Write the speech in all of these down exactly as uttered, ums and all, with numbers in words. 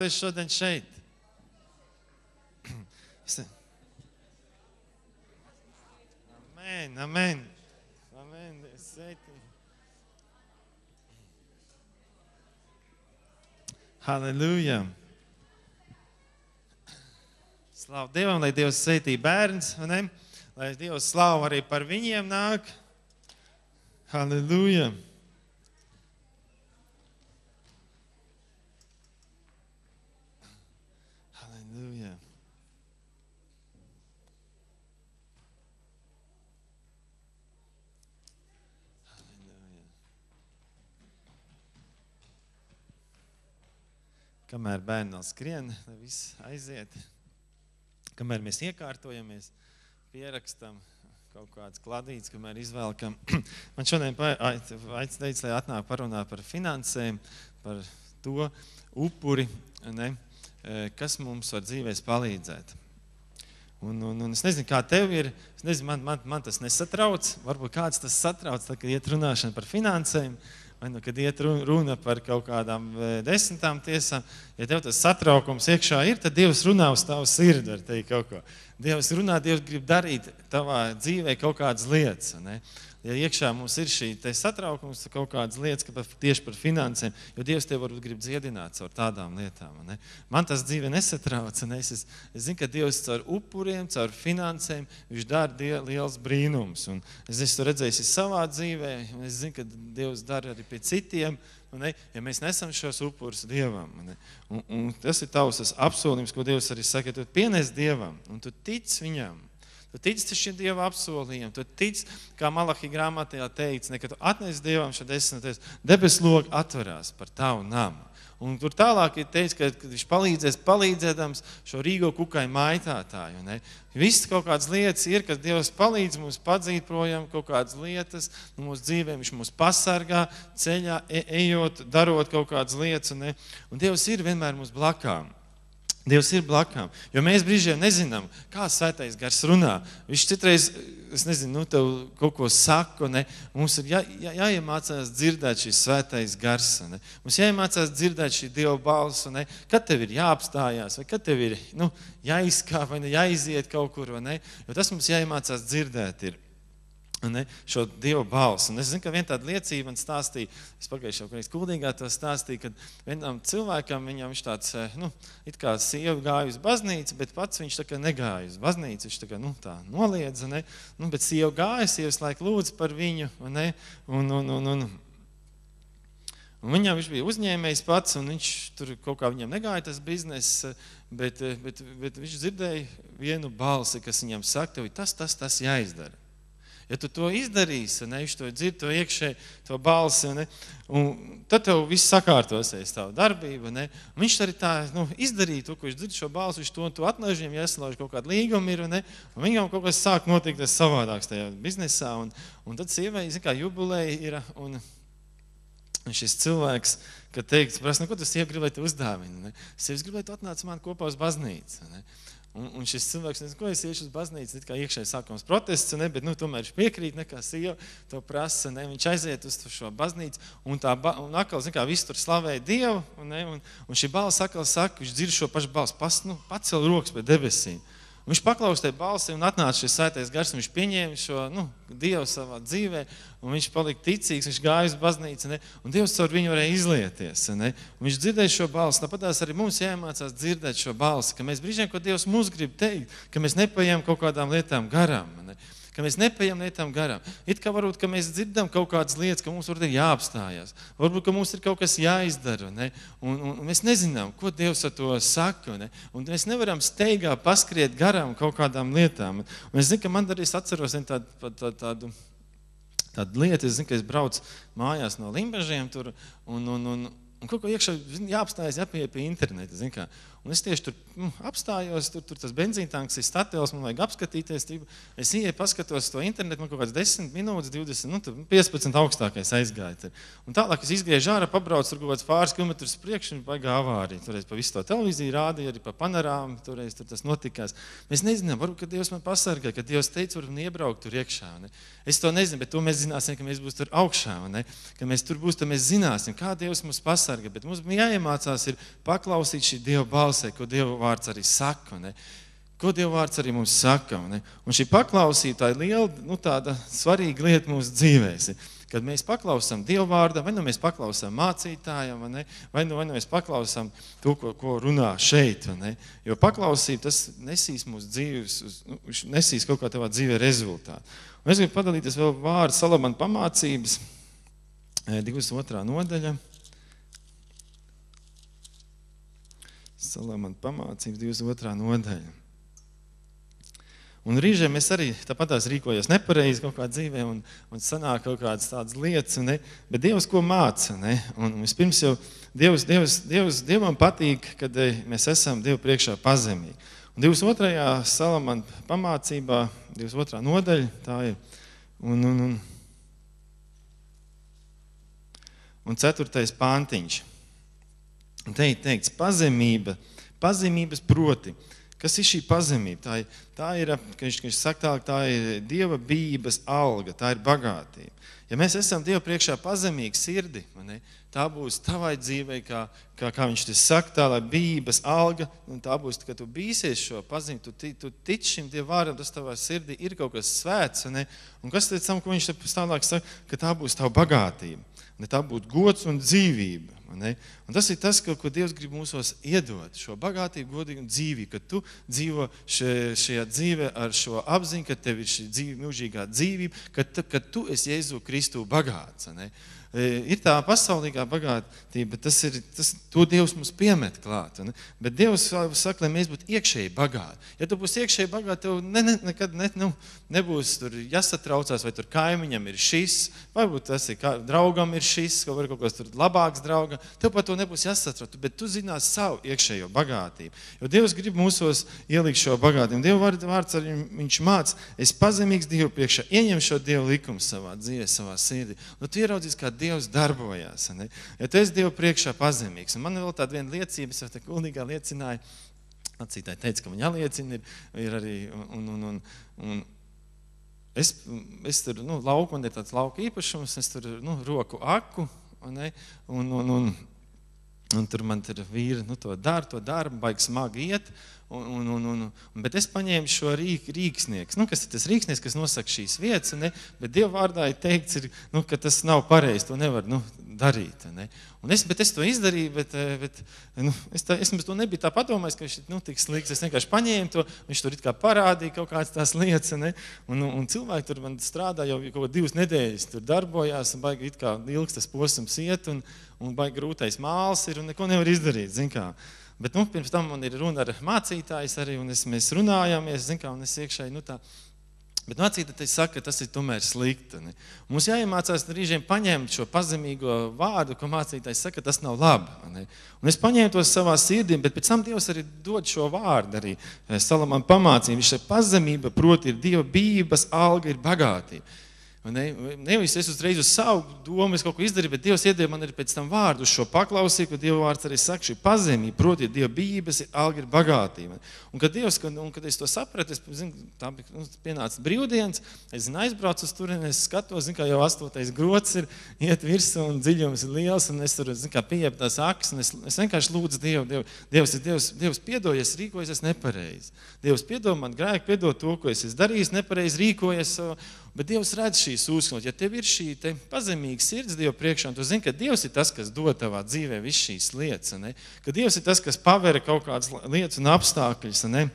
tu esi šodien šeit? Amen, amen. Amen, Dievs sveitī. Halleluja. Slāvu Dievam, lai Dievs sveitī bērns, vai ne? Lai Dievs slāvu arī par viņiem nāk. Halleluja. Halleluja. Halleluja. Kamēr bērni vēl skrien, lai viss aiziet, kamēr mēs iekārtojamies, pierakstam kaut kāds kladīts, kamēr izvēlkam. Man šodien aicināts, lai atnāk parunā par finansēm, par to upuri, ne, kas mums var dzīvēs palīdzēt. Un, un, un es nezinu, kā tev ir, es nezinu, man, man, man tas nesatrauc, varbūt kāds tas satrauc, tad, kad iet runāšana par finansēm, vai nu, kad iet runa par kaut kādām desmitām tiesām, ja tev tas satraukums iekšā ir, tad Dievs runā uz tavu sirdi, var teikt kaut ko. Dievs runā, Dievs grib darīt tavā dzīvē kaut kādas lietas, ne? Ja iekšā mums ir šī te satraukums, kaut kādas lietas, ka tieši par finansēm, jo Dievs tev varbūt grib dziedināt caur tādām lietām, ne? Man tas dzīve nesatrauc, ne? Es, es, es zinu, ka Dievs caur upuriem, caur finansēm, viņš dara liels brīnums, un es esmu redzējis savā dzīvē, un es zinu, ka Dievs dara arī pie citiem, ne? Ja mēs nesam šos upurus Dievam, ne? Un, un tas ir tavs tas apsolījums, ko Dievs arī saka, ja tu pienes Dievam, un tu tic viņam, tu tici šiem Dieva apsolījumiem, tu tici, kā Malahi grāmatā teica, ne, ka tu atnesi Dievam šo desmitības, debesu logi atverās par tavu namu. Un tur tālāk ir teicis, ka viņš palīdzēs, palīdzēdams šo Rīgo kukai maitātāju. Ne? Viss kaut kādas lietas ir, ka Dievs palīdz mums padzīt projām kaut kādas lietas, no mūsu dzīvēm viņš mūs pasargā, ceļā, e ejot, darot kaut kādas lietas. Ne? Un Dievs ir vienmēr mums blakām. Dievs ir blakām, jo mēs brīžiem nezinām, kā svētais gars runā. Viņš citreiz, es nezinu, nu tev kaut ko saku, ne? Mums ir jā, jā, jāiemācās dzirdēt šis svētais gars, ne? Mums jāiemācās dzirdēt šī Dieva balsu, ne? Kad tev ir jāapstājās, vai kad tev ir, nu, jāizkāp, vai ne, jāiziet kaut kur, vai ne? Jo tas mums jāiemācās dzirdēt ir. Ne, šo Dieva balsu. Un es zinu, ka viena tāda liecība man stāstīja, es pagājušajā reiz kuldīgā to stāstīju, kad vienam cilvēkam, viņam viņš tāds, nu, it kā sieva gāja uz baznīcu, bet pats viņš tā kā negāja uz baznīcu, viņš tā kā, nu, tā noliedza, ne, nu, bet sieva gāja, sievas laik lūdza par viņu, ne, un, un, un, un, un viņam viņš bija uzņēmējs pats, un viņš tur kaut kā viņam negāja tas bizness, bet, bet, bet viņš dzirdēja vienu balsi, kas viņam saka, tev tas, tas, tas jāizdara. Ja tu to izdarīsi, ne, viņš to dzird, to iekšē, to balsi, ne, un tad tev viss sakārtosies tavu darbību, ne, un viņš arī tā, nu, izdarīja to, ko viņš dzird šo balsi, viņš to un to atnāž, viņam jāsalauž kaut kāda līguma ir, ne, un viņam kaut kas sāk notikt tas savādāks tajā biznesā, un, un tad sievai, zin kā, jubileja ir, un, un šis cilvēks, kad teikt, prasa, nu, ko tu sieva grib, lai te uzdāvina, ne, sievas grib, lai tu atnāc man kopā uz baznīcu, ne. Un, un šis cilvēks, nezinu, ko es iešu uz baznīcu, it kā iekšēji sākums protests, ne, bet, nu, tomēr viņš piekrīt, nekā sieva to prasa, ne, viņš aiziet uz šo baznīcu, un tā, un atkal, zin kā, visu tur slavē Dievu, un, ne, un, un šī balss atkal saka, viņš dzird šo pašu balsu, pas, nu, pacel rokas pie debesīm. Un viņš paklaus tai balsi un atnāca šis svētais gars, un viņš pieņēma šo, nu, Dievu savā dzīvē, un viņš palika ticīgs, viņš gāja uz baznīcu, ne, un Dievs caur viņu varēja izlieties, ne, un viņš dzirdēja šo balsi, tāpatās arī mums jāiemācās dzirdēt šo balsi, ka mēs brīžiem, ko Dievs mums grib teikt, ka mēs nepaiejam kaut kādām lietām garām, ne, ka mēs nepaiejam lietām garām. It kā varbūt, ka mēs dzirdam kaut kādas lietas, ka mums varbūt ir jāapstājās, varbūt, ka mums ir kaut kas jāizdara, ne, un, un, un mēs nezinām, ko Dievs ar to saka, ne, un mēs nevaram steigā paskriet garām kaut kādām lietām. Un es zinu, ka man arī es atceros tādu, tādu, tādu, tādu lietu, es zinu, ka es braucu mājās no Limbažiem tur, un, un, un, un kaut ko iekšā jāapstājas, jāpie pie interneta, zin kā. Un es tieši tur nu, apstājos, tur, tur tas benzīntanks ir statēls, man vajag apskatīties. Tība. Es ieeju, paskatos to internetu, man kaut kāds desmit minūtes, divdesmit, nu, piecpadsmit augstākais aizgāja. Un tālāk es izgriežu ārā, pabraucu tur kaut kāds pāris kilometrus priekš un baigā avārija. Toreiz pa visu to televīziju rādīja, arī pa panorāmu, toreiz tur tas notikās. Mēs nezinām, varbūt, ka Dievs man pasargāja, ka Dievs teica, varam iebraukt tur iekšā. Ne? Es to nezinu, bet to mēs zināsim, ka mēs būs tur augšā. Ne? Ka mēs tur būs, tad mēs zināsim, kā Dievs mums pasargāja. pasarga, bet mums jāiemācās ir paklausīt šī Dieva balsē, ko Dieva vārds arī saka, ne? Ko Dieva vārds arī mums saka, ne? Un šī paklausītā ir liela, nu tāda svarīga lieta mūsu dzīvēs. Kad mēs paklausām Dieva vārdā, vai nu mēs paklausām mācītājam, vai, ne? vai, nu, vai nu mēs paklausām to, ko, ko runā šeit. Vai ne? Jo paklausība, tas nesīs mūsu dzīves, nu, nesīs kaut kā tavā dzīvē rezultātu. Un es gribu padalīties vēl vārdu Salamana pamācības, divdesmit otrā nodaļa. Salamana pamācības, divdesmit otrā nodaļa. Un rīžiem es arī tāpatās rīkojos nepareizi kaut kā dzīvē un, un sanāk kaut kādas tādas lietas, ne? Bet Dievs ko māca, ne? Un vispirms jau Dievs, Dievs, Dievs, Dievam patīk, kad mēs esam Dievu priekšā pazemīgi. Un divdesmit otrajā Salamana pamācībā, divdesmit otrā nodaļa, tā ir, un, un, un, un ceturtais pāntiņš. Un te ir teikts, pazemība, pazemības proti. Kas ir šī pazemība? Tā ir, tā ir, ka viņš, viņš saka tā, tā ir Dieva bijības alga, tā ir bagātība. Ja mēs esam Dieva priekšā pazemīgi sirdi, ne, tā būs tavai dzīvei, kā, kā, kā viņš te saka, tā lai bijības alga, un tā būs, ka tu bīsies šo pazemību, tu, tu tici šim Dieva vārdam, tas tavā sirdī ir kaut kas svēts, ne, un kas tad tam, ko viņš tālāk saka, ka tā būs tava bagātība, ne, tā būtu gods un dzīvība. Ne? Un tas ir tas, ko, ko Dievs grib mūsos iedot, šo bagātību, godīgu dzīvību, ka tu dzīvo še, šajā dzīvē ar šo apziņu, ka tev ir šī dzīve, milžīgā dzīvība, ka, ka tu esi Jēzu Kristu bagāts. Ne? Ir tā pasaulīgā bagātība, tas ir, tas, to Dievs mums piemet klāt. Ne? Bet Dievs saka, lai mēs būtu iekšēji bagāti. Ja tu būsi iekšēji bagāti, tev ne, ne, nekad ne, nu, nebūs tur jāsatraucās, vai tur kaimiņam ir šis, varbūt tas ir, kā, draugam ir šis, vai kaut kas tur labāks drauga. Tev par to nebūs jāsatraukt, bet tu zinās savu iekšējo bagātību. Jo Dievs grib mūsos ielikt šo bagātību. Dieva vārds arī viņš māca, es pazemīgs Dievu priekšā, ieņem šo Dievu likumu savā dzīvē, savā sirdī. Nu, tu ieraudzīs, kā Dievs darbojās. Ne? Ja tu esi Dievu priekšā pazemīgs. Un man vēl tāda viena liecība, es jau tā kuldīgā liecināju, mācītāji teica, ka man jāliecina ir, ir arī, un, un, un, un es, es tur, nu, lauku, man ir tāds lauka īpašums, es tur, nu, roku aku, ne? un, un, un, un tur man tur vīri, nu, to dara, to dara, baigi smagi iet, un, un, un, un, bet es paņēmu šo rīk, rīksnieks, nu, kas ir tas rīksnieks, kas nosaka šīs vietas, ne? Bet Dieva vārdā ir teikts, ir, nu, ka tas nav pareizi, to nevar, nu, darīt, ne? Un es, bet es to izdarīju, bet, bet nu, es, tā, es to nebiju tā padomājis, ka viņš ir, nu, tik slikts, es vienkārši paņēmu to, viņš tur it kā parādīja kaut kādas tās lietas, ne? Un, un cilvēki tur man strādā jau kaut divas nedēļas, tur darbojās, un baigi it kā ilgs tas posms iet, un, un baigi grūtais māls ir, un neko nevar izdarīt, zin kā. Bet, nu, pirms tam man ir runa ar mācītājs arī, un es, mēs runājāmies, zin kā, un es iekšēji, nu, tā. Bet mācītājs saka, ka tas ir tomēr slikti. Ne? Mums jāiemācās rīžiem paņemt šo pazemīgo vārdu, ko mācītājs saka, ka tas nav labi. Ne? Un es paņēmu to savā sirdī, bet pēc tam Dievs arī dod šo vārdu arī Salamana pamācību. Viņš ir pazemība, proti ir Dieva bijības alga, ir bagātība. Ne, nevis es uzreiz uz savu domu, es kaut ko izdarīju, bet Dievs iedeva man arī pēc tam vārdu uz šo paklausību, ko Dieva vārds arī saka, šī pazemība, proti, Dieva bijības alga ir bagātība. Un kad Dievs, kad, un kad es to sapratu, es, zinu, tā bija, nu, pienāca brīvdienas, es, zinu, aizbraucu uz turieni, es skatos, zinu, kā jau astotais grots ir, iet virsū un dziļums ir liels, un es tur, zinu, kā pieeju tās akas, un es, es vienkārši lūdzu Dievu, Dievu, Dievs, Dievs, Dievs piedod, es rīkojos, es nepareizi. Dievs piedod man grēku, piedod to, ko es esmu darījis, nepareizi rīkojies, bet Dievs redz šīs uzsknot. Ja tev ir šī te pazemīga sirds Dievu priekšā, un tu zini, ka Dievs ir tas, kas dod tavā dzīvē visu šīs lietas, ne? Ka Dievs ir tas, kas pavēra kaut kādas lietas un apstākļus, ne?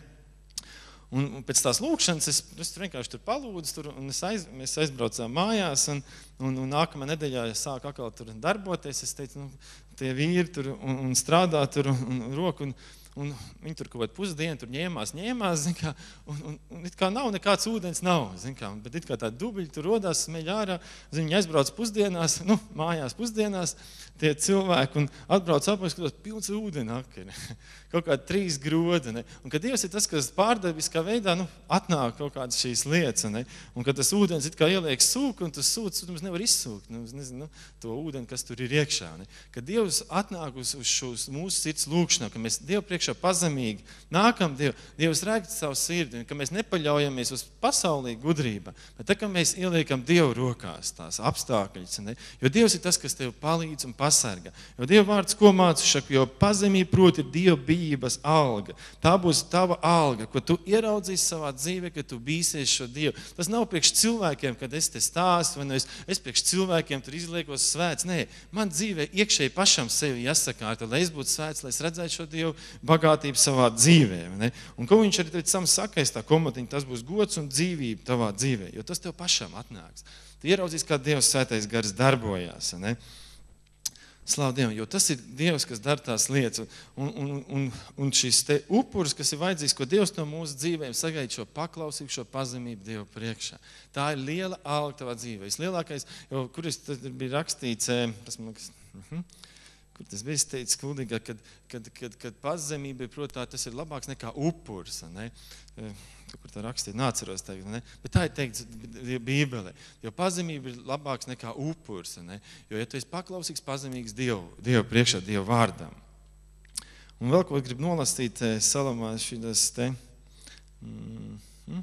Un, un pēc tās lūkšanas es, es vienkārši tur palūdzu, tur, un es aiz, mēs aizbraucām mājās, un, un, un nākamā nedēļā es sāku atkal tur darboties, es teicu, nu, tie vīri tur un, un strādā tur un, un roku, un, un viņi tur kaut kādu pusdienu tur ņēmās, ņēmās, zin kā, un, un, un it kā nav nekāds ūdens nav, zin kā, bet it kā tā dubļi tur rodās, smeļ ārā, zin, viņi aizbrauc pusdienās, nu, mājās pusdienās, tie cilvēki, un atbrauc apmēr, skatos, pilns ūdeni akeri, kaut kādi trīs grodi, ne? Un kad Dievs ir tas, kas pārdabiskā veidā, nu, atnāk kaut kādas šīs lietas, ne? Un kad tas ūdens it kā ieliek sūku, un tas sūds, tu nevar izsūkt, nu, nezinu, nu, to ūdeni, kas tur ir iekšā, ne? Kad Dievs atnāk uz, uz šos mūsu sirds lūkšanā, ka mēs Dievu priekšā priekšā pazemīgi nākam Dievu, Dievs redz savu sirdi, ka mēs nepaļaujamies uz pasaulīgu gudrību, bet tā, ka mēs ieliekam Dievu rokās tās apstākļus. Ne? Jo Dievs ir tas, kas tev palīdz un pasargā. Jo Dieva vārds, ko māca, šaka, jo pazemība proti ir Dieva bijības alga. Tā būs tava alga, ko tu ieraudzīsi savā dzīvē, ka tu bīsies šo Dievu. Tas nav priekš cilvēkiem, kad es te stāstu, vai nu es, es priekš cilvēkiem tur izliekos svēts. Nē, man dzīvē iekšēji pašam sevi jāsakārta, lai es būtu svēts, lai es redzētu šo Dievu bagātību savā dzīvē. Ne? Un ko viņš arī sam saka, es tā komatiņa, tas būs gods un dzīvība tavā dzīvē, jo tas tev pašam atnāks. Tu ieraudzīs, kā Dievs svētais gars darbojās. Ne? Slāv Dievam, jo tas ir Dievs, kas dara tās lietas. Un, un, un, un šis te upuris, kas ir vajadzīgs, ko Dievs no mūsu dzīvēm sagaida šo paklausību, šo pazemību Dievu priekšā. Tā ir liela alga tavā dzīvē. Lielākais, jo, kur es bija rakstīts, tas man liekas, uh-huh. Kur tas bija teicis kuldīgā, kad, kad, kad, kad pazemība ir, protams, tas ir labāks nekā upurs. Ne? Kur tā rakstīt, nāceros teikt, ne? Bet tā ir teikts Bībelē. Jo pazemība ir labāks nekā upurs. Ne? Jo, ja tu esi paklausīgs, pazemīgs Dievu, Dievu priekšā, Dievu vārdam. Un vēl, ko gribu nolasīt, Salamā šitas te. Mm-hmm.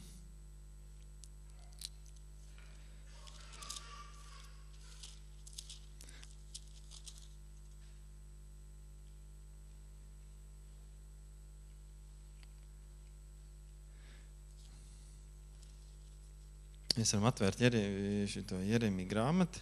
Mēs varam atvērt šito Jeremiju grāmatu.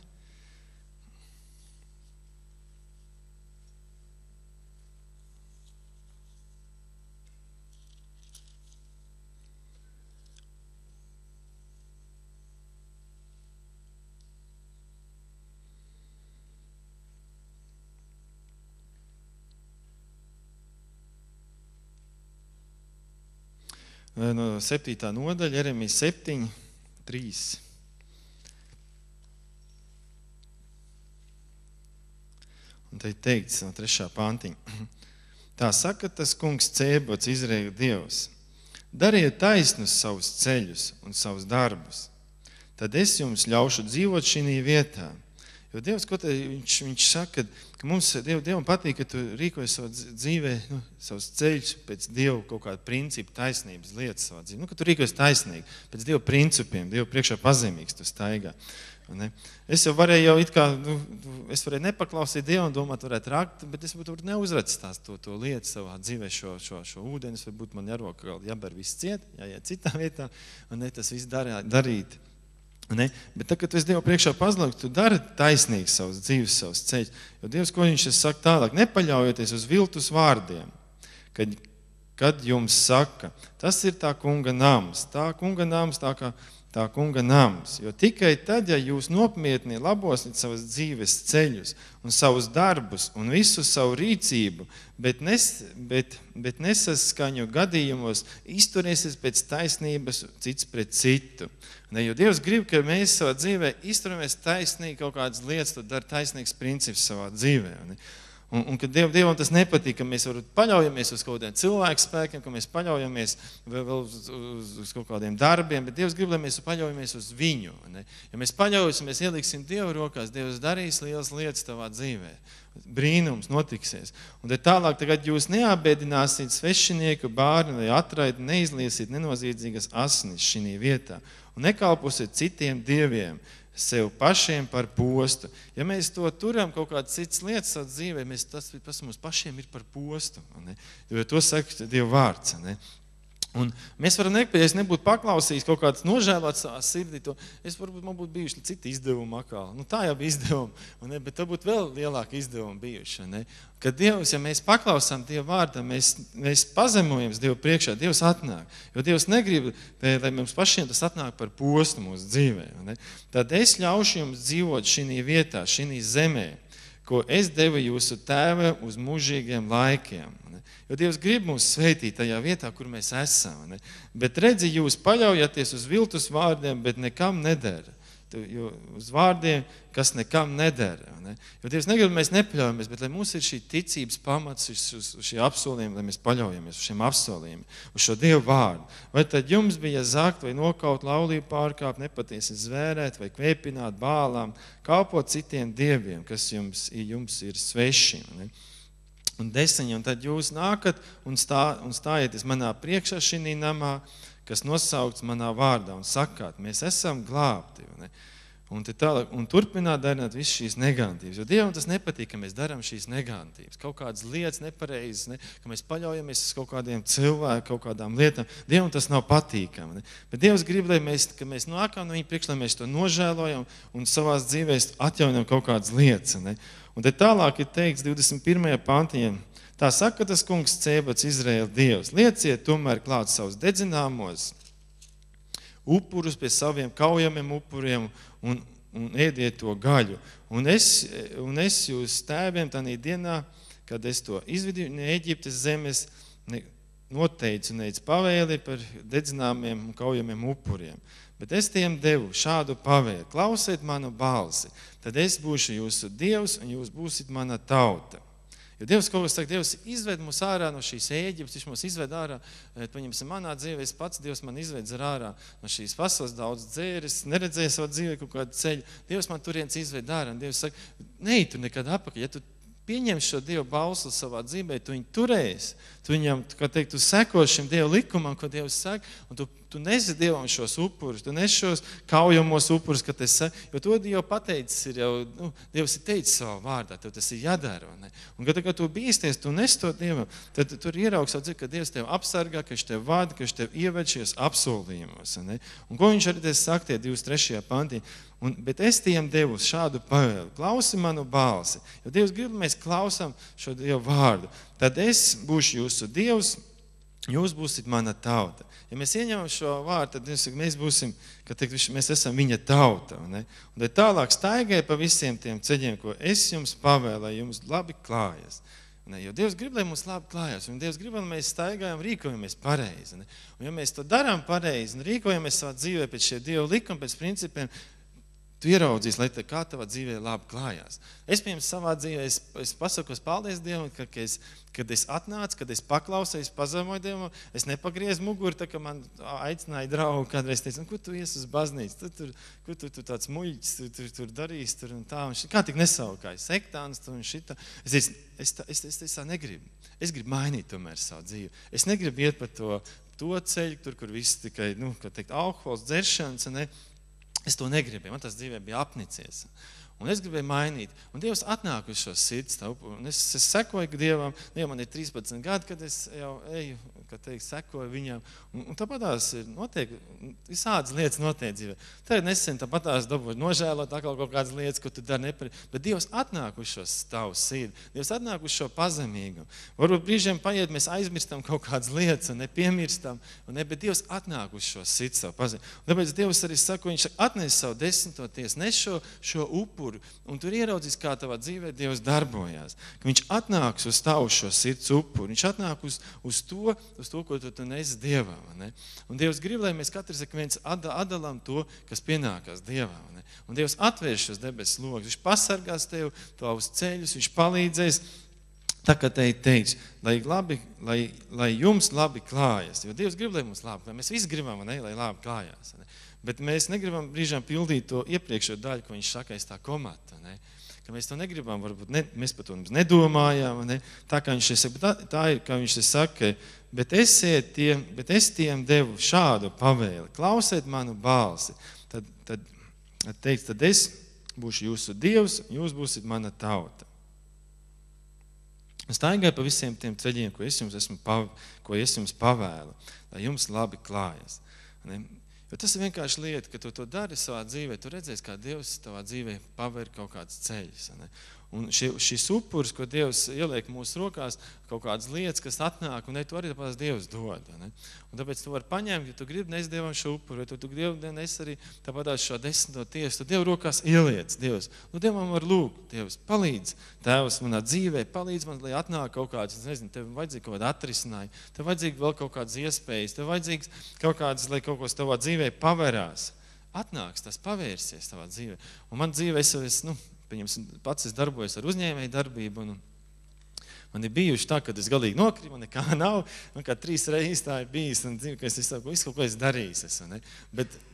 No septītā nodaļa, Jeremija septiņi. Trīs. Un te ir teikts no trešā pantiņa. Tā saka tas kungs Cēbots, Izraēla Dievs. Dariet taisnus savus ceļus un savus darbus. Tad es jums ļaušu dzīvot šī vietā. Jo Dievs, ko te, viņš, viņš saka, ka mums Diev, Dievam patīk, ka tu rīkoji savu dzīvē, nu, savus ceļus pēc Dieva kaut kāda principa, taisnības lietas savā dzīvē. Nu, ka tu rīkojies taisnīgi, pēc Dieva principiem, Dieva priekšā pazemīgs tu staigā. Ne? Es jau varēju jau it kā, nu, es varēju nepaklausīt Dievu un domāt, varētu rakt, bet es varbūt neuzredz tās to, to lietu savā dzīvē, šo, šo, šo ūdenis, varbūt man jāroka, jāber viss ciet, jāiet citā vietā, un ne tas viss darā, darīt. Ne? Bet tad, kad tu esi Dievu priekšā pazlauks, tu dari taisnīgi savus dzīves, savus ceļus. Jo Dievs, ko viņš saka tālāk, nepaļaujoties uz viltus vārdiem, kad, kad jums saka, tas ir tā kunga nams, tā kunga nams, tā kā tā kunga nams. Jo tikai tad, ja jūs nopietni labosiet savas dzīves ceļus un savus darbus un visu savu rīcību, bet, nes, bet, bet nesaskaņu gadījumos izturēsies pēc taisnības cits pret citu. Ne, jo Dievs grib, ka mēs savā dzīvē izturamies taisnīgi kaut kādas lietas, tu dari taisnīgs princips savā dzīvē. Ne? Un, un kad Diev, Dievam tas nepatīk, ka mēs paļaujamies uz kaut kādiem cilvēku spēkiem, ka mēs paļaujamies vēl, vēl uz, uz, uz kaut kādiem darbiem, bet Dievs grib, lai mēs paļaujamies uz viņu. Ne? Ja mēs paļaujamies, ieliksim Dievu rokās, Dievs darīs lielas lietas tavā dzīvē. Brīnums notiksies. Un tad tālāk, tagad jūs neapbēdināsiet svešinieku bārni, lai atraidi neizliesiet nenoziedzīgas asinis šī vietā un nekalposiet citiem dieviem, sev pašiem par postu. Ja mēs to turam kaut kādas citas lietas savā dzīvē, mēs, tas, tas mums pašiem ir par postu. Ne? Jo to saka Dieva vārds. Ne? Un mēs varam nekad, ja es nebūtu paklausījis kaut kāds nožēlots savā sirdī, to es varbūt man būtu bijuši citi izdevumi atkal. Nu tā jau bija izdevumi, ne? Bet tā būtu vēl lielāka izdevuma bijuši. Ne? Kad Dievs, ja mēs paklausām Dieva vārdam, mēs, mēs pazemojam Dievu priekšā, Dievs atnāk. Jo Dievs negrib, lai mums pašiem tas atnāk par postu mūsu dzīvē. Ne? Tad es ļaušu jums dzīvot šī vietā, šī zemē, ko es devu jūsu tēva uz mūžīgiem laikiem. Ne? Jo Dievs grib mūs sveitīt tajā vietā, kur mēs esam. Ne? Bet redzi, jūs paļaujaties uz viltus vārdiem, bet nekam nedara. Jo uz vārdiem, kas nekam nedara. Ne? Jo Dievs negrib, mēs nepaļaujamies, bet lai mums ir šī ticības pamats, uz šī apsolījuma, lai mēs paļaujamies uz šiem apsolījumiem, uz šo Dievu vārdu. Vai tad jums bija zakt vai nokaut, laulību pārkāpt, nepatiesi zvērēt vai kvēpināt bālām, kalpot citiem dieviem, kas jums, jums ir sveši. Ne? un desmit, un tad jūs nākat un, stā, un stājieties manā priekšā šī namā, kas nosaukts manā vārdā, un sakāt, mēs esam glābti. Ne? Un, tālāk, un turpināt darīt visu šīs negantības. Jo Dievam tas nepatīk, ka mēs darām šīs negantības. Kaut kādas lietas nepareizas, ne? Ka mēs paļaujamies uz kaut kādiem cilvēkiem, kaut kādām lietām. Dievam tas nav patīkami. Ne? Bet Dievs grib, lai mēs, ka mēs nākam no viņa priekš, lai mēs to nožēlojam un savās dzīvēs atjaunam kaut kādas lietas. Ne? Un te tālāk ir teikts divdesmit pirmajā pantiņā. Tā saka tas kungs Cēbats Izraēla Dievs. Lieciet tomēr klāt savus dedzināmos upurus pie saviem kaujamiem upuriem un, un ēdiet to gaļu. Un es, un es jūs tēviem tādā dienā, kad es to izvedīju, ne Eģiptes zemes, ne, noteicu neic pavēli par dedzināmiem un kaujamiem upuriem. Bet es tiem devu šādu pavēli. Klausiet manu balsi, tad es būšu jūsu Dievs un jūs būsit mana tauta. Jo Dievs kaut kas saka, Dievs izved mūs ārā no šīs Ēģiptes, viņš mūs izved ārā, paņemsim manā dzīvē, es pats Dievs man izved ārā no šīs pasaules, daudz dzēris, neredzēju savu dzīvē kaut kādu ceļu. Dievs man turiens izved ārā, un Dievs saka, neej tu nekad apakaļ, ja tu pieņem šo Dievu balsu savā dzīvē, tu viņu turēsi, tu viņam, kā teikt, tu seko šim Dievu likumam, ko Dievs saka, un tu, tu nesi Dievam šos upurus, tu nesi šos kaujamos upurus, ka te saka, jo to Dievu pateicis ir jau, nu, Dievs ir teicis savā vārdā, tev tas ir jādara, ne? Un kad, kad tu bīsties, tu nes to Dievam, tad tur ieraugs, ka Dievs tev apsargā, ka viņš tev vada, ka viņš tev ieved šajos apsolījumos, ne? Un ko viņš arī te saka tie divdesmit trešajā pantī? Un, bet es tiem devu šādu pavēli, klausi manu balsi, jo Dievs grib, mēs klausām šo Dievu vārdu. Tad es būšu jūsu Dievs, jūs būsit mana tauta. Ja mēs ieņemam šo vārdu, tad Dievs saka, mēs būsim, ka teikt, mēs esam viņa tauta. Ne? Un tad tālāk staigai pa visiem tiem ceļiem, ko es jums pavēlēju, jums labi klājas. Ne? Jo Dievs grib, lai mums labi klājās, un Dievs grib, lai mēs staigājam, rīkojamies pareizi. Ne? Un ja mēs to darām pareizi, un rīkojamies savā dzīvē pēc šie Dieva likuma, pēc principiem, tu ieraudzīs, lai kā tavā dzīvē labi klājās. Es, piemēram, savā dzīvē, es, es pasakos paldies Dievam, ka, ka es, kad es atnācu, kad es paklausēju, es pazemoju Dievam, es nepagriezu muguru, tā kā man aicināja draugu, kādreiz teicu, kur tu ies uz baznīcu, tu tur, kur tu, tu tāds muļķis, tu tur, tur darīs, tur un tā, un šit, kā tik nesaukāji, sektāns, tu un šita. Es, es, es, es, es, es tā negribu. Es gribu mainīt tomēr savu dzīvi. Es negribu iet pa to, to ceļu, tur, kur viss tikai, nu, kā teikt, alkohols, dzeršanas, ne? Es to negribēju, man tas dzīvē bija apnicies. Un es gribēju mainīt. Un Dievs atnāk uz šo sirds. Un es, es sekoju Dievam. Dievam man ir trīspadsmit gadi, kad es jau eju, kā teikt, sekoju viņam. Un, un tāpatās ir notiek, visādas lietas notiek dzīvē. Tagad nesen tāpatās dabūju nožēlot atkal kaut kādas lietas, ko tu dari nepareizi. Bet Dievs atnāk uz šo tavu sirdi. Dievs atnāk uz šo pazemīgumu. Varbūt brīžiem paiet, mēs aizmirstam kaut kādas lietas un nepiemirstam. Un ne, bet Dievs atnāk uz šo sirdi savu pazemīgumu. Un tāpēc Dievs arī saka, viņš atnes savu desmito tiesu, nes šo, šo upuru. Un tur ieraudzīs, kā tavā dzīvē Dievs darbojās. Ka viņš atnāks uz tavu šo sirds upuru. Viņš atnāk uz, uz, to, uz to, ko tu, tu nesi Dievam. Ne? Un Dievs grib, lai mēs katrs viens atdalām to, kas pienākās Dievam. Ne? Un Dievs atvērš šos debesu logus. Viņš pasargās tev tavus ceļus, viņš palīdzēs. Tā kā te teiks, lai, labi, lai, lai jums labi klājas. Jo Dievs grib, lai mums labi klājas. Mēs visi gribam, ne, lai labi klājās. Ne? Bet mēs negribam brīžām pildīt to iepriekšējo daļu, ko viņš saka, es tā komata. Ne? Ka mēs to negribam, varbūt ne, mēs par to nedomājām. Ne? Tā kā viņš saka, tā, tā ir, kā viņš saka, bet, tiem, bet es tiem devu šādu pavēli. Klausiet manu balsi. Tad, tad, teiks, tad es būšu jūsu Dievs, jūs būsiet mana tauta. Staigāju pa visiem tiem ceļiem, ko es jums, esmu, ko es jums pavēlu, lai jums labi klājas. Ne? Jo tas ir vienkārši lieta, ka tu to dari savā dzīvē, tu redzēsi, kā Dievs tavā dzīvē paver kaut kāds ceļus. Ne? Un šī, šis upurs, ko Dievs ieliek mūsu rokās, kaut kādas lietas, kas atnāk, un ne, tu arī tāpēc Dievs dod. Ne? Un tāpēc tu vari paņemt, ja tu gribi nes Dievam šo upuru, vai tu, tu gribi nes arī tāpatās šo desmito tiesu, tu Dievu rokās ieliec, Dievs. Nu, Dievam var lūgt, Dievs, palīdz Tēvs manā dzīvē, palīdz man, lai atnāk kaut kāds, es nezinu, tev vajadzīga kaut kāda atrisinājuma, tev vajadzīga vēl kaut kādas iespējas, tev vajadzīgs kaut kādas, lai kaut kas tavā dzīvē paverās. Atnāks, tas pavērsies tavā dzīvē. Un man dzīvē es, es nu, pats es darbojos ar uzņēmēju darbību, un man ir bijuši tā, kad es galīgi nokrīju, man nekā nav, man kā trīs reizes tā ir bijis, un dzīvi, ka es visu kaut ko es darījis esmu, ne? Bet, bet,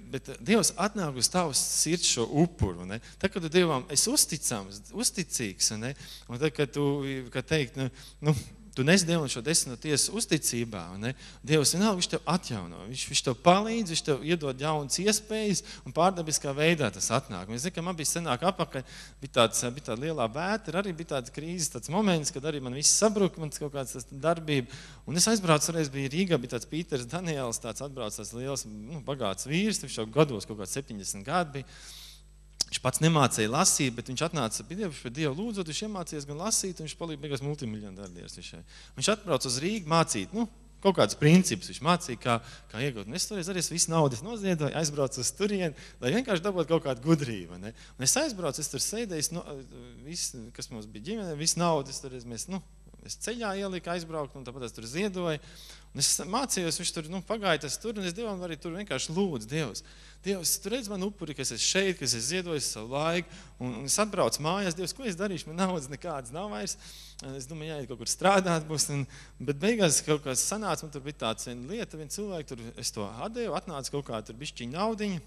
bet Dievs atnāk uz tavas sirds šo upuru. Ne? Tad, kad tu Dievam esi uzticams, uzticīgs, ne? Un tad, kad tu, kad teikt, nu, nu tu nes Dievam šo desmito tiesu uzticībā, ne? Dievs vienalga, viņš tev atjauno, viņš, viņš tev palīdz, viņš tev iedod jaunas iespējas un pārdabiskā veidā tas atnāk. Es zinu, ka man bija senāk apakaļ, bija, tāds, bija tāda lielā vētra, arī bija tāds krīzes, tāds moments, kad arī man viss sabruka, man kaut kāds darbība. Un es aizbraucu, reiz bija Rīgā, bija tāds Pīters Daniels, tāds atbrauc, tāds liels, nu, bagāts vīrs, viņš jau gados kaut kāds septiņdesmit gadi bija. Viņš pats nemācīja lasīt, bet viņš atnāca pie Dievu, pie Dievu lūdzot, viņš iemācījās gan lasīt, un viņš palīja beigās multimiljardieris. Viņš atbrauc uz Rīgu mācīt, nu, kaut kādus principus, viņš mācīja, kā, kā iegūt. Un es toreiz arī visu naudas noziedoju, aizbraucu uz turieni, lai vienkārši dabūtu kaut kādu gudrību. Ne? Un es aizbraucu, es tur sēdēju, no, viss, kas mums bija ģimenē, visu naudas, toreiz mēs, nu, es ceļā ielika aizbraukt, un tāpat es tur ziedoju. Un es mācījos, viņš tur, nu, pagāja tas tur, un es Dievam arī tur vienkārši lūdzu, Dievs. Dievs, tu redz man upuri, ka es esmu šeit, ka es esmu ziedojis savu laiku, un, un es atbraucu mājās, Dievs, ko es darīšu, man naudas nekādas nav vairs. Es domāju, jāiet kaut kur strādāt būs, un, bet beigās kaut kāds sanāca, man tur bija tāds viena lieta, viena cilvēka, tur es to atdevu, atnāca kaut kā tur bišķiņa naudiņa,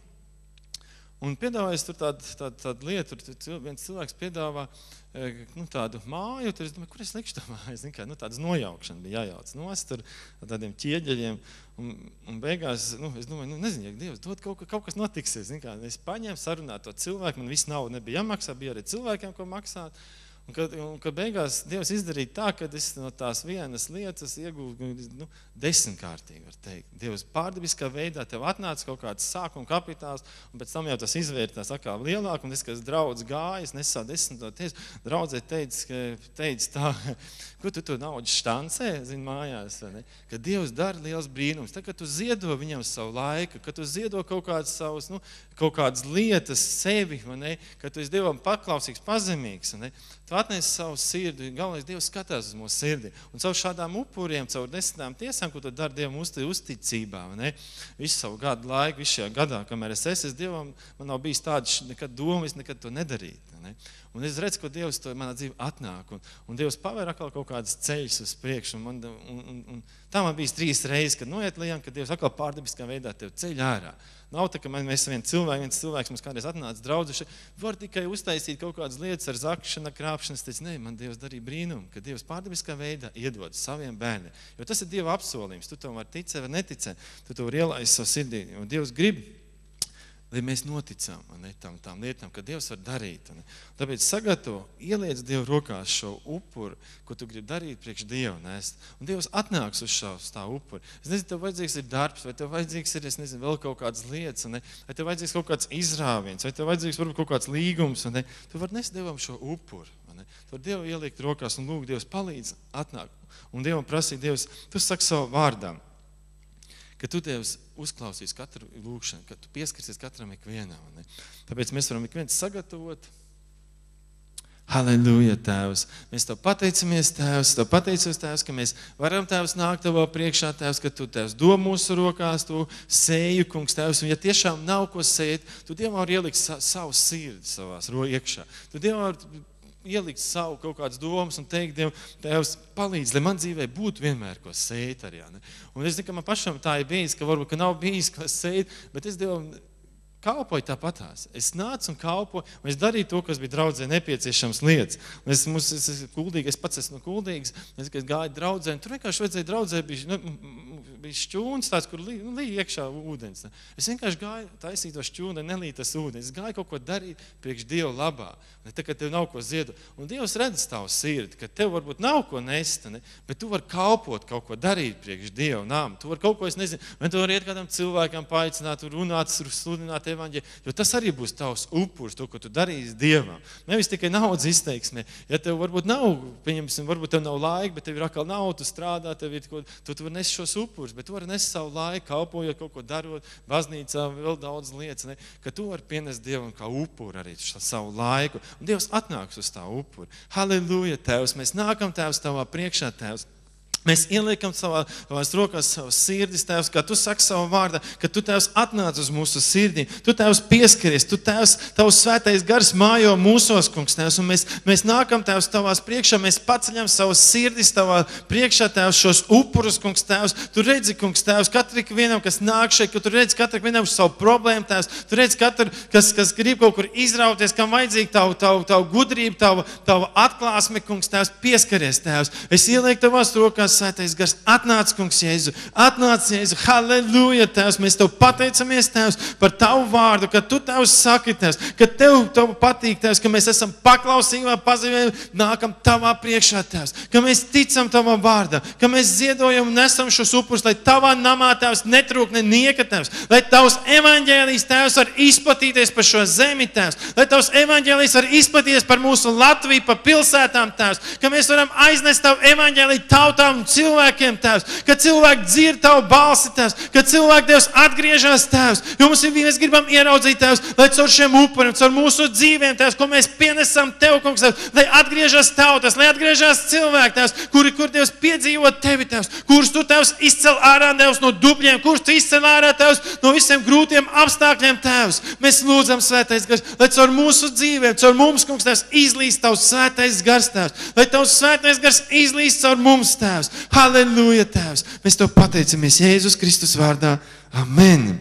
un piedāvājas tur tādu, tādu, tādu lietu, tur viens cilvēks piedāvā nu, tādu māju, tur es domāju, kur es likšu tā māju? Es kā, nu, tādas nojaukšana bija jājauc nost tur tādiem ķieģeļiem, un, un beigās, nu, es domāju, nu, nezinu, ja Dievs dod kaut, kaut kas notiksies, kā, es paņēmu, sarunāju to cilvēku, man viss nauda nebija jāmaksā, bija arī cilvēkiem, ko maksāt. Un kad, un kad beigās Dievs izdarīja tā, ka es no tās vienas lietas iegūtu nu, desmitkārtīgi, var teikt. Dievs pārdabiskā veidā tev atnāca kaut kāds sākuma kapitāls, un pēc tam jau tas izvērtās atkal lielāk, un es, kas draudz gāja, es nesā desmito tiesu, draudzē teica, teica tā, ko tu to naudu štancē, zini, mājās, ne? Ka Dievs dara liels brīnums. Tā, kad tu ziedo viņam savu laiku, kad tu ziedo kaut kādas savas, nu, kaut kādas lietas sevi, ne? Kad tu esi Dievam paklausīgs, pazemīgs, ne? Tu atnesi savu sirdi, galvenais Dievs skatās uz mūsu sirdi. Un caur šādām upuriem, caur desmitām tiesām, ko tu dari Dievam uzticībā, ne? Visu savu gadu laiku, visu šajā gadā, kamēr es esmu, es Dievam, man nav bijis tādas nekad doma, es nekad to nedarītu. Ne? Un es redzu, ka Dievs to manā dzīvē atnāk, un, un Dievs pavēr atkal kaut kādas ceļus uz priekšu, un, man, un, un, un tā man bijis trīs reizes, kad noiet lejām, ka Dievs atkal pārdabiskā veidā tev ceļ ārā. Nav tā, ka mēs viens cilvēks, viens cilvēks mums kādreiz atnāca draudzuši, var tikai uztaisīt kaut kādas lietas ar zakšanu, krāpšanu. Es teicu, nē, man Dievs darīja brīnumu, ka Dievs pārdabiskā veidā iedod saviem bērniem. Jo tas ir Dieva apsolījums, tu to var ticēt vai neticēt, tu to var ielaist savu sirdī. Un Dievs grib, lai mēs noticam ne, tam, tām lietām, ka Dievs var darīt. Ne. Tāpēc sagatavo, ieliec Dievu rokās šo upuru, ko tu gribi darīt priekš Dievu nest. Un Dievs atnāks uz šo tā upuru. Es nezinu, tev vajadzīgs ir darbs, vai tev vajadzīgs ir, es nezinu, vēl kaut kādas lietas, ne, vai tev vajadzīgs kaut kāds izrāviens, vai tev vajadzīgs varbūt kaut kāds līgums, ne. Tu vari nest Dievam šo upuru. Ne. Tu vari Dievu ielikt rokās un lūgt, Dievs palīdz atnāk. Un Dievam prasīt, Dievs, tu saki savu vārdām, ka tu Dievs uzklausīs katru lūgšanu, ka tu pieskarsies katram ikvienam. Ne? Tāpēc mēs varam ikviens sagatavot. Halleluja, Tēvs! Mēs Tev pateicamies, Tēvs, Tev pateicos, Tēvs, ka mēs varam, Tēvs, nākt Tavā priekšā, Tēvs, ka Tu, Tēvs, dod mūsu rokās, Tu sēju, Kungs, Tēvs, un ja tiešām nav ko sēt, Tu Dievam var ielikt sa- savu sirdi savās ro iekšā. Tu Dievam var ielikt savu kaut kādas domas un teikt Dievam, Tēvs, palīdz, lai man dzīvē būtu vienmēr ko sēt arī. Ja, ne? Un es zinu, ka man pašam tā ir bijis, ka varbūt ka nav bijis ko sēt, bet es Dievam kalpoju tāpatās. Es nācu un kalpoju, un es darīju to, kas bija draudzē nepieciešams lietas. Un es, mums, es, es, kuldīgi, es pats esmu kuldīgs, es, es gāju draudzē, un tur vienkārši vajadzēja draudzē, bija, nu, bija šķūns tāds, kur lī, nu, lī iekšā ūdens. Ne? Es vienkārši gāju taisīt to šķūni, nelīt tas ūdens. Es gāju kaut ko darīt priekš Dievu labā. Ne? Tā, ka tev nav ko ziedot. Un Dievs redz tavu sirdi, ka tev varbūt nav ko nest, ne? Bet tu vari kalpot, kaut ko darīt priekš Dievu nām. Tu vari kaut ko, es nezinu, vai tu vari iet kādam cilvēkam paaicināt, runāt, sludināt evaņģēliju, jo tas arī būs tavs upurs, to, ko tu darīsi Dievam. Nevis tikai naudas izteiksmē. Ja tev varbūt nav, pieņemsim, varbūt tev nav laika, bet tev ir atkal nauda, tu strādā, tev ir, ko, tu, tu vari nest šos upurus, bet tu vari nest savu laiku, kalpojot, kaut ko darot, baznīcā, vēl daudz lietas, ne? Ka tu vari pienest Dievam kā upuru arī savu laiku. Un Dievs atnāks uz tā upuru. Halleluja, Tēvs, mēs nākam, Tēvs, Tavā priekšā, Tēvs. Mēs ieliekam savā, savās rokās savas sirdis, Tēvs, kā Tu saki savā vārdā, ka Tu, Tēvs, atnāc uz mūsu sirdīm, Tu, Tēvs, pieskaries, Tu, Tēvs, Tavs svētais gars mājo mūsos, kungs, Tēvs, un mēs, mēs nākam, Tēvs, Tavās priekšā, mēs paceļam savas sirdis Tavā priekšā, Tēvs, šos upurus, kungs, Tēvs, Tu redzi, kungs, Tēvs, katru vienam, kas nāk šeit, ka Tu redzi katru vienam savu problēmu, Tēvs, Tu redzi katru, kas, kas grib kaut kur izrauties, kam vajadzīga Tavu, tavu, tavu gudrību, Tavu, tavu atklāsmi, kungs, Tēvs, pieskaries, Tēvs. Es ielieku Tavās rokās, Svētais gars, atnāc, kungs, Jēzu, atnāc, Jēzu, halleluja, Tēvs, mēs Tev pateicamies, Tēvs, par Tavu vārdu, ka Tu, Tēvs, saki, Tēvs, ka Tev, tev patīk, Tēvs, ka mēs esam paklausīgā pazīmē, nākam Tavā priekšā, Tēvs, ka mēs ticam Tavam vārdam, ka mēs ziedojam un nesam šos upurus, lai Tavā namā, Tēvs, netrūk ne nieka, Tēvs, lai Tavs evaņģēlijs, Tēvs, var izplatīties par šo zemi, Tēvs, lai Tavs evaņģēlijs var izplatīties par mūsu Latviju, par pilsētām, Tēvs, ka mēs varam aiznest Tavu evaņģēliju tautām un cilvēkiem, Tēvs, ka cilvēki dzird Tavu balsi, Tēvs, ka cilvēki, Tēvs, atgriežas, Tēvs, jo mums ir, mēs gribam ieraudzīt, Tēvs, lai caur šiem upuriem, caur mūsu dzīvēm, Tēvs, ko mēs pienesam Tev, kungs, Tēvs, lai atgriežas tautas, lai atgriežas cilvēki, Tēvs, kuri, kur, Tēvs, piedzīvo Tevi, Tēvs, kurus Tu, Tēvs, izcel ārā, Tēvs, no dubļiem, kurus Tu izcel ārā, Tēvs, no visiem grūtiem apstākļiem, Tēvs. Mēs lūdzam, Svētais gars, lai caur mūsu dzīvēm, caur mums, kungs, Tēvs, izlīst Tavs Svētais gars, Tēvs, lai Tavs Svētais gars izlīst caur mums, Tēvs. Halleluja, Tēvs. Mēs Tev pateicamies Jēzus Kristus vārdā. Amen.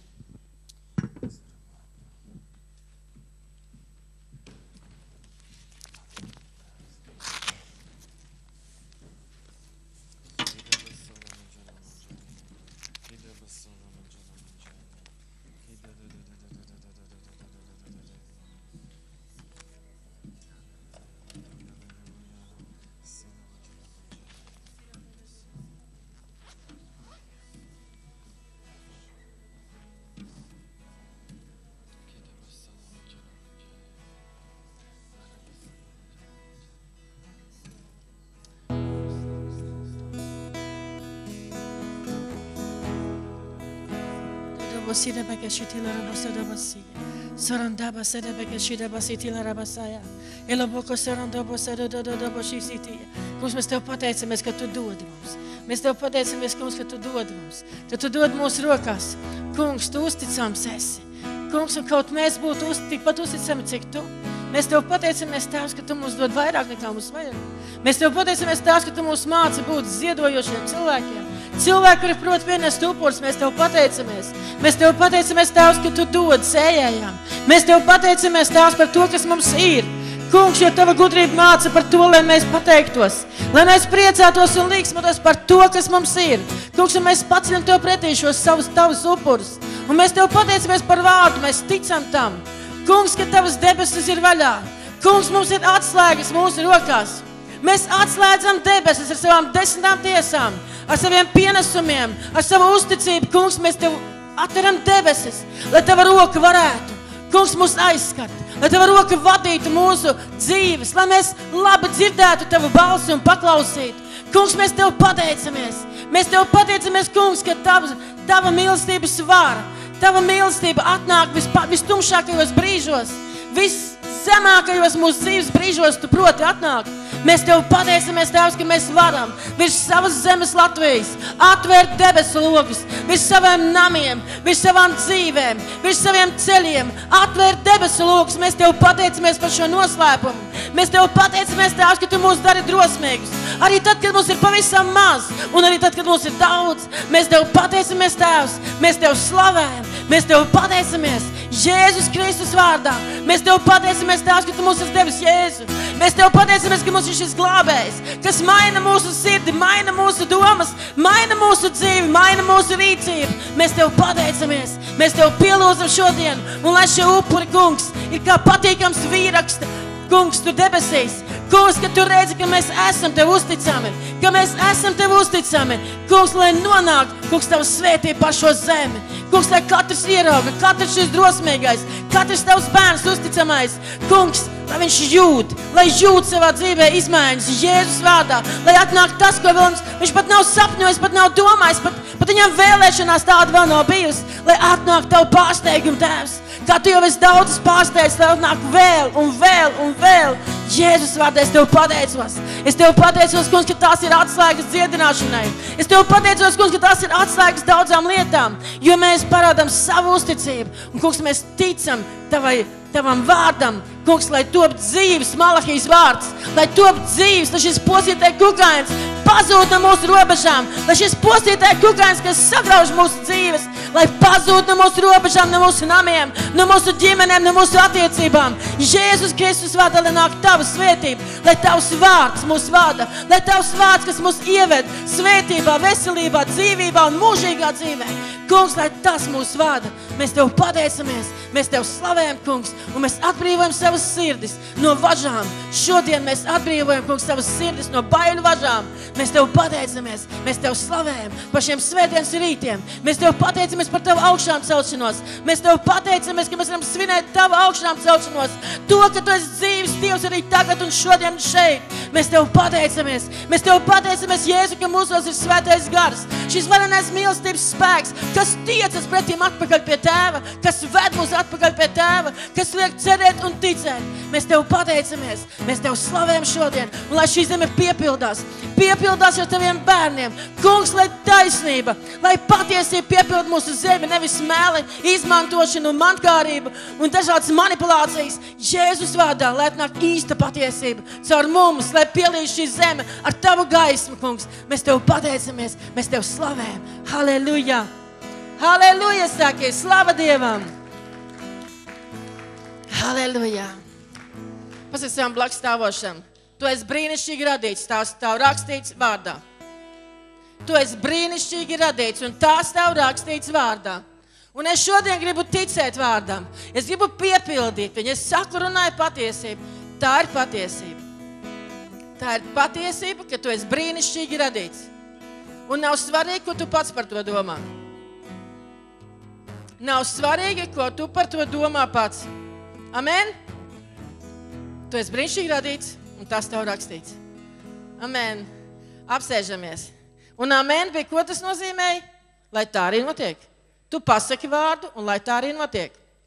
Sida beke shitila rabasada basi. Sarandaba sada beke shida basi tila rabasaya. Ela boko sarandaba sada da da da bashi siti. Kungs, mēs Tev pateicamies, ka Tu dodi mums. Mēs Tev pateicamies, Kungs, ka Tu dodi mums. Ka Tu dod mūsu rokās. Kungs, Tu uzticams esi. Kungs, un kaut mēs būtu uz, tikpat uzticami, cik Tu. Mēs Tev pateicamies, Tēvs, ka Tu mums dod vairāk nekā mums vajag. Mēs Tev pateicamies, Tēvs, ka Tu mums māci būt ziedojošiem cilvēkiem. Cilvēki, kuri prot pienest upurus, mēs Tev pateicamies. Mēs Tev pateicamies, Tēvs, ka Tu dod sējējām. Mēs Tev pateicamies, Tēvs, par to, kas mums ir. Kungs, jo Tava gudrība māca par to, lai mēs pateiktos, lai mēs priecātos un līksmotos par to, kas mums ir. Kungs, un mēs paceļam Tev pretī šos savus Tavus upurus. Un mēs Tev pateicamies par vārdu, mēs ticam tam. Kungs, ka Tavas debesis ir vaļā. Kungs, mums ir atslēgas mūsu rokās. Mēs atslēdzam debesis ar savām desmitām tiesām, ar saviem pienesumiem, ar savu uzticību. Kungs, mēs Tev atveram debesis, lai Tava roka varētu, Kungs, mūs aizskart, lai Tava roka vadītu mūsu dzīves, lai mēs labi dzirdētu Tavu balsi un paklausītu. Kungs, mēs Tev pateicamies. Mēs Tev pateicamies, Kungs, ka Tava, tava mīlestības vara, Tava mīlestība atnāk vispa, vistumšākajos brīžos, viszemākajos mūsu dzīves brīžos Tu proti atnāk. Mēs Tev pateicamies, Tēvs, ka mēs varam virs savas zemes Latvijas atvērt debesu logus, virs saviem namiem, virs savām dzīvēm, virs saviem ceļiem, atvērt debesu logus. Mēs Tev pateicamies par šo noslēpumu. Mēs Tev pateicamies, Tēvs, ka Tu mūs dari drosmīgus. Arī tad, kad mums ir pavisam maz, un arī tad, kad mums ir daudz, mēs Tev pateicamies, Tēvs, mēs Tev slavējam, mēs Tev pateicamies Jēzus Kristus vārdā. Mēs Tev pateicamies, Tēvs, ka Tu mums esi devis Jēzu. Mēs Tev pateicamies, ka mums ir šis glābējs, kas maina mūsu sirdi, maina mūsu domas, maina mūsu dzīvi, maina mūsu rīcību. Mēs Tev pateicamies, mēs Tev pielūdzam šodien, un lai šie upuri, Kungs, ir kā patīkams vīraksta, Kungs, Tu debesīs. Kungs, ka Tu redzi, ka mēs esam Tev uzticami, ka mēs esam Tev uzticami. Kungs, lai nonāk, Kungs, Tavs svētība par šo zemi. Kungs, lai katrs ierauga, katrs šis drosmīgais, katrs Tavs bērns uzticamais. Kungs, lai viņš jūt, lai jūt savā dzīvē izmaiņas Jēzus vārdā, lai atnāk tas, ko vēl viņš pat nav sapņojis, pat nav domājis, pat, pat viņam vēlēšanās tāda vēl nav bijusi, lai atnāk Tavu pārsteigumu, Tēvs. Kā Tu jau esi daudzas pārsteidz, lai atnāk vēl un vēl un vēl. Jēzus vārdā es Tev pateicos. Es Tev pateicos, kungs, ka tās ir atslēgas dziedināšanai. Es Tev pateicos, kungs, ka tās ir atslēgas daudzām lietām, jo mēs parādām savu uzticību. Un, kungs, mēs ticam Tavai, Tavam vārdam, kungs, lai top dzīves, Malahijas vārds, lai top dzīves, lai šis postītāji kukains pazūd no mūsu robežām, lai šis postītāji kukains, kas sagrauž mūsu dzīves, lai pazūd no mūsu robežām, no mūsu namiem, no mūsu ģimenēm, no mūsu attiecībām. Jēzus Kristus vārdā, lai nāk Tava svētība, lai Tavs vārds mūs vada, lai Tavs vārds, kas mūs ieved svētībā, veselībā, dzīvībā un mūžīgā dzīvē. Kungs, lai tas mūs vada. Mēs Tev pateicamies, mēs Tev slavējam, kungs, un mēs atbrīvojam savas sirdis no važām. Šodien mēs atbrīvojam, kungs, savas sirdis no baiļu važām. Mēs Tev pateicamies, mēs Tev slavējam par šiem svētdienas rītiem. Mēs Tev pateicamies par Tavu augšām celšanos. Mēs Tev pateicamies, ka mēs varam svinēt Tavu augšām celšanos. To, ka Tu esi dzīves Dievs arī tagad un šodien šeit. Mēs Tev pateicamies. Mēs Tev pateicamies, Jēzu, ka mūsos ir svētais gars. Šis varenais mīlestības spēks, kas tiecas pretīm atpakaļ pie Tēva, kas ved mūs atpakaļ pie Tēva, kas liek cerēt un ticēt. Mēs Tev pateicamies, mēs Tev slavējam šodien, un lai šī zeme piepildās, piepildās ar Taviem bērniem. Kungs, lai taisnība, lai patiesība piepild mūsu zemi, nevis mēli, izmantošanu, mantkārību un dažādas manipulācijas. Jēzus vārdā, lai atnāk īsta patiesība caur mums, lai pielīdz šī zeme ar Tavu gaismu, kungs. Mēs Tev pateicamies, mēs Tev slavējam. Halleluja! Halleluja, sākie, slava Dievam! Halleluja! Pasakām blakus stāvošam. Tu esi brīnišķīgi radīts, tās Tav rakstīts vārdā. Tu esi brīnišķīgi radīts, un tās Tav rakstīts vārdā. Un es šodien gribu ticēt vārdam. Es gribu piepildīt viņu. Es saku, runāju patiesību. Tā ir patiesība. Tā ir patiesība, ka tu esi brīnišķīgi radīts. Un nav svarīgi, ko tu pats par to domā. Nav svarīgi, ko tu par to domā pats. Amen? Tu esi brīnišķīgi radīts, un tas Tev rakstīts. Amen. Apsēžamies. Un amen bija, ko tas nozīmēja? Lai tā arī notiek. Tu pasaki vārdu, un lai tā arī notiek.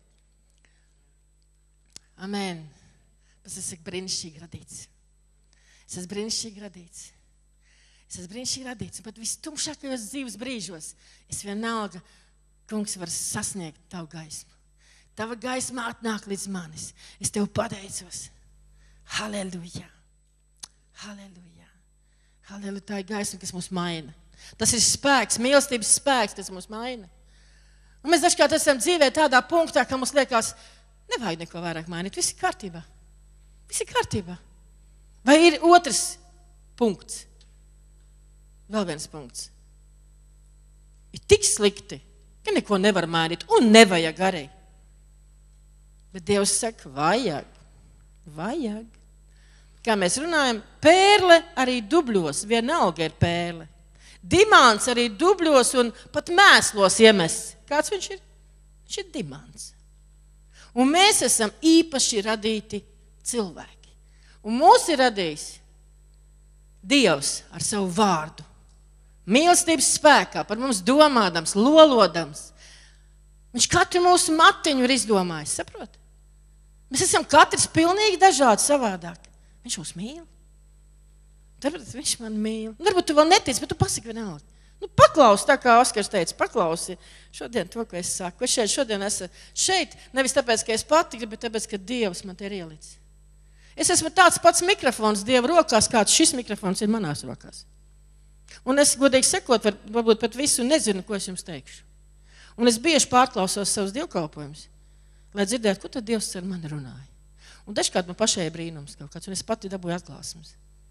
Amen. Es esmu brīnišķīgi radīts. Es esmu brīnišķīgi radīts. Es esmu brīnišķīgi radīts. Un pat vistumšākajos dzīves brīžos es vienalga, kungs, var sasniegt Tavu gaismu. Tava gaisma atnāk līdz manis. Es Tev pateicos. Halleluja. Halleluja. Halleluja. Tā ir gaisma, kas mūs maina. Tas ir spēks, mīlestības spēks, kas mūs maina. Un mēs dažkārt esam dzīvē tādā punktā, ka mums liekas, nevajag neko vairāk mainīt. Viss ir kārtībā. Viss ir kārtībā. Vai ir otrs punkts? Vēl viens punkts. Ir tik slikti, ka neko nevar mainīt un nevajag arī. Bet Dievs saka, vajag, vajag. Kā mēs runājam, pērle arī dubļos, vienalga ir pērle. Dimants arī dubļos un pat mēslos iemests. Kāds viņš ir? Viņš ir dimants. Un mēs esam īpaši radīti cilvēki. Un mūs ir radījis Dievs ar savu vārdu. Mīlestības spēkā, par mums domādams, lolodams. Viņš katru mūsu matiņu ir izdomājis, saprot? Mēs esam katrs pilnīgi dažādi savādāk. Viņš mūs mīl. Tāpēc viņš man mīl. Varbūt tu vēl netici, bet tu pasaki vienalga. Nu, paklausi, tā kā Oskars teica, paklausi šodien to, ko es saku. Es šeit šodien esmu šeit, nevis tāpēc, ka es pati gribu, bet tāpēc, ka Dievs man te ir ielicis. Es esmu tāds pats mikrofons Dieva rokās, kāds šis mikrofons ir manās rokās. Un es, godīgi sakot, var, varbūt pat visu nezinu, ko es jums teikšu. Un es bieži pārklausos savus dievkalpojumus, lai dzirdētu, ko tad Dievs ar mani runāja. Un dažkārt man pašai brīnums kaut kāds, un es pati dabūju atklāsmes.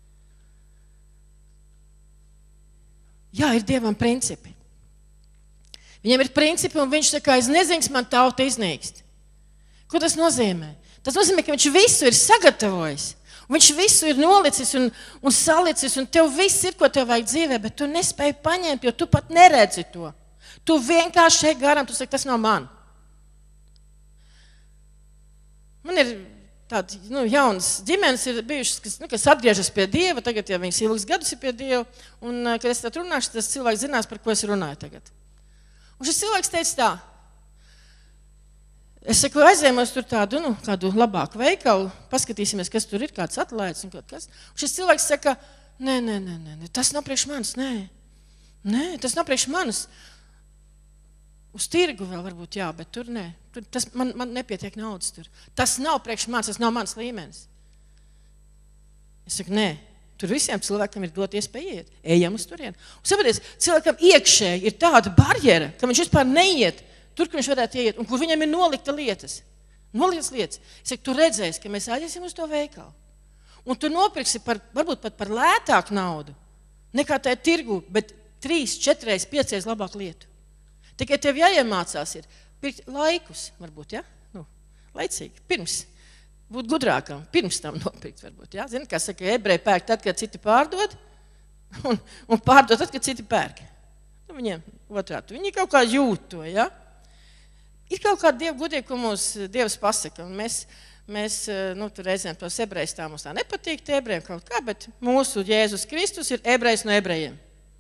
Jā, ir Dievam principi. Viņam ir principi, un viņš saka, es nezinu, man tauta iznīkst. Ko tas nozīmē? Tas nozīmē, ka viņš visu ir sagatavojis. Viņš visu ir nolicis un, un salicis, un tev viss ir, ko tev vajag dzīvē, bet tu nespēji paņemt, jo tu pat neredzi to. Tu vienkārši šeit garām, tu saki, tas nav man. Man ir tādi nu, jaunas ģimenes ir bijušas, kas, nu, kas atgriežas pie Dieva, tagad jau viņas ilgus gadus ir pie Dieva, un, kad es tad runāšu, tas cilvēks zinās, par ko es runāju tagad. Un šis cilvēks teica tā, Es saku, aizējām uz tur tādu, nu, kādu labāku veikalu, paskatīsimies, kas tur ir, kāds atlaids un kaut kas. Un šis cilvēks saka, nē, nē, nē, nē, tas nav priekš manis, nē. Nē, tas nav priekš manis. Uz tirgu vēl varbūt jā, bet tur nē. Tur, tas man, man nepietiek naudas tur. Tas nav priekš manis, tas nav mans līmenis. Es saku, nē, tur visiem cilvēkam ir dot iespēju iet. Ejam uz turien. Un saproties, cilvēkam iekšēji ir tāda barjera, ka viņš vispār neiet tur, kur viņš varētu iet, un kur viņam ir nolikta lietas. Noliktas lietas. Es saku, tu redzēsi, ka mēs aiziesim uz to veikalu. Un tu nopirksi par, varbūt pat par lētāku naudu, nekā tā tirgu, bet trīs, četreiz, piecreiz labāk lietu. Tikai tev jāiemācās ir pirkt laikus, varbūt, ja? Nu, laicīgi, pirms. Būt gudrākam, pirms tam nopirkt, varbūt, ja? Zini, kā saka, ebreji pērk tad, kad citi pārdod, un, un pārdod tad, kad citi pērk. Nu, viņiem otrādi, viņi kaut kā jūt to, ja? Ir kaut kādi dievu gudrie, ko mums Dievs pasaka, un mēs, mēs nu, tur reizēm tos ebrejus tā mums tā nepatīk, tie ebrejiem kaut kā, bet mūsu Jēzus Kristus ir ebrejs no ebrejiem.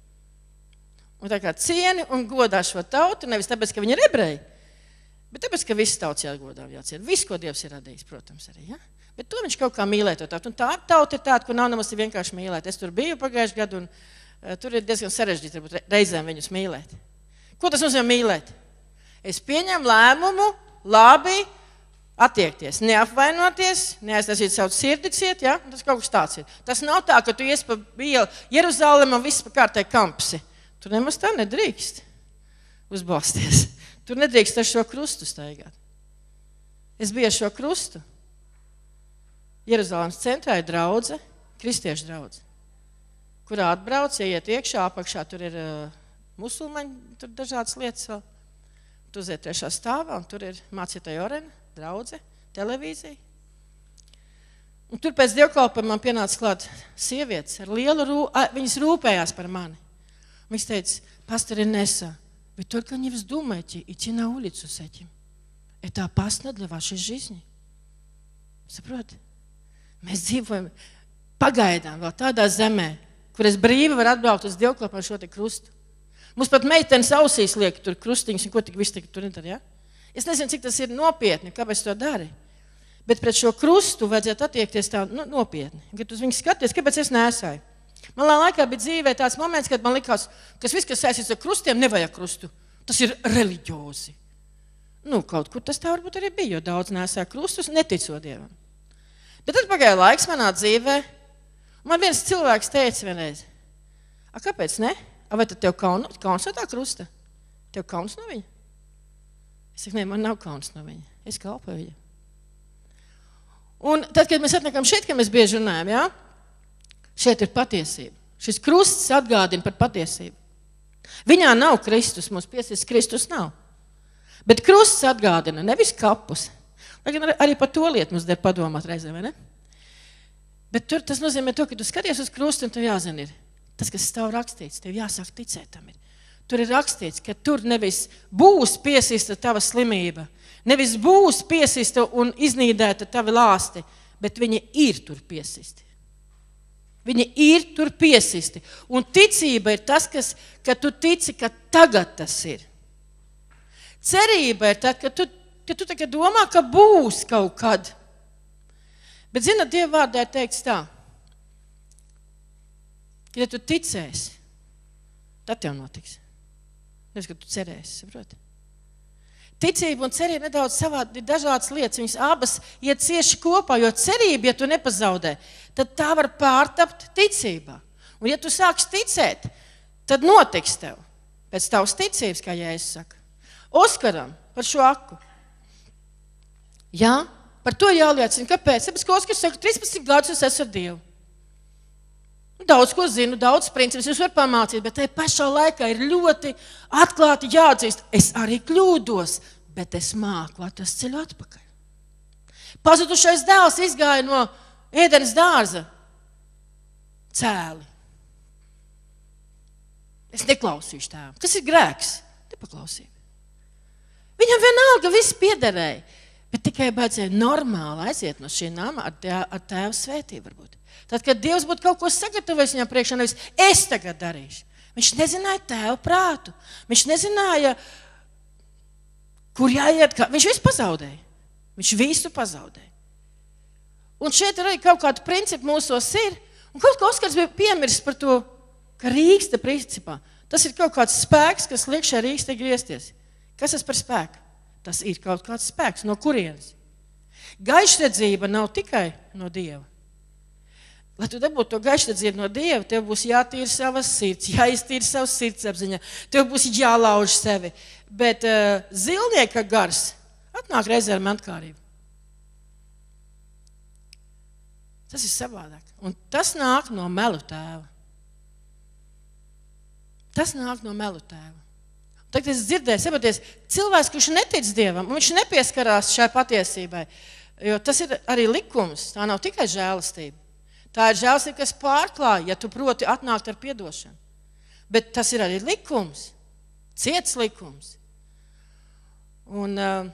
Un tā kā cieni un godā šo tautu, nevis tāpēc, ka viņi ir ebreji, bet tāpēc, ka viss tauts jāgodā un jāciena. Viss, ko Dievs ir radījis, protams, arī, ja? Bet to viņš kaut kā mīlē to tautu. Un tā tauta ir tāda, ko nav nemaz vienkārši mīlēt. Es tur biju pagājuši gadu, un uh, tur ir diezgan sarežģīti, varbūt reizēm viņus mīlēt. Ko tas nozīmē mīlēt? Es pieņemu lēmumu, labi attiekties, neapvainoties, neaiztaisīt savu sirdi ciet, ja? Tas kaut kas tāds ir. Tas nav tā, ka tu ies pa ielu Jeruzalem un viss pa kārtai kampsi. Tur nemaz tā nedrīkst uzbalsties. Tur nedrīkst ar šo krustu staigāt. Es biju ar šo krustu. Jeruzalemes centrā ir draudze, kristiešu draudze, kurā atbrauc, ieiet iekšā, apakšā tur ir uh, musulmaņi, tur dažādas lietas vēl. Tu uziet trešā stāvā, un tur ir mācītāja Orena, draudze, televīzija. Un tur pēc dievkalpojuma man pienāca klāt sievietes ar lielu rūpēm, viņas rūpējās par mani. Viņas teica, pastor Inesa, вы только не вздумайте идти на улицу с этим. Это опасно для вашей жизни. Saproti? Mēs dzīvojam pagaidām vēl tādā zemē, kur es brīvi varu atbraukt uz dievkalpojumu ar šo te krustu. Mums pat meitenes ausīs liek tur krustiņus, un ko tik viss tik tur nedara, ja? Es nezinu, cik tas ir nopietni, kāpēc to dari. Bet pret šo krustu vajadzētu attiekties tā nu, nopietni. Kad uz viņu skaties, kāpēc es nesāju? Man laikā bija dzīvē tāds moments, kad man likās, ka viss, kas saistīts ar krustiem, nevajag krustu. Tas ir reliģiozi. Nu, kaut kur tas tā varbūt arī bija, jo daudz nesāja krustus, neticot Dievam. Bet tad pagāja laiks manā dzīvē, un man viens cilvēks teica vienreiz, a, kāpēc ne? A, vai tad tev kauns, kauns no tā krusta? Tev kauns no viņa? Es saku, nē, man nav kauns no viņa. Es kalpoju viņam. Un tad, kad mēs atnākam šeit, kad mēs bieži runājam, jā, šeit ir patiesība. Šis krusts atgādina par patiesību. Viņā nav Kristus, mums piesīs Kristus nav. Bet krusts atgādina nevis kapus. Lai gan arī par to lietu mums der padomāt reizē, vai ne? Bet tur tas nozīmē to, ka tu skaties uz krustu un tev jāzina ir. Tas, kas stāv rakstīts, tev jāsāk ticēt tam ir. Tur ir rakstīts, ka tur nevis būs piesista tava slimība, nevis būs piesista un iznīdēta tavi lāsti, bet viņi ir tur piesisti. Viņi ir tur piesisti. Un ticība ir tas, kas, ka tu tici, ka tagad tas ir. Cerība ir tā, ka tu, ka tu tagad domā, ka būs kaut kad. Bet, zināt, Dieva vārdā ir teikts tā, ka, ja tu ticēsi, tad tev notiks. Nevis, ka tu cerēsi, saproti? Ticība un cerība nedaudz savādi ir dažādas lietas. Viņas abas iet cieši kopā, jo cerība, ja tu nepazaudē, tad tā var pārtapt ticībā. Un ja tu sāksi ticēt, tad notiks tev pēc tavas ticības, kā Jēzus saka. Oskaram par šo aku. Jā, par to jāliecina. Kāpēc? Tāpēc, ka Oskars saka, trīspadsmit gadus es esmu ar Dievu. Daudz ko zinu, daudz principus jūs var pamācīt, bet tajā pašā laikā ir ļoti atklāti jāatzīst. Es arī kļūdos, bet es māku atrast ceļu atpakaļ. Pazudušais dēls izgāja no ēdenes dārza cēli. Es neklausīšu tēvu. Kas ir grēks? Nepaklausību. Viņam vienalga viss piederēja, bet tikai baidzēja normāli aiziet no šī nama ar, tē, ar tēva svētību varbūt. Tad, kad Dievs būtu kaut ko sagatavojis viņam priekšā, nevis es tagad darīšu. Viņš nezināja tēva prātu. Viņš nezināja, kur jāiet, kā, viņš visu pazaudēja. Viņš visu pazaudēja. Un šeit arī kaut kāda principa mūsos ir, un kaut kā Oskars bija piemirsts par to, ka rīkste principā. Tas ir kaut kāds spēks, kas liek šai rīkstei griezties. Kas tas par spēku? Tas ir kaut kāds spēks, no kurienes. Gaišredzība nav tikai no Dieva. Lai tu dabūtu to gaišredzību no Dieva, tev būs jātīra savas sirds, jāiztīra savas sirdsapziņa, tev būs jālauž sevi. Bet uh, zilnieka gars atnāk reizē ar mentkārību. Tas ir savādāk. Un tas nāk no melu tēva. Tas nāk no melu tēva. Tagad es dzirdēju, saproties, cilvēks, kurš netic Dievam, un viņš nepieskarās šai patiesībai, jo tas ir arī likums, tā nav tikai žēlastība. Tā ir žēlastība, kas pārklāja, ja tu proti atnākt ar piedošanu. Bet tas ir arī likums, ciets likums. Un uh,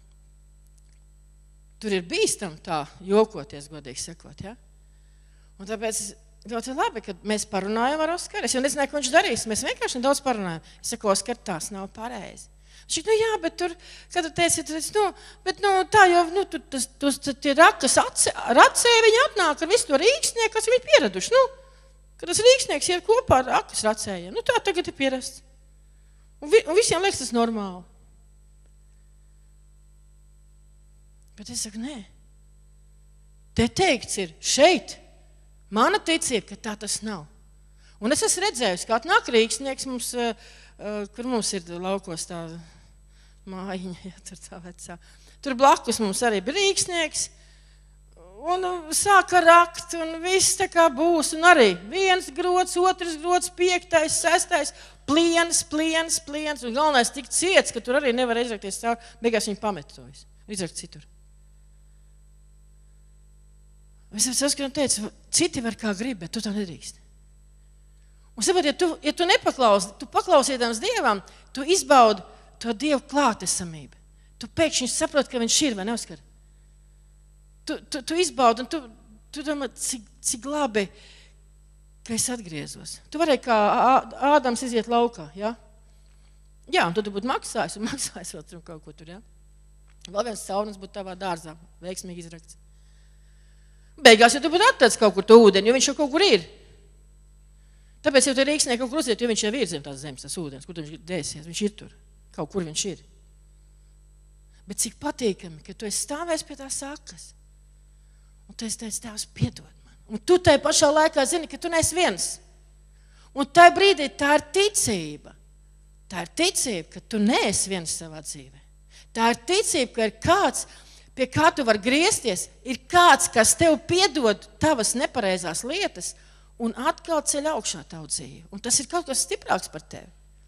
tur ir bīstam tā jokoties, godīgi sakot, ja? Un tāpēc ļoti labi, ka mēs parunājam ar Oskaru. Es jau nezināju, ko viņš darīs. Mēs vienkārši nedaudz parunājam. Es saku, Oskar, tas nav pareizi. Viņš saka, nu jā, bet tur, kad tu teici, tu teici, nu, bet nu, tā jau, nu, tur tas, tas, tie rakas acē, racē, viņi atnāk ar visu to rīksnieku, kas viņi pieraduši. Nu, kad tas rīksnieks iet kopā ar rakas racējiem. Nu, tā tagad ir pierasts. Un, vi, un visiem liekas tas normāli. Bet es saku, nē. Te teikts ir šeit. Mana ticība, ka tā tas nav. Un es esmu redzējusi, kā atnāk rīksnieks, mums, uh, uh, kur mums ir laukos tā mājiņa, ja, tur tā vecā. Tur blakus mums arī bija rīksnieks, un uh, sāka rakt, un viss tā kā būs, un arī viens grods, otrs grods, piektais, sestais, pliens, pliens, pliens, un galvenais tik ciets, ka tur arī nevar izrakties caur, beigās viņi pametojas, izrakt citur. Es saskaram teicu, citi var kā grib, bet tu tā nedrīkst. Un saprot, ja tu, ja tu nepaklausi, tu paklausīdams Dievam, tu izbaudi to Dievu klātesamību. Tu pēkšņi saproti, ka viņš ir, vai neuzskar? Tu, tu, tu izbaudi, un tu, tu domā, cik, cik labi, ka es atgriezos. Tu varēji kā Ādams iziet laukā, ja? Jā, un tu tu būtu maksājis, un maksājis vēl tur kaut ko tur, ja? Vēl viens caurums būtu tavā dārzā, veiksmīgi izrakts. Beigās, ja tu būtu attāds kaut kur to ūdeni, jo viņš jau kaut kur ir. Tāpēc jau te rīksnieki kaut kur uziet, jo viņš jau ir zem tās zemes, tas ūdens, kur viņš dēsies, viņš ir tur. Kaut kur viņš ir. Bet cik patīkami, ka tu esi stāvējis pie tās sakas. Un tu esi teicis, Tēvs, piedod man. Un tu tai pašā laikā zini, ka tu neesi viens. Un tai brīdī tā ir ticība. Tā ir ticība, ka tu neesi viens savā dzīvē. Tā ir ticība, ka ir kāds, pie kā tu var griezties, ir kāds, kas tev piedod tavas nepareizās lietas un atkal ceļ augšā tavu dzīvi. Un tas ir kaut kas stiprāks par tevi.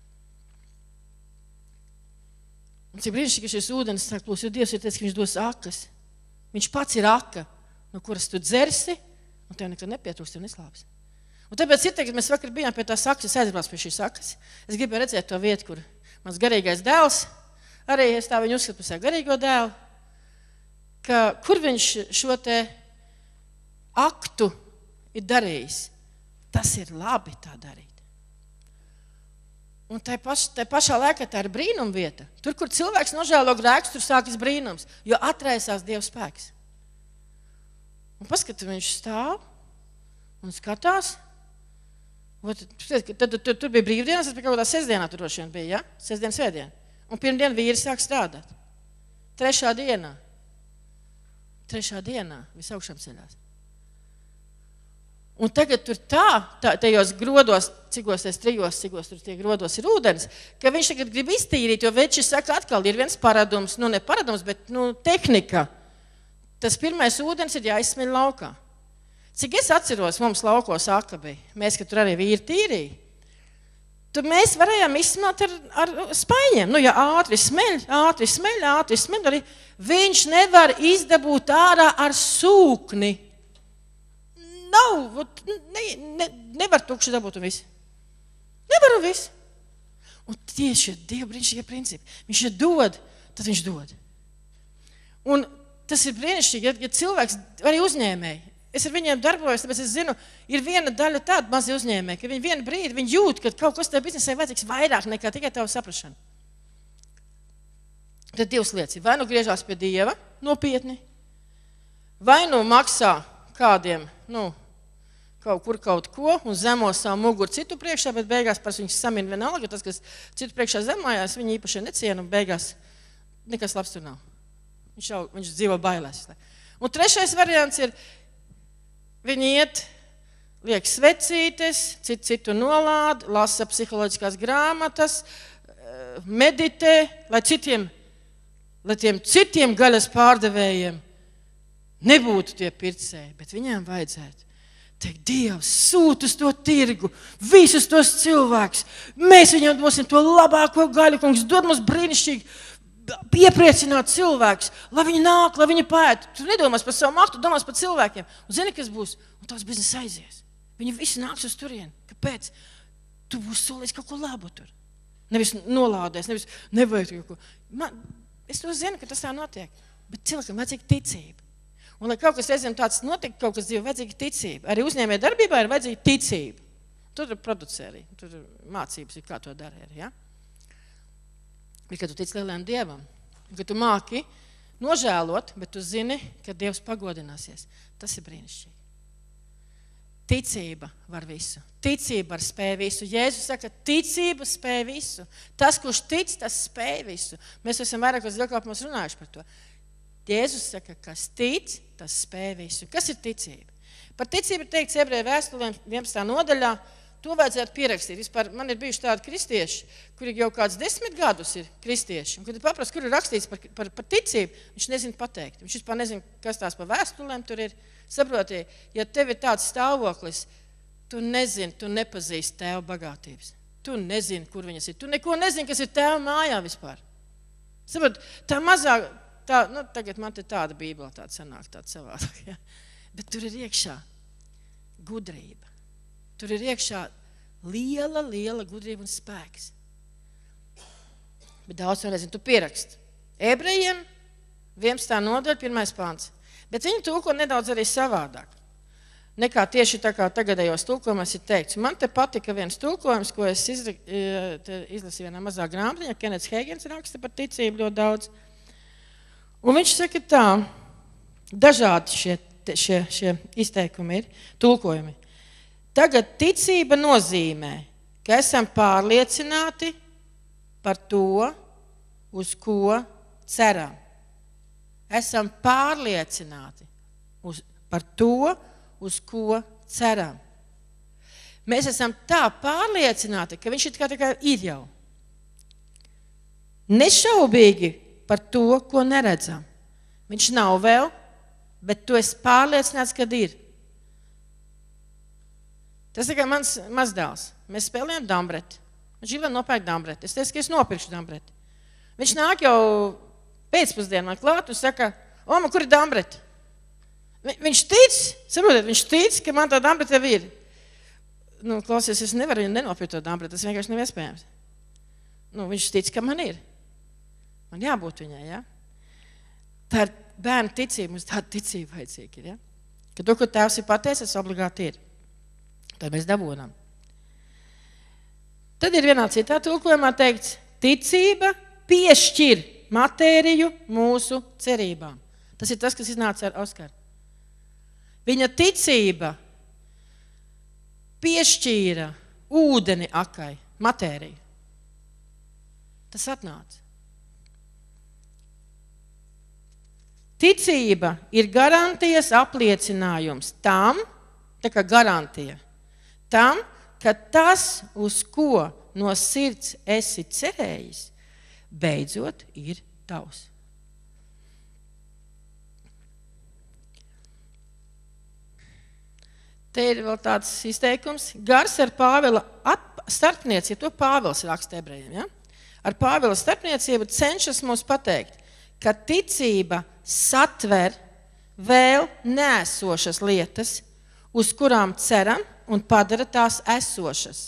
Un cik brīnišķīgi, ka šis ūdens sāk plūst, jo Dievs ir teicis, ka viņš dos akas. Viņš pats ir aka, no kuras tu dzersi, un tev nekad nepietrūks, tev neslāpes. Un tāpēc ir teikt, mēs vakar bijām pie tās akas, es aizbraucu pie šīs akas. Es gribēju redzēt to vietu, kur mans garīgais dēls, arī es tā viņu uzskatu par savu garīgo dēlu, ka kur viņš šo te aktu ir darījis, tas ir labi tā darīt. Un tai, paš, tai pašā laikā tā ir brīnuma vieta. Tur, kur cilvēks nožēlo grēkus, tur sākas brīnums, jo atraisās Dieva spēks. Un paskat, viņš stāv un skatās. Ot, tad, tad, tad, tur bija brīvdienas, tas bija kaut kādā sestdienā tur droši vien bija, ja? Sestdien, svētdien. Un pirmdien vīri sāk strādāt. Trešā dienā. Trešā dienā viss augšām ceļās. Un tagad tur tā, tā tajos grodos, cikos tais trijos, cikos tur tie grodos ir ūdens, ka viņš tagad grib iztīrīt, jo večis saka atkal, ir viens paradums, nu ne paradums, bet nu, tehnika. Tas pirmais ūdens ir jāizsmeļ laukā. Cik es atceros, mums laukos aka bija, mēs, ka tur arī vīri tīrīja, tad mēs varējām izsmelt ar, ar spaiņiem. Nu, ja ātri smeļ, ātri smeļ, ātri smeļ, arī viņš nevar izdabūt ārā ar sūkni. Nav, ne, ne, nevar tukši dabūt un visu. Nevar un visu. Un tieši ir Dieva brīnišķīgie principi. Viņš ja dod, tad viņš dod. Un tas ir brīnišķīgi, ja, ja cilvēks, arī uzņēmēji, es ar viņiem darbojos, tāpēc es zinu, ir viena daļa tāda mazi uzņēmēji, ka viņi vienu brīdi, viņi jūt, ka kaut kas tajā biznesē vajadzīgs vairāk nekā tikai tavu saprašanu. Tad divas lietas. Vai nu griežās pie Dieva nopietni, vai nu maksā kādiem, nu, kaut kur kaut ko un zemo savu muguru citu priekšā, bet beigās pats viņš samina vienalga, tas, kas citu priekšā zemājās, viņi īpaši neciena un beigās nekas labs tur nav. Viņš, jau, viņš dzīvo bailēs. Un trešais variants ir, viņi iet, liek svecītes, citu, citu nolāda, lasa psiholoģiskās grāmatas, meditē, lai citiem, lai tiem citiem gaļas pārdevējiem nebūtu tie pircēji, bet viņiem vajadzētu teikt, Dievs, sūt uz to tirgu, visus tos cilvēkus. Mēs viņiem dosim to labāko gaļu, kungs, dod mums brīnišķīgi, iepriecināt cilvēkus, lai viņi nāk, lai viņi pēt. Tu nedomās par savu maktu, domās par cilvēkiem. Un zini, kas būs? Un tavs biznesa aizies. Viņi visi nāks uz turieni. Kāpēc? Tu būsi solījis kaut ko labu tur. Nevis nolādēs, nevis nevajag kaut ko. Man, es to zinu, ka tas tā notiek. Bet cilvēkam vajadzīga ticība. Un, lai kaut kas reizēm tāds notiek, kaut kas dzīvo, vajadzīga ticība. Arī uzņēmē darbībā ir vajadzīga ticība. Tur ir producēri, tur ir mācības, kā to dara. Ja? Ir, ka tu tici lielajam Dievam. Ka tu māki nožēlot, bet tu zini, ka Dievs pagodināsies. Tas ir brīnišķīgi. Ticība var visu. Ticība var spēj visu. Jēzus saka, ticība spēj visu. Tas, kurš tic, tas spēj visu. Mēs esam vairākos dievkalpojumos runājuši par to. Jēzus saka, kas tic, tas spēj visu. Kas ir ticība? Par ticību ir teikts Ebreju vēstulēm vienpadsmitā nodaļā, to vajadzētu pierakstīt. Vispār man ir bijuši tādi kristieši, kuri jau kāds desmit gadus ir kristieši. Un, kad ir paprast, kur ir rakstīts par, par, par ticību, viņš nezina pateikt. Viņš vispār nezina, kas tās par vēstulēm tur ir. Saprotiet, ja tev ir tāds stāvoklis, tu nezini, tu nepazīsti tēva bagātības. Tu nezini, kur viņas ir. Tu neko nezini, kas ir tēva mājā vispār. Saprot, tā mazā... Tā, nu, tagad man te tāda bībele tāda sanāk, tāda savādāk, ja? Bet tur ir iekšā gudrība. Tur ir iekšā liela, liela gudrība un spēks. Bet daudz vēl nezinu, tu pieraksti. Ebrejiem vienpadsmitā nodaļa, pirmais pants. Bet viņi tulko nedaudz arī savādāk. Nekā tieši tā kā tagadējos tulkojumos ir teikts. Man te patika viens tulkojums, ko es izra, izlasīju vienā mazā grāmatiņā, Kenets Heigens raksta par ticību ļoti daudz. Un viņš saka tā, dažādi šie, šie, šie izteikumi ir, tulkojumi. Tagad ticība nozīmē, ka esam pārliecināti par to, uz ko ceram. Esam pārliecināti uz, par to, uz ko ceram. Mēs esam tā pārliecināti, ka viņš ir kā tā kā ir jau. Nešaubīgi par to, ko neredzam. Viņš nav vēl, bet tu esi pārliecināts, kad ir. Tas ir kā mans mazdēls. Mēs spēlējam dambreti. Viņš ir vēl nopērk dambreti. Es teicu, ka es nopirkšu dambreti. Viņš nāk jau pēcpusdienā man klāt un saka, Oma, kur ir dambreti? Viņš tic, saprotiet, viņš tic, ka man tā dambreti jau ir. Nu, klausies, es nevaru nenopirkt to dambreti, tas vienkārši nav iespējams. Nu, viņš tic, ka man ir. Man jābūt viņai, ja? Tā ir bērnu ticība, mums tāda ticība vajadzīga ir, ja? Ka to, ko tēvs ir pateicis, obligāti ir. Tad mēs dabūnam. Tad ir vienā citā tulkojumā teikts, ticība piešķir matēriju mūsu cerībām. Tas ir tas, kas iznāca ar Oskaru. Viņa ticība piešķīra ūdeni akai, matēriju. Tas atnāca. Ticība ir garantijas apliecinājums tam, tā kā garantija, tam, ka tas, uz ko no sirds esi cerējis, beidzot ir tavs. Te ir vēl tāds izteikums, gars ar Pāvila starpniecību, to Pāvils raksta ebrejiem, ja? Ar Pāvila starpniecību cenšas mums pateikt, ka ticība satver vēl neesošas lietas, uz kurām ceram un padara tās esošas.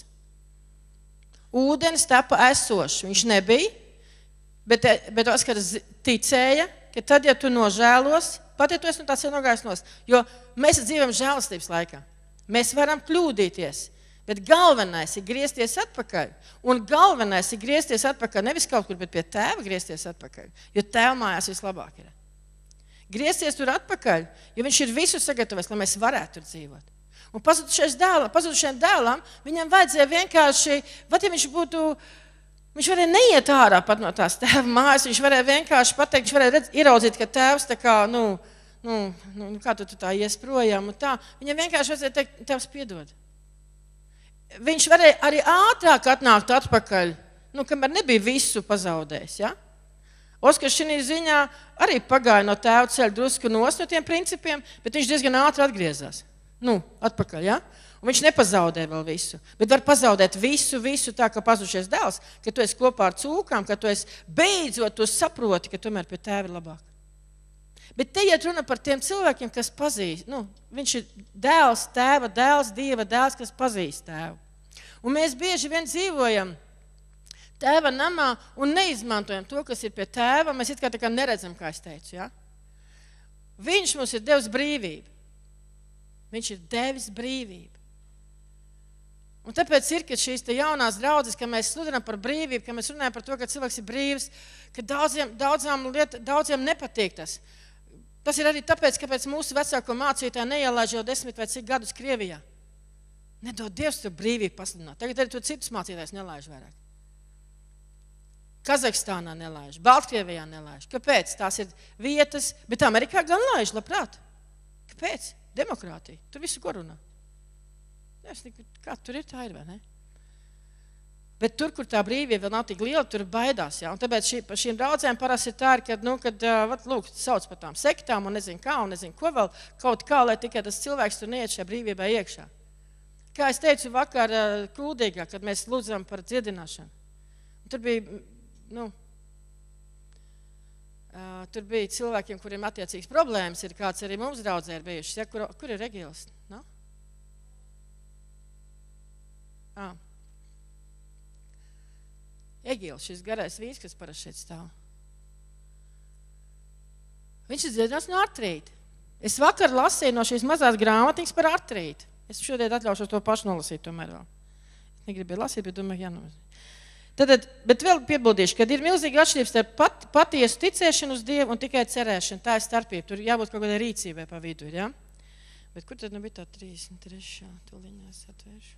Ūdens tapa esošs, viņš nebija, bet, bet Oskars ticēja, ka tad, ja tu nožēlos, pat ja tu esi no tāds nogājis nos, jo mēs dzīvojam žēlastības laikā. Mēs varam kļūdīties, Bet galvenais ir griezties atpakaļ. Un galvenais ir griezties atpakaļ nevis kaut kur, bet pie tēva griezties atpakaļ. Jo tēva mājās vislabāk ir. Griezties tur atpakaļ, jo viņš ir visu sagatavojis, lai mēs varētu tur dzīvot. Un pazudušais dēlam, pazudušajam dēlam, viņam vajadzēja vienkārši, pat ja viņš būtu, viņš varēja neiet ārā pat no tās tēva mājas, viņš varēja vienkārši pateikt, viņš varēja redz, ieraudzīt, ka tēvs tā kā, nu, nu, nu kā tu, tu tā ies projām un tā. Viņam vienkārši vajadzēja teikt, tēvs piedod. Viņš varēja arī ātrāk atnākt atpakaļ, nu, kamēr nebija visu pazaudējis, ja? Oskars šī ziņā arī pagāja no tēva ceļa drusku nos no tiem principiem, bet viņš diezgan ātri atgriezās. Nu, atpakaļ, ja? Un viņš nepazaudē vēl visu, bet var pazaudēt visu, visu tā, kā pazudušies dēls, ka tu esi kopā ar cūkām, ka tu esi beidzot, tu saproti, ka tomēr pie tēva ir labāk. Bet te iet runa par tiem cilvēkiem, kas pazīst, nu, viņš ir dēls, tēva dēls, Dieva dēls, kas pazīst tēvu. Un mēs bieži vien dzīvojam tēva namā un neizmantojam to, kas ir pie tēva, mēs it kā tā kā neredzam, kā es teicu, ja? Viņš mums ir devis brīvību. Viņš ir devis brīvību. Un tāpēc ir, ka šīs te jaunās draudzes, ka mēs sludinām par brīvību, ka mēs runājam par to, ka cilvēks ir brīvs, ka daudziem, daudzām liet, daudziem nepatīk tas. Tas ir arī tāpēc, kāpēc mūsu vecāko mācītāji neielaiž jau desmit vai cik gadus Krievijā. Nedod Dievs tu brīvību pasludināt. Tagad arī to citus mācītājus nelaiž vairāk. Kazahstānā nelaiž, Baltkrievijā nelaiž. Kāpēc? Tās ir vietas, bet Amerikā gan laiž, labprāt. Kāpēc? Demokrātija. Tur visu ko runā. Es neku, kā tur ir, tā ir, vai ne? Bet tur, kur tā brīvība vēl nav tik liela, tur baidās, jā. Un tāpēc šī, par šīm draudzēm parasti ir tā, kad, nu, kad, vat, lūk, sauc par tām sektām un nezinu kā, un nezinu ko vēl, kaut kā, lai tikai tas cilvēks tur neiet šajā brīvībā iekšā. Kā es teicu vakar Kūldīgā, kad mēs lūdzam par dziedināšanu. Tur bija, nu, Uh, tur bija cilvēkiem, kuriem attiecīgas problēmas ir, kāds arī mums draudzē ir bijušas. Ja? Kur, kur ir Egils? No? Ah. Egils, šis garais vīrs, kas parasti šeit stāv. Viņš ir dziedināts no artrīta. Es vakar lasīju no šīs mazās grāmatiņas par artrītu. Es šodien atļaušos to pašu nolasīt tomēr vēl. Es negribēju lasīt, bet domāju, jānolasīt. Tad, bet vēl piebildīšu, kad ir milzīga atšķirības starp pat, patiesu ticēšanu uz Dievu un tikai cerēšanu. Tā ir starpība. Tur jābūt kaut kādai rīcībai pa vidu. Ja? Bet kur tad nu bija tā trīsdesmit trešā? Toliņā es atvēršu.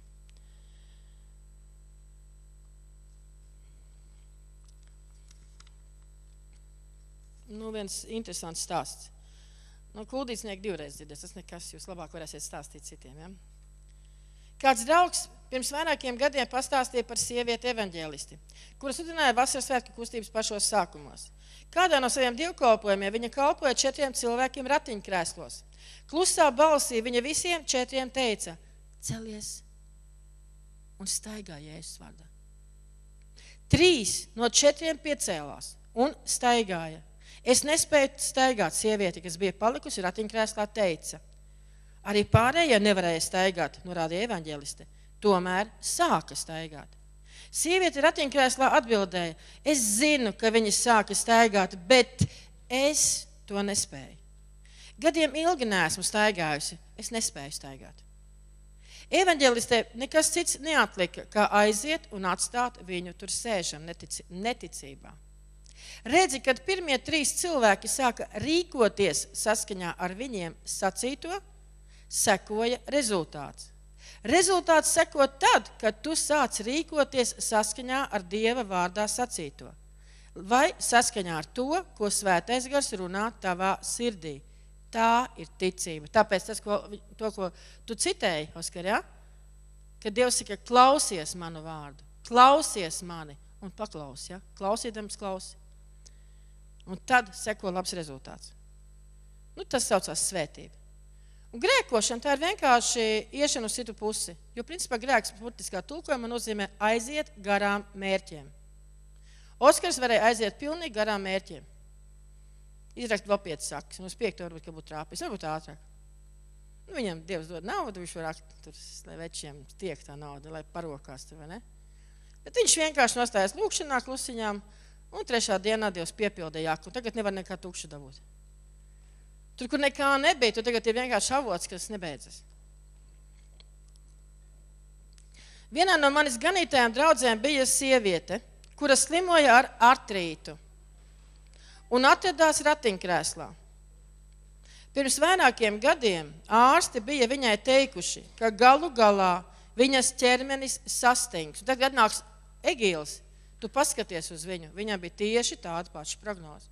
Nu, viens interesants stāsts. Nu, Kuldīcnieki divreiz dzirdēs. Tas nekas, jūs labāk varēsiet stāstīt citiem. Ja? Kāds draugs pirms vairākiem gadiem pastāstīja par sievieti evaņģēlisti, kura sludināja vasaras svētku kustības pašos sākumos. Kādā no saviem dievkalpojumiem viņa kalpoja četriem cilvēkiem ratiņkrēslos. Klusā balsī viņa visiem četriem teica: celies un staigā Jēzus vārdā. Trīs no četriem piecēlās un staigāja. Es nespēju staigāt, sievieti, kas bija palikusi ratiņkrēslā, teica. Arī pārējie nevarēja staigāt, norādīja evaņģēliste. Tomēr sāka staigāt. Sieviete ratiņkrēslā atbildēja: es zinu, ka viņa sāka staigāt, bet es to nespēju. Gadiem ilgi neesmu staigājusi, es nespēju staigāt. Evaņģēlistē nekas cits neatlika, kā aiziet un atstāt viņu tur sēžam netic, neticībā. Redzi, kad pirmie trīs cilvēki sāka rīkoties saskaņā ar viņiem sacīto, sekoja rezultāts. Rezultāts seko tad, kad tu sāc rīkoties saskaņā ar Dieva vārdā sacīto. Vai saskaņā ar to, ko Svētais Gars runā tavā sirdī. Tā ir ticība. Tāpēc tas, ko, to, ko tu citēji, Oskar, ja? Kad Dievs saka, klausies manu vārdu, klausies mani un paklaus, ja? Klausīdams klausi. Un tad seko labs rezultāts. Nu, tas saucās svētība. Un grēkošana tā ir vienkārši iešana uz citu pusi, jo principā grēks burtiskā tulkojuma nozīmē aiziet garām mērķiem. Oskars varēja aiziet pilnīgi garām mērķiem. Izrakt vēl piecas sakas, un uz piekto varbūt, ka būtu trāpījis, varbūt ātrāk. Nu, viņam Dievs dod naudu, viņš var akt, tur, lai večiem tiek tā nauda, lai parokās tur, vai ne? Bet viņš vienkārši nostājās lūkšanā klusiņām, un trešā dienā Dievs piepildīja jaku, un tagad nevar nekā tukšu dabūt. Tur, kur nekā nebija, tur tagad ir vienkārši avots, kas nebeidzas. Vienā no manis ganītajām draudzēm bija sieviete, kura slimoja ar artrītu un atradās ratiņkrēslā. Pirms vairākiem gadiem ārsti bija viņai teikuši, ka galu galā viņas ķermenis sastings. Tad atnāks Egīls, tu paskaties uz viņu, viņam bija tieši tāda paša prognoze.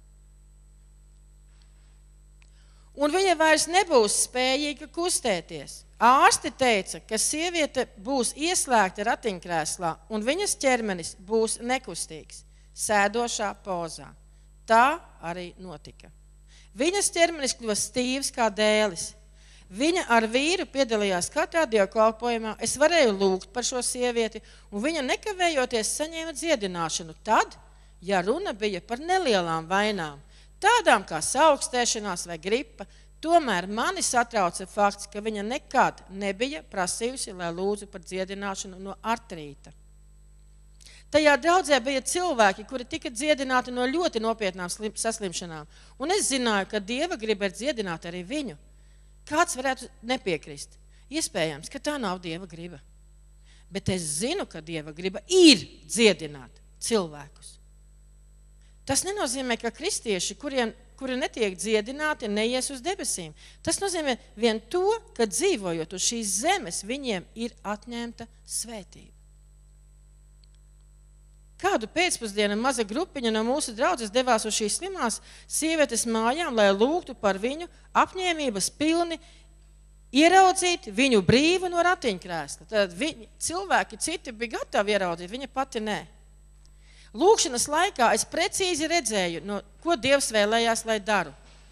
Un viņa vairs nebūs spējīga kustēties. Ārsti teica, ka sieviete būs ieslēgta ratiņkrēslā un viņas ķermenis būs nekustīgs, sēdošā pozā. Tā arī notika. Viņas ķermenis kļuva stīvs kā dēlis. Viņa ar vīru piedalījās katrā dievkalpojumā. Es varēju lūgt par šo sievieti, un viņa nekavējoties saņēma dziedināšanu tad, ja runa bija par nelielām vainām, tādām kā saaugstēšanās vai gripa. Tomēr mani satrauca fakts, ka viņa nekad nebija prasījusi, lai lūdzu par dziedināšanu no artrīta. Tajā draudzē bija cilvēki, kuri tika dziedināti no ļoti nopietnām saslimšanām, un es zināju, ka Dieva griba ir dziedināt arī viņu. Kāds varētu nepiekrist? Iespējams, ka tā nav Dieva griba. Bet es zinu, ka Dieva griba ir dziedināt cilvēkus. Tas nenozīmē, ka kristieši, kuriem, kuri netiek dziedināti, neies uz debesīm. Tas nozīmē vien to, ka dzīvojot uz šīs zemes, viņiem ir atņemta svētība. Kādu pēcpusdienu maza grupiņa no mūsu draudzes devās uz šīs slimās sievietes mājām, lai lūgtu par viņu apņēmības pilni ieraudzīt viņu brīvu no ratiņkrēsla. Tad viņi, cilvēki citi bija gatavi ieraudzīt, viņa pati nē. Lūkšanas laikā es precīzi redzēju, no ko Dievs vēlējās, lai daru.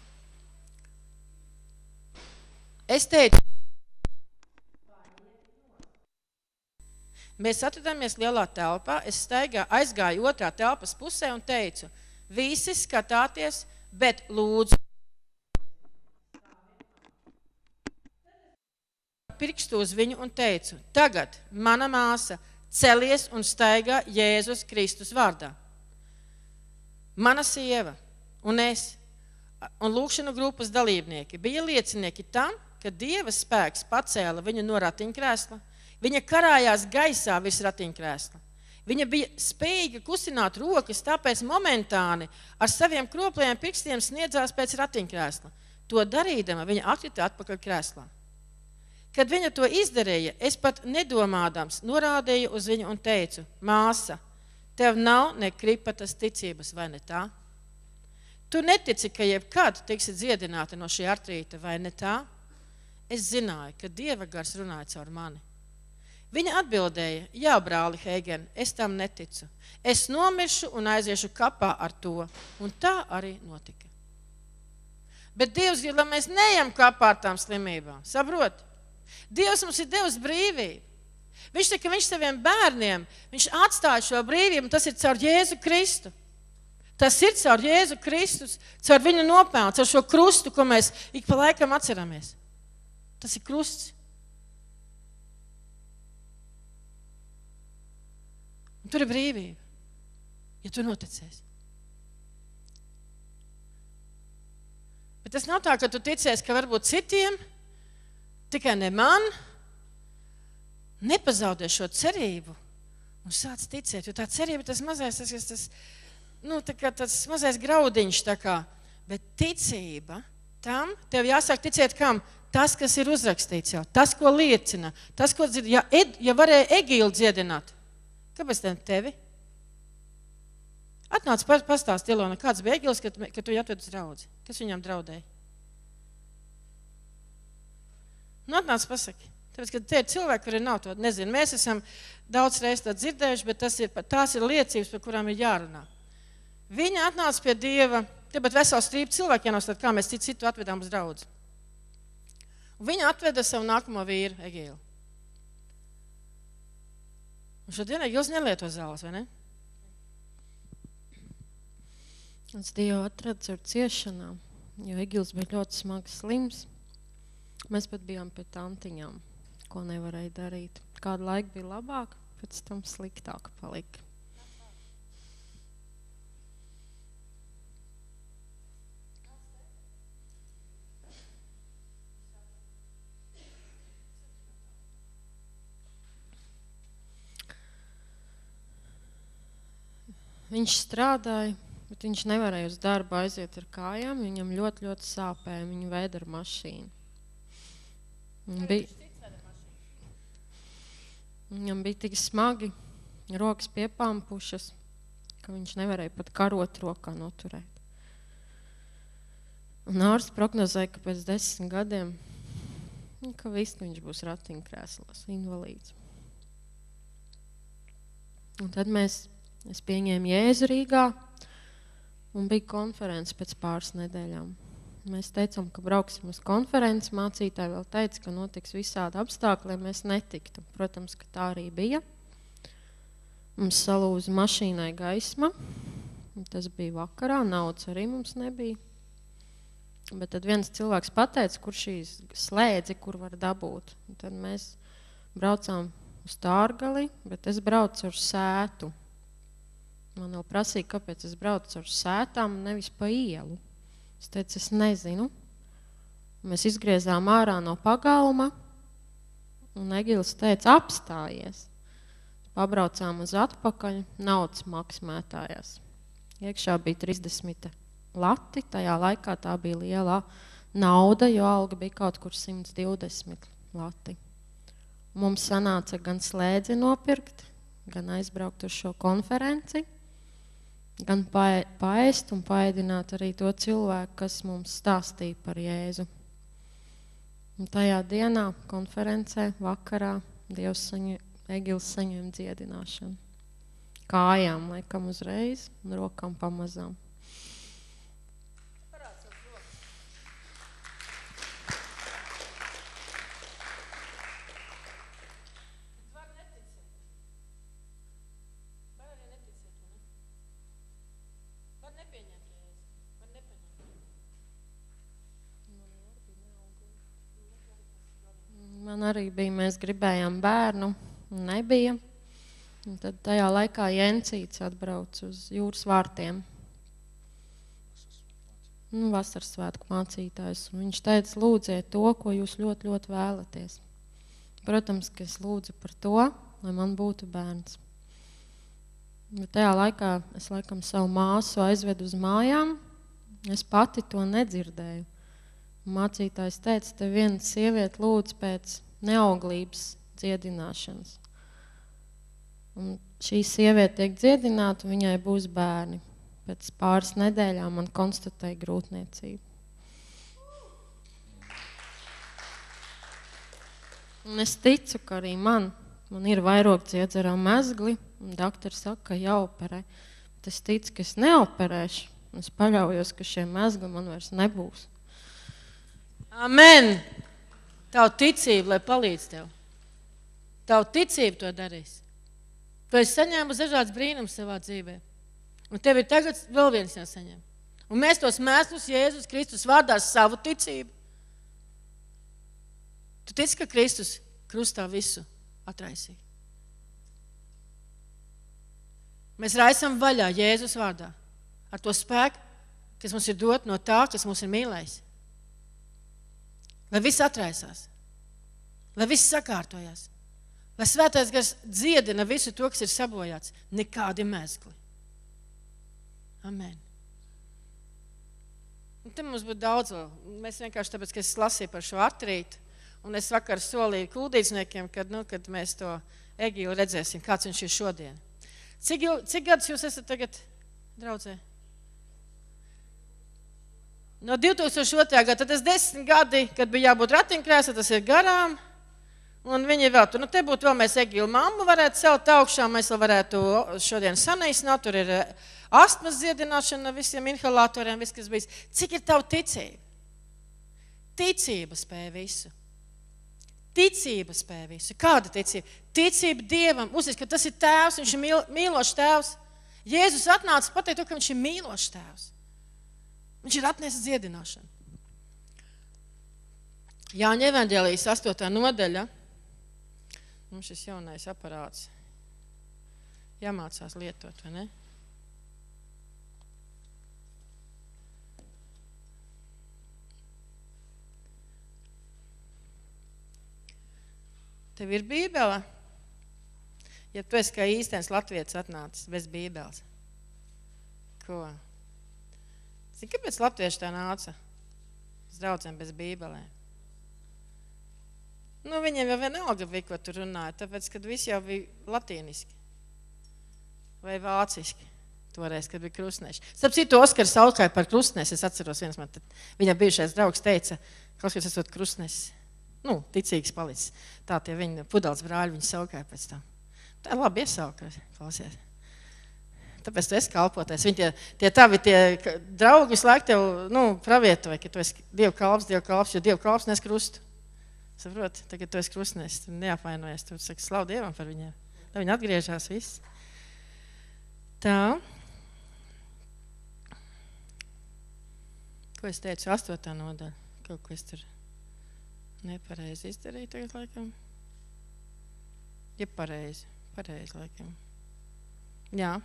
Es teicu, mēs atradāmies lielā telpā, es staigā, aizgāju otrā telpas pusē un teicu, visi skatāties, bet lūdzu pirkstu uz viņu un teicu, tagad mana māsa celies un staigā Jēzus Kristus vārdā. Mana sieva un es un lūkšanu grupas dalībnieki bija liecinieki tam, ka Dieva spēks pacēla viņu no ratiņkrēsla. Viņa karājās gaisā virs ratiņkrēsla. Viņa bija spējīga kustināt rokas, tāpēc momentāni ar saviem kroplajiem pirkstiem sniedzās pēc ratiņkrēsla. To darīdama viņa atkrita atpakaļ krēslā. Kad viņa to izdarīja, es pat nedomādams norādīju uz viņu un teicu, māsa, tev nav ne kripatas ticības, vai ne tā? Tu netici, ka jebkad tiksi dziedināta no šī artrīta, vai ne tā? Es zināju, ka Dieva gars runāja caur mani. Viņa atbildēja, jā, brāli Heigen, es tam neticu. Es nomiršu un aiziešu kapā ar to, un tā arī notika. Bet Dievs grib, lai mēs neejam kapā ar tām slimībām, saproti? Dievs mums ir devis brīvību. Viņš teica, ka viņš saviem bērniem, viņš atstāja šo brīvību, un tas ir caur Jēzu Kristu. Tas ir caur Jēzu Kristus, caur viņu nopelnu, caur šo krustu, ko mēs ik pa laikam atceramies. Tas ir krusts. Un tur ir brīvība, ja tu noticēsi. Bet tas nav tā, ka tu ticies, ka varbūt citiem, tikai ne man, nepazaudē šo cerību un sāc ticēt, jo tā cerība ir tas mazais, tas, tas, nu, tā kā tas mazais graudiņš, tā kā, bet ticība tam, tev jāsāk ticēt kam? Tas, kas ir uzrakstīts jau, tas, ko liecina, tas, ko dzird, ja, ed, ja varēja Egīlu dziedināt, kāpēc tam tevi? Atnāc pastāst, Ilona, kāds bija Egīls, kad, kad tu atved uz draudzi? Kas viņam draudēja? Nu, atnāc pasaki. Tāpēc, ka tie ir cilvēki, kuri nav to, nezinu, mēs esam daudz reiz to dzirdējuši, bet tas ir, tās ir liecības, par kurām ir jārunā. Viņa atnāca pie Dieva, tāpat vesels strīpa cilvēki jānostāda, kā mēs citu citu atvedām uz draudzi. Un viņa atveda savu nākamo vīru, Egīlu. Un šodien Egīls nelieto zāles, vai ne? Es Dievu atradu ar ciešanām, jo Egīls bija ļoti smags slims. Mēs pat bijām pie tantiņām, ko nevarēja darīt. Kādu laiku bija labāk, pēc tam sliktāk palika. viņš strādāja, bet viņš nevarēja uz darbu aiziet ar kājām, viņam ļoti, ļoti sāpēja, viņu veida ar mašīnu. Bija, viņam bija tik smagi, rokas piepampušas, ka viņš nevarēja pat karot rokā noturēt. Un ārsts prognozēja, ka pēc desmit gadiem, ka viss viņš būs ratiņkrēslos, invalīds. Un tad mēs, es pieņēmu Jēzu Rīgā un bija konferences pēc pāris nedēļām. Mēs teicām, ka brauksim uz konferences, mācītāji vēl teica, ka notiks visādi apstākļi, lai mēs netiktu. Protams, ka tā arī bija. Mums salūza mašīnai gaisma, tas bija vakarā, naudas arī mums nebija. Bet tad viens cilvēks pateica, kur šīs slēdzi, kur var dabūt. Un tad mēs braucām uz Tārgali, bet es braucu ar sētu. Man jau prasīja, kāpēc es braucu ar sētām, nevis pa ielu. Es teicu, es nezinu. Mēs izgriezām ārā no pagalma, un Egils teica, apstājies. Pabraucām uz atpakaļ, naudas maksmētājās. Iekšā bija trīsdesmit lati, tajā laikā tā bija lielā nauda, jo alga bija kaut kur simt divdesmit lati. Mums sanāca gan slēdzi nopirkt, gan aizbraukt uz šo konferenci, gan paēst un paēdināt arī to cilvēku, kas mums stāstīja par Jēzu. Un tajā dienā konferencē vakarā Dievs saņem, Egils saņem dziedināšanu. Kājām laikam uzreiz un rokām pamazām. Man arī bija, mēs gribējām bērnu, un nebija. Un tad tajā laikā Jencīts atbrauc uz jūras vārtiem. Nu, vasaras svētku mācītājs. Un viņš teica, lūdziet to, ko jūs ļoti, ļoti vēlaties. Protams, ka es lūdzu par to, lai man būtu bērns. Bet tajā laikā es laikam savu māsu aizvedu uz mājām. Es pati to nedzirdēju. Mācītājs teica, te viena sieviete lūdz pēc neauglības dziedināšanas. Un šī sieviete tiek dziedināta, viņai būs bērni. Pēc pāris nedēļām man konstatēja grūtniecību. Un es ticu, ka arī man, man ir vairogdziedzerā mezgli, un daktari saka, ka jāoperē. Bet es ticu, ka es neoperēšu, un es paļaujos, ka šie mezgli man vairs nebūs. Amen! Tavu ticību, lai palīdz tev. Tavu ticību to darīs. Tu esi saņēmusi dažādas brīnums savā dzīvē. Un tev ir tagad vēl viens jāsaņem. Un mēs tos mēslus Jēzus Kristus vārdā savu ticību. Tu tici, ka Kristus krustā visu atraisīja. Mēs raisam vaļā Jēzus vārdā ar to spēku, kas mums ir dot no tā, kas mums ir mīlējis. Lai viss atraisās, lai viss sakārtojās, lai svētais gars dziedina visu to, kas ir sabojāts, nekādi mezgli. Amen. Un te mums būtu daudz vēl. Mēs vienkārši tāpēc, ka es lasīju par šo atrītu, un es vakar solīju kuldīdzniekiem, kad, nu, kad mēs to Egilu redzēsim, kāds viņš ir šodien. Cik, cik gadus jūs esat tagad, draudzē? No divi tūkstoši otrā gada, tad tas desmit gadi, kad bija jābūt ratiņkrēslā, tas ir garām, un viņi vēl tur, nu te būtu vēl mēs Egilu mammu varētu celt augšā, mēs vēl varētu šodien sanīsināt, tur ir astmas dziedināšana visiem inhalatoriem, viss, kas bijis. Cik ir tavu ticība? Ticība spēja visu. Ticība spēja visu. Kāda ticība? Ticība Dievam, uzsist, ka tas ir tēvs, viņš ir mīl, mīlošs tēvs. Jēzus atnāca pateikt to, ka viņš ir mīlošs tēvs. Viņš ir atnesis dziedināšanu. Jāņa evaņģēlijas astotā nodaļa. Mums šis jaunais aparāts jāmācās lietot, vai ne? Tev ir bībele? Ja tu esi kā īstenis latvietis atnācis bez bībeles. ko. Zini, kāpēc latvieši tā nāca? Es draudzēm bez bībelēm. Nu, viņiem jau vienalga bija, ko tur runāja, tāpēc, kad viss jau bija latīniski vai vāciski toreiz, kad bija krustneši. Starp citu, Oskars Saulkai par krustnesi, es atceros viens man, viņa bijušais draugs teica, kaut kas esot krustnesis. Nu, ticīgs palicis. Tā tie viņa pudeles brāļi, viņa saukāja pēc tam. Tā ir labi iesauka, klausies. Tāpēc tu esi kalpotais. Viņi tie, tie tavi tie draugi visu laiku tev, nu, pravietoja, ka tu esi Dievu kalps, Dievu kalps, jo Dievu kalps nes krustu. Saproti, tagad tu esi krustnes, tu neapvainojies, tu saki slavu Dievam par viņiem. Lai viņi atgriežās viss. Tā. Ko es teicu? Astotā nodaļa. Kaut ko es tur nepareizi izdarīju tagad laikam. Ja pareizi. Pareizi laikam. Jā.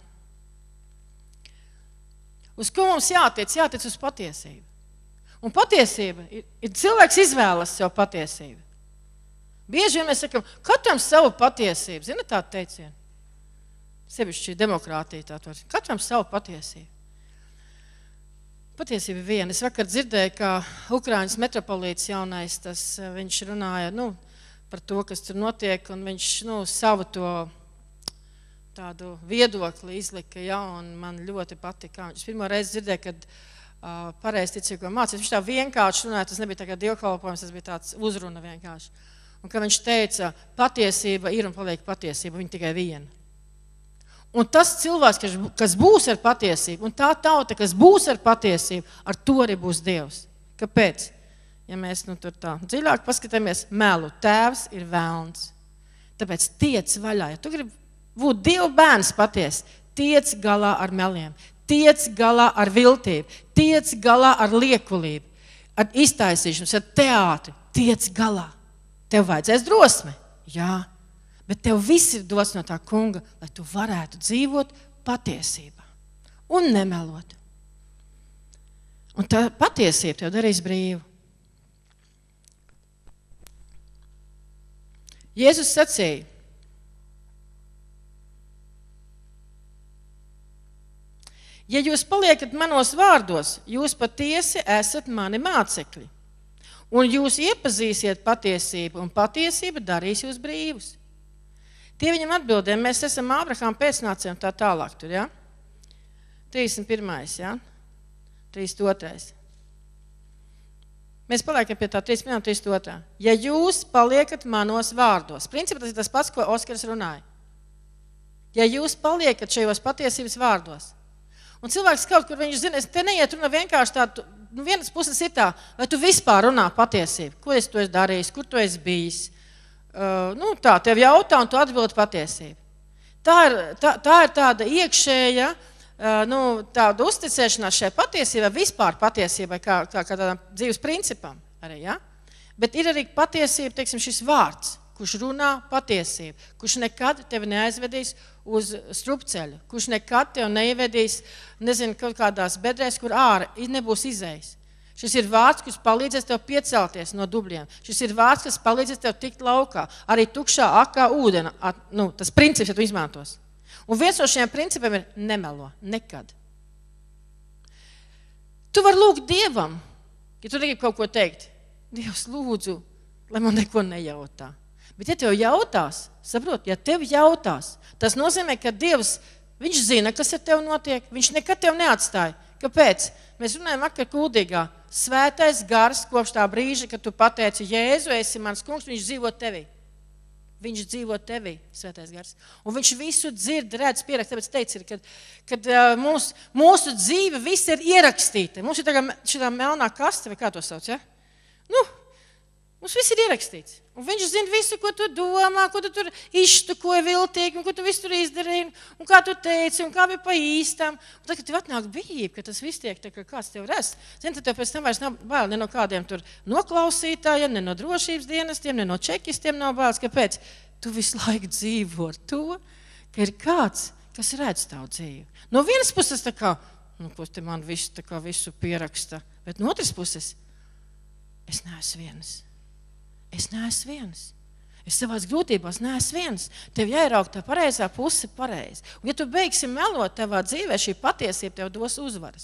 Uz ko mums jātiec? Jātiec uz patiesību. Un patiesība ir, ir cilvēks izvēlas sev patiesību. Bieži vien mēs sakam, katram savu patiesību. Zini tā teicienu? Sevišķi demokrātija tā var. Katram savu patiesību. Patiesība ir viena. Es vakar dzirdēju, ka Ukrainas metropolīts jaunais, tas viņš runāja, nu, par to, kas tur notiek, un viņš, nu, savu to tādu viedokli izlika, ja, un man ļoti patika. Viņš pirmo reizi dzirdēja, kad Uh, pareizticīgo mācības. Viņš tā vienkārši runāja, tas nebija tā kā dievkalpojums, tas bija tāds uzruna vienkārši. Un ka viņš teica, patiesība ir un paliek patiesība, viņa tikai viena. Un tas cilvēks, kas, kas būs ar patiesību, un tā tauta, kas būs ar patiesību, ar to arī būs Dievs. Kāpēc? Ja mēs nu tur tā dziļāk paskatāmies, melu tēvs ir velns. Tāpēc tiec vaļā. Ja tu gribi būt Dievu bērns patiesi, tiec galā ar meliem. Tiec galā ar viltību, tiec galā ar liekulību, ar iztaisīšanos, ar teātri, tiec galā. Tev vajadzēs drosme, jā, bet tev viss ir dots no tā kunga, lai tu varētu dzīvot patiesībā un nemelot. Un tā patiesība tev darīs brīvu. Jēzus sacīja, ja jūs paliekat manos vārdos, jūs patiesi esat mani mācekļi. Un jūs iepazīsiet patiesību, un patiesība darīs jūs brīvus. Tie viņam atbildēja, mēs esam Ābrahāma pēcnācēji un tā tālāk tur, ja? trīsdesmit pirmais, ja? trīsdesmit otrais. Mēs paliekam pie tā trīsdesmit pirmā un trīsdesmit otrā. Ja jūs paliekat manos vārdos. Principā tas ir tas pats, ko Oskars runāja. Ja jūs paliekat šajos patiesības vārdos. Un cilvēks kaut kur viņš zina, es te neiet runa vienkārši tā, nu vienas puses ir tā, vai tu vispār runā patiesību, ko es tu esi darījis, kur tu esi bijis. Uh, nu tā, tev jautā un tu atbild patiesību. Tā ir, tā, tā ir tāda iekšēja, uh, nu tāda uzticēšanās šai patiesībai, vispār patiesībai, kā, kā, kā tādam dzīves principam arī, ja? Bet ir arī patiesība, teiksim, šis vārds, kurš runā patiesību, kurš nekad tevi neaizvedīs uz strupceļu, kurš nekad tev neievedīs, nezinu, kaut kādās bedrēs, kur ārā nebūs izējis. Šis ir vārds, kas palīdzēs tev piecelties no dubļiem. Šis ir vārds, kas palīdzēs tev tikt laukā. Arī tukšā akā ūdena, nu, tas princips, ja tu izmantos. Un viens no šiem principiem ir nemelo, nekad. Tu vari lūgt Dievam, ja tu negribi kaut ko teikt. Dievs, lūdzu, lai man neko nejautā. Bet ja tev jautās, saprot, ja tev jautās, tas nozīmē, ka Dievs, viņš zina, kas ar tev notiek, viņš nekad tev neatstāja. Kāpēc? Mēs runājam vakar Kuldīgā. Svētais gars kopš tā brīža, kad tu pateici, Jēzu, esi mans kungs, viņš dzīvo tevī. Viņš dzīvo tevī, svētais gars. Un viņš visu dzird, redz, pierakst. Tāpēc teica, kad, kad uh, mūs, mūsu dzīve viss ir ierakstīta. Mums ir tagad šitā melnā kaste, vai kā to sauc, ja? Nu, mums viss ir ierakstīts. Un viņš zina visu, ko tu domā, ko tu tur izštukoji viltīgi, un ko tu visu tur izdarīji, un kā tu teici, un kā bija pa īstam. Un tad, kad tev atnāk bijība, ka tas viss tiek, tā, ka kāds tev rest, zini, tad tev pēc tam vairs nav bail ne no kādiem tur noklausītājiem, ne no drošības dienestiem, ne no čekistiem nav bailes. Kāpēc? Tu visu laiku dzīvo ar to, ka ir kāds, kas redz tavu dzīvi. No vienas puses tā kā, nu, ko te man visu, tā kā visu pieraksta, bet no otras puses, es neesmu vienas. Es neesmu viens. Es savās grūtībās neesmu viens. Tev jāieraug tā pareizā puse pareizi. Un ja tu beigsi melot, tavā dzīvē šī patiesība tev dos uzvaras.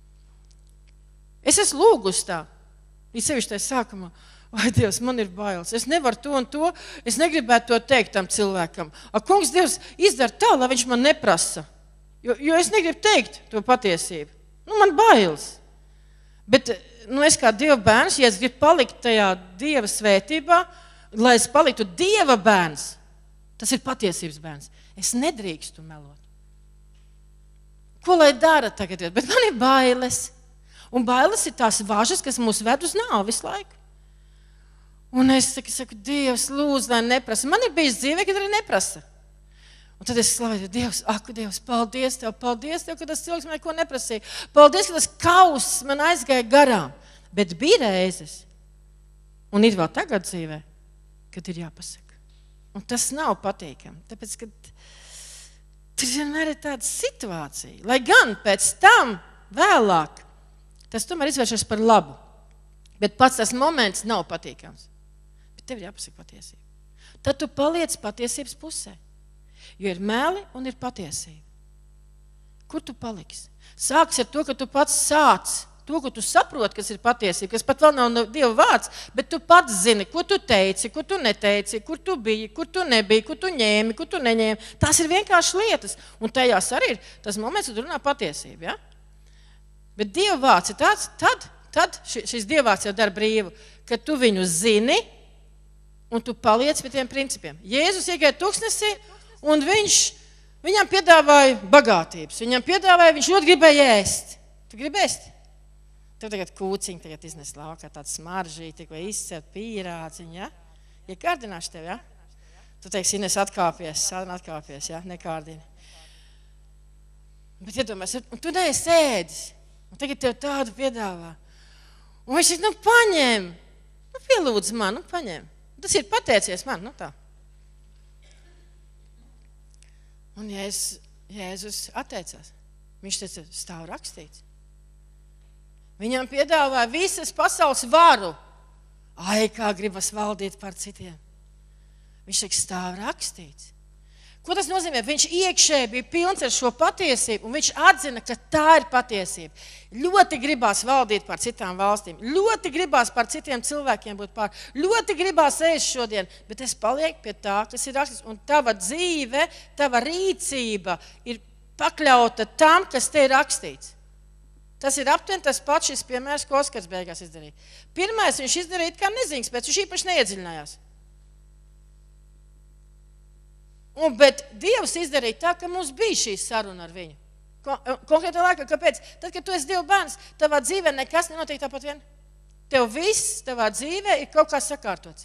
Es esmu lūgus tā. Ir sevišķi tajā sākumā. Vai Dievs, man ir bailes. Es nevaru to un to. Es negribētu to teikt tam cilvēkam. A, kungs, Dievs, izdara tā, lai viņš man neprasa. Jo, jo es negribu teikt to patiesību. Nu, man bailes. Bet nu, es kā Dieva bērns, ja es gribu palikt tajā Dieva svētībā, lai es paliktu Dieva bērns, tas ir patiesības bērns. Es nedrīkstu melot. Ko lai dara tagad? Bet man ir bailes. Un bailes ir tās važas, kas mūs ved uz nāvi visu laiku. Un es saku, saku Dievs, lūdzu, lai neprasa. Man ir bijis dzīvē, kad arī neprasa. Un tad es slavēju, Dievs, ak, Dievs, paldies Tev, paldies Tev, ka tas cilvēks man neko neprasīja. Paldies, ka tas kauss man aizgāja garām. Bet bija reizes, un ir vēl tagad dzīvē, kad ir jāpasaka. Un tas nav patīkami, tāpēc, ka tur vienmēr ir tāda situācija. Lai gan pēc tam vēlāk tas tomēr izvēršas par labu. Bet pats tas moments nav patīkams. Bet tev ir jāpasaka patiesība. Tad tu paliec patiesības pusē. Jo ir meli un ir patiesība. Kur tu paliksi? Sāks ar to, ka tu pats sāc. To, ko tu saproti, kas ir patiesība, kas pat vēl nav Dieva vārds, bet tu pats zini, ko tu teici, ko tu neteici, kur tu biji, kur tu nebiji, kur tu ņēmi, kur tu neņēmi. Tās ir vienkārši lietas. Un tajās arī ir tas moments, kad runā patiesība. Ja? Bet Dieva vārds ir tāds, tad, tad šis Dieva vārds jau dara brīvu, ka tu viņu zini un tu paliec pie tiem principiem. Jēzus iegāja tuksnesī un viņš, viņam piedāvāja bagātības. Viņam piedāvāja, viņš ļoti gribēja ēst. Tu gribi ēst? Tev tagad kūciņi tagad iznes laukā, tāda smaržīti, vai izcelt pīrāciņu, ja? Ja kārdināšu tev, ja? Tu teiksi, Ines, atkāpies, atkāpies, ja? Nekārdini. Bet iedomājies, un tu neesi ēdis, un tagad tev tādu piedāvā. Un viņš ir, nu, paņem, nu, pielūdz man, nu, paņem. Tas ir pateicies man, nu, tā. Un Jēzus, Jēzus atteicās. Viņš teica, stāv rakstīts. Viņam piedāvāja visas pasaules varu. Ai, kā gribas valdīt par citiem. Viņš teiks, stāv rakstīts. Ko tas nozīmē? Viņš iekšēji bija pilns ar šo patiesību, un viņš atzina, ka tā ir patiesība. Ļoti gribās valdīt par citām valstīm. Ļoti gribās par citiem cilvēkiem būt pār. Ļoti gribās ēst šodien, bet es palieku pie tā, kas ir rakstīts. Un tava dzīve, tava rīcība ir pakļauta tam, kas te ir rakstīts. Tas ir aptuveni tas pats šis piemērs, ko Oskars beigās izdarīja. Pirmais viņš izdarīja kā neziņas, pēc viņš īpaši neiedziļinājās. Un, bet Dievs izdarīja tā, ka mums bija šī saruna ar viņu. Konkrētā laikā, kāpēc? Tad, kad tu esi Dieva bērns, tavā dzīvē nekas nenotiek tāpat vien. Tev viss tavā dzīvē ir kaut kā sakārtots.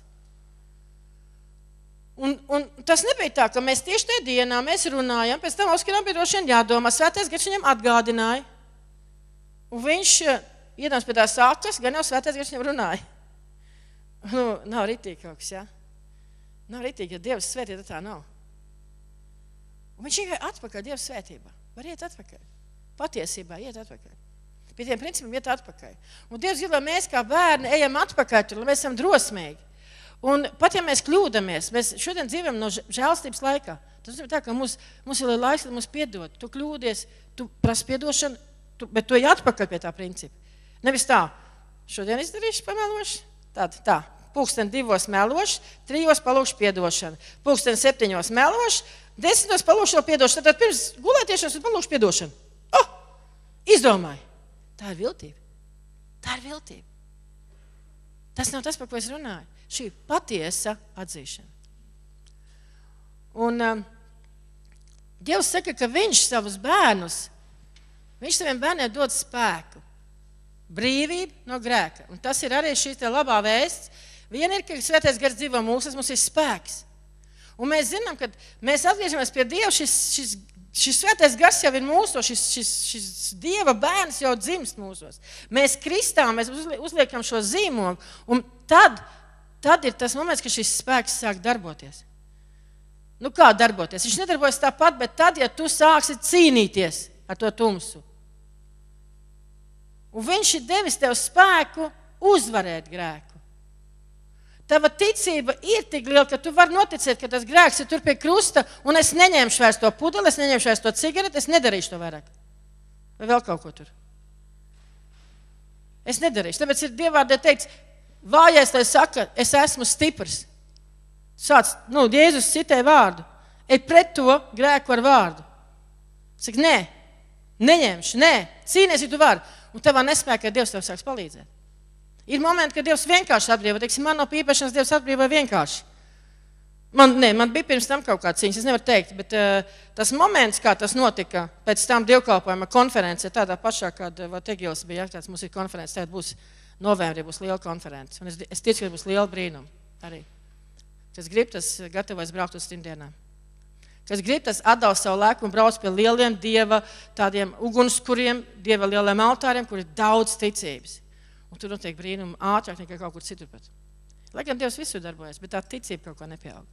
Un, un tas nebija tā, ka mēs tieši tajā dienā mēs runājam, pēc tam Oskaram bija droši vien jādomā, Svētais Gars viņam atgādināja. Un viņš iedams pie tās sākas, gan jau Svētais Gars viņam runāja. Nu, nav ritīgi kaut kas, ja? Nav ritīgi, ja Dievs svētī, tad tā nav. Un viņš iet atpakaļ Dieva svētībā. Var iet atpakaļ. Patiesībā iet atpakaļ. Pie tiem principiem iet atpakaļ. Un Dievs grib, lai mēs kā bērni ejam atpakaļ tur, lai mēs esam drosmīgi. Un pat ja mēs kļūdamies, mēs šodien dzīvojam no žēlstības laikā. Tas ir tā, ka mums, mums ir laiks, lai mums piedod. Tu kļūdies, tu prasi piedošanu, tu, bet tu ej atpakaļ pie tā principa. Nevis tā, šodien izdarīšu pamelošu, tāda, tā. Pulksten divos melošu, trijos palūkšu piedošanu. Pulksten septiņos melošu, desmitos palūkšu vēl piedošanu. Tad pirms gulētiešanas palūkšu piedošanu. Oh, izdomāju. Tā ir viltība. Tā ir viltība. Tas nav tas, par ko es runāju. Šī patiesa atzīšana. Un um, Dievs saka, ka viņš savus bērnus, viņš saviem bērniem dod spēku. Brīvību no grēka. Un tas ir arī šī te labā vēsts. Viena ir, ka Svētais Gars dzīvo mūsos, mums ir spēks. Un mēs zinām, ka mēs atgriežamies pie Dieva, šis, šis, šis Svētais Gars jau ir mūsos, šis, šis, šis Dieva bērns jau dzimst mūsos. Mēs kristām, mēs uzliekam šo zīmogu, un tad, tad ir tas moments, ka šis spēks sāk darboties. Nu kā darboties? Viņš nedarbojas tāpat, bet tad, ja tu sāksi cīnīties ar to tumsu. Un viņš ir devis tev spēku uzvarēt grēku. Tava ticība ir tik liela, ka tu vari noticēt, ka tas grēks ir tur pie krusta, un es neņemšu vairs to pudeli, es neņemšu vairs to cigareti, es nedarīšu to vairāk. Vai vēl kaut ko tur? Es nedarīšu. Tāpēc ir Dievvārdē teikts, vājais, lai saka, es esmu stiprs. Sāc, nu, Jēzus citēja vārdu. Ej pret to grēku ar vārdu. Saka, nē, neņemšu, nē, cīnies, ja tu vari. Un tevā nespēkā Dievs tev sāks palīdzēt. Ir momenti, kad Dievs vienkārši atbrīvo. Teiksim, man no pīpēšanas Dievs atbrīvoja vienkārši. Man, ne, man bija pirms tam kaut kāds cīņas, es nevaru teikt, bet uh, tas moments, kā tas notika, pēc tam dievkalpojuma konference, tādā pašā, kad Tegils bija, tāds mums ir konference, tagad būs novembrī, būs liela konference. Un es, es ticu, ka būs liela brīnuma arī. Kas grib, tas gatavojas braukt uz trimdienām. Kas grib, tas atdala savu laiku un brauc pie lieliem Dieva tādiem ugunskuriem, Dieva lieliem altāriem, kur ir daudz ticības. Un tur notiek brīnumi ātrāk nekā kaut kur citur pat. Lai gan Dievs visur darbojas, bet tā ticība kaut kā nepieaug.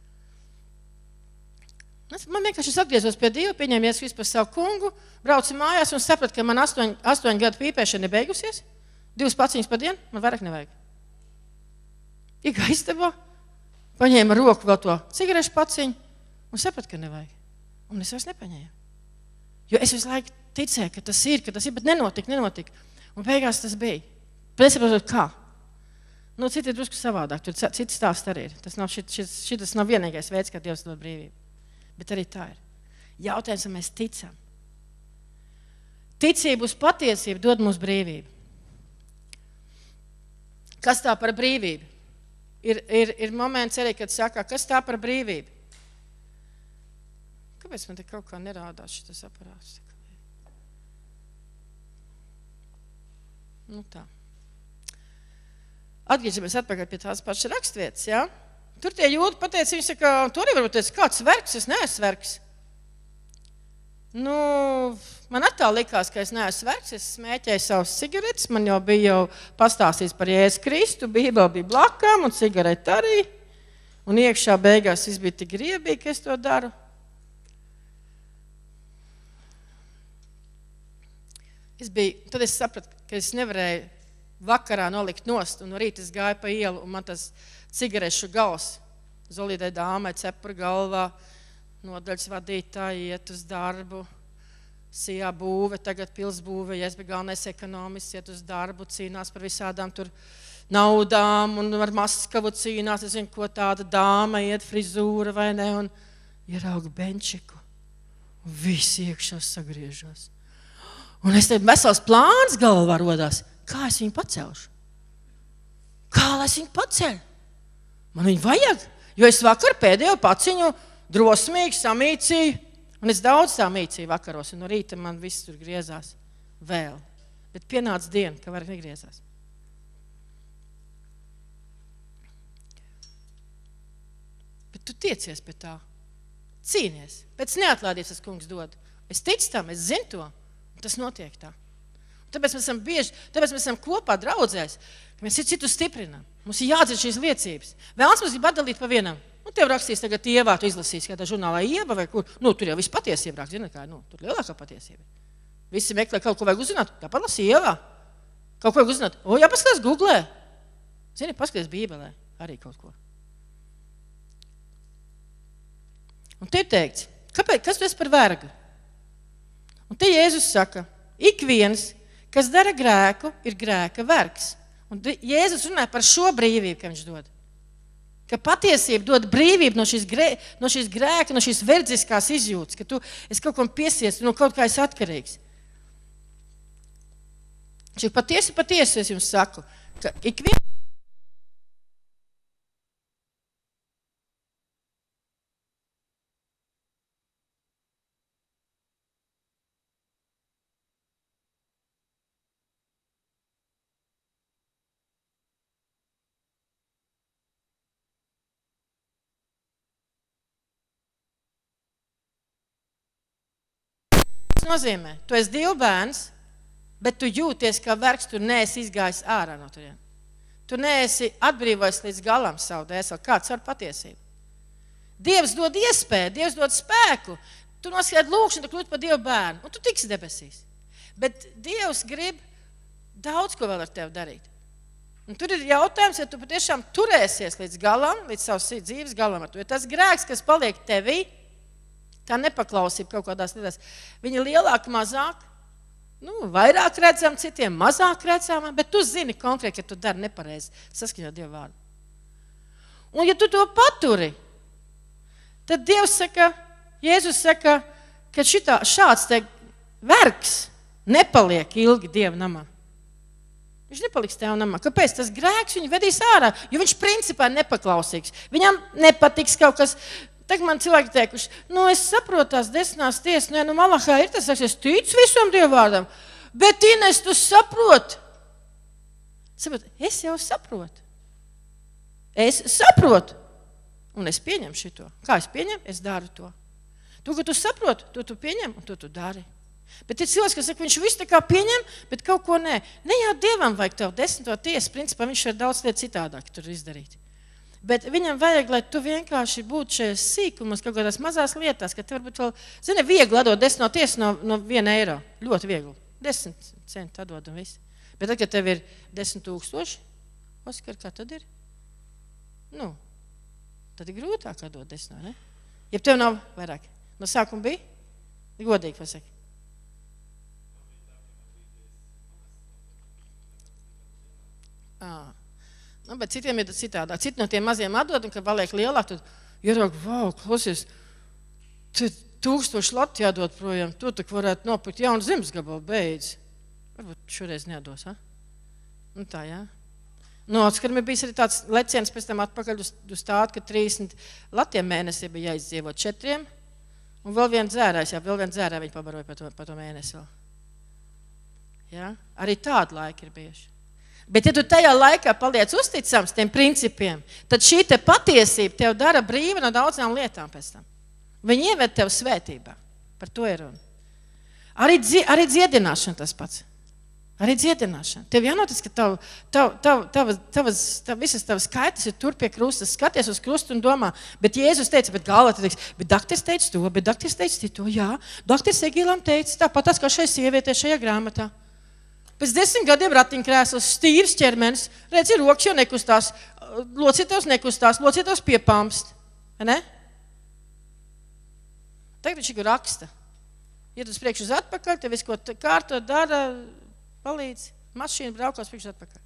Man vienkārši es atgriezos pie Dieva, pieņēmu Jēzus Kristu par savu kungu, braucu mājās un sapratu, ka man astoņ, astoņu gadu pīpēšana ir beigusies, divas paciņas pa dienu, man vairāk nevajag. Iegā istabā, paņēma roku vēl to cigarešu paciņu un sapratu, ka nevajag. Un es vairs nepaņēmu. Jo es visu laiku ticēju, ka tas ir, ka tas ir, bet nenotika, nenotika. Un beigās tas bija. Bet es saprotu, kā? Nu, citi ir drusku savādāk, tur cits stāsts arī ir. Tas nav, šit, šit, šitas nav vienīgais veids, kā Dievs dod brīvību. Bet arī tā ir. Jautājums, vai mēs ticam. Ticība uz patiesību dod mums brīvību. Kas tā par brīvību? Ir, ir, ir moments arī, kad saka, kas tā par brīvību? Kāpēc man te kaut kā nerādās šitas aparāts? Nu tā. Atgriežamies atpakaļ pie tās pašas rakstvietas, jā? Ja? Tur tie jūdi pateica, viņi saka, tu arī varbūt teici, kāds vergs, es neesmu vergs. Nu, man atā likās, ka es neesmu vergs, es smēķēju savus cigaretes, man jau bija jau pastāstījis par Jēzus Kristu, Bībele bija blakām un cigareti arī. Un iekšā beigās viss bija tik griebīgi, ka es to daru. Es biju, tad es sapratu, ka es nevarēju vakarā nolikt nost, un no rīta es gāju pa ielu, un man tas cigarešu gals, Zolīdai dāmai cepura galvā, nodaļas vadītāji iet uz darbu, sijā būve, tagad pilsbūve, ja es biju galvenais ekonomists, iet uz darbu, cīnās par visādām tur naudām, un ar maskavu cīnās, es zinu, ko tāda dāma iet, frizūra vai ne, un ieraugu benčiku, un visi iekšā sagriežās. Un es te vesels plāns galvā rodās, kā es viņu pacelšu? Kā lai es viņu paceļu? Man viņu vajag, jo es vakar pēdējo paciņu drosmīgi samīcīju, un es daudz tā mīcīju vakaros, un no rīta man viss tur griezās vēl. Bet pienāca diena, ka vairāk negriezās. Bet tu tiecies pie tā, cīnies, pēc neatlaidības tas kungs dod. Es ticu tam, es zinu to, un tas notiek tā. Tāpēc mēs esam bieži, tāpēc mēs esam kopā draudzēs, ka mēs citu stiprinām. Mums ir jādzird šīs liecības. Vēlns mums grib atdalīt pa vienam. Un tev rakstīs tagad Ievā, tu izlasīsi, kādā žurnālā Ieva vai kur. Nu, tur jau viss patiesība rakst, zini, kā, nu, tur lielākā patiesība. Visi meklē kaut ko vajag uzzināt, tāpat lasi Ievā. Kaut ko vajag uzzināt. O, jāpaskatās Googlē. Zini, paskaties Bībelē arī kaut ko. Un te ir teikts, kāpēc, kas tu esi par vergu? Un te Jēzus saka, ik viens, kas dara grēku, ir grēka vergs. Un Jēzus runāja par šo brīvību, ka viņš dod. Ka patiesība dod brīvību no šīs, grē, no šīs grēka, no šīs verdziskās izjūtas, ka tu esi kaut kam piesies, no kaut kā esi atkarīgs. Šī patiesi, patiesi es jums saku, ka ik viens, nozīmē, tu esi Dieva bērns, bet tu jūties kā vergs, tu neesi izgājis ārā no turien. Tu neesi atbrīvojis līdz galam savu dēseli. Kāds ar patiesību? Dievs dod iespēju, Dievs dod spēku. Tu noskaidri lūkšanu, tu kļūti par Dieva bērnu, un tu tiksi debesīs. Bet Dievs grib daudz ko vēl ar tevi darīt. Un tur ir jautājums, ja tu patiešām turēsies līdz galam, līdz savas dzīves galam ar to. Ja tas grēks, kas paliek tevī, tā nepaklausība kaut kādās lietās, viņa lielāk, mazāk, nu, vairāk redzam, citiem mazāk redzam, bet tu zini konkrēti, ka tu dari nepareizi saskaņā Dieva vārdu. Un ja tu to paturi, tad Dievs saka, Jēzus saka, ka šitā, šāds te vergs nepaliek ilgi Dieva namā. Viņš nepaliks tev namā. Kāpēc? Tas grēks viņu vedīs ārā, jo viņš principā nepaklausīgs. Viņam nepatiks kaut kas. Tagad man cilvēki teikuši, nu es saprotu tās desmitās tiesas, nu, nu Malahā ir tas, es ticu visam Dieva vārdam, bet Ines, tu saproti. Saprot, es jau saprotu. Es saprotu. Un es pieņemu šito. Kā es pieņemu? Es daru to. Tu, ka tu saproti, to tu pieņem un to tu dari. Bet ir cilvēks, kas saka, viņš visu tā kā pieņem, bet kaut ko nē. Ne jau Dievam vajag tev desmito tiesu, principā viņš var daudz lietu citādāk tur izdarīt. Bet viņam vajag, lai tu vienkārši būtu šajās sīkumos, kaut kādās mazās lietās, ka tev varbūt vēl, zini, viegli atdot desmito tiesu no, no viena eiro. Ļoti viegli. Desmit centi atdot un viss. Bet tad, kad tev ir desmit tūkstoši, Oskar, kā tad ir? Nu, tad ir grūtāk atdot desmit, ne? Ja tev nav vairāk. No sākuma bija? Godīgi pasaki. À. Nu, bet citiem ir citādāk. Citi no tiem maziem atdod, un kad paliek lielāk, tad ieraug, wow, klausies, tūkstoši lati jādod projām, tu tak varētu nopirkt jaunu zemes gabalu, beidz. Varbūt šoreiz nedos, ha? Nu tā, jā. Nu, Oskaram ir bijis arī tāds leciens pēc tam atpakaļ uz, uz tādu, ka trīsdesmit latiem mēnesī bija jāizdzīvot četriem, un vēl viens dzērājs, jā, vēl viens dzērāj viņi pabaroja par to, par to mēnesi vēl. Jā? Arī tādu laiku ir bijuši. Bet, ja tu tajā laikā paliec uzticams tiem principiem, tad šī te patiesība tev dara brīva no daudzām lietām pēc tam. Viņi ieved tev svētībā. Par to ir runa. Arī, arī dziedināšana tas pats. Arī dziedināšana. Tev jānotic, ka tav, tav, tav, tavas, tavas, tav, visas tavas skaitas ir tur pie krusta. Skaties uz krustu un domā, bet Jēzus teica, bet galvā te teiks, bet dakteris teica to, bet dakteris teica to, jā. Dakteris Egīlam teica, tāpat tas, kā šai sievietē šajā grāmatā. Pēc desmit gadiem ratiņkrēsls, stīvs ķermenis, redz, ir rokas jau nekustās, locītavs nekustās, locītavs piepāmst. Ne? Tagad viņš ir raksta. Iet uz priekšu uz atpakaļ, tev visu, ko kārto dara, palīdz, mašīna braukās priekšu atpakaļ.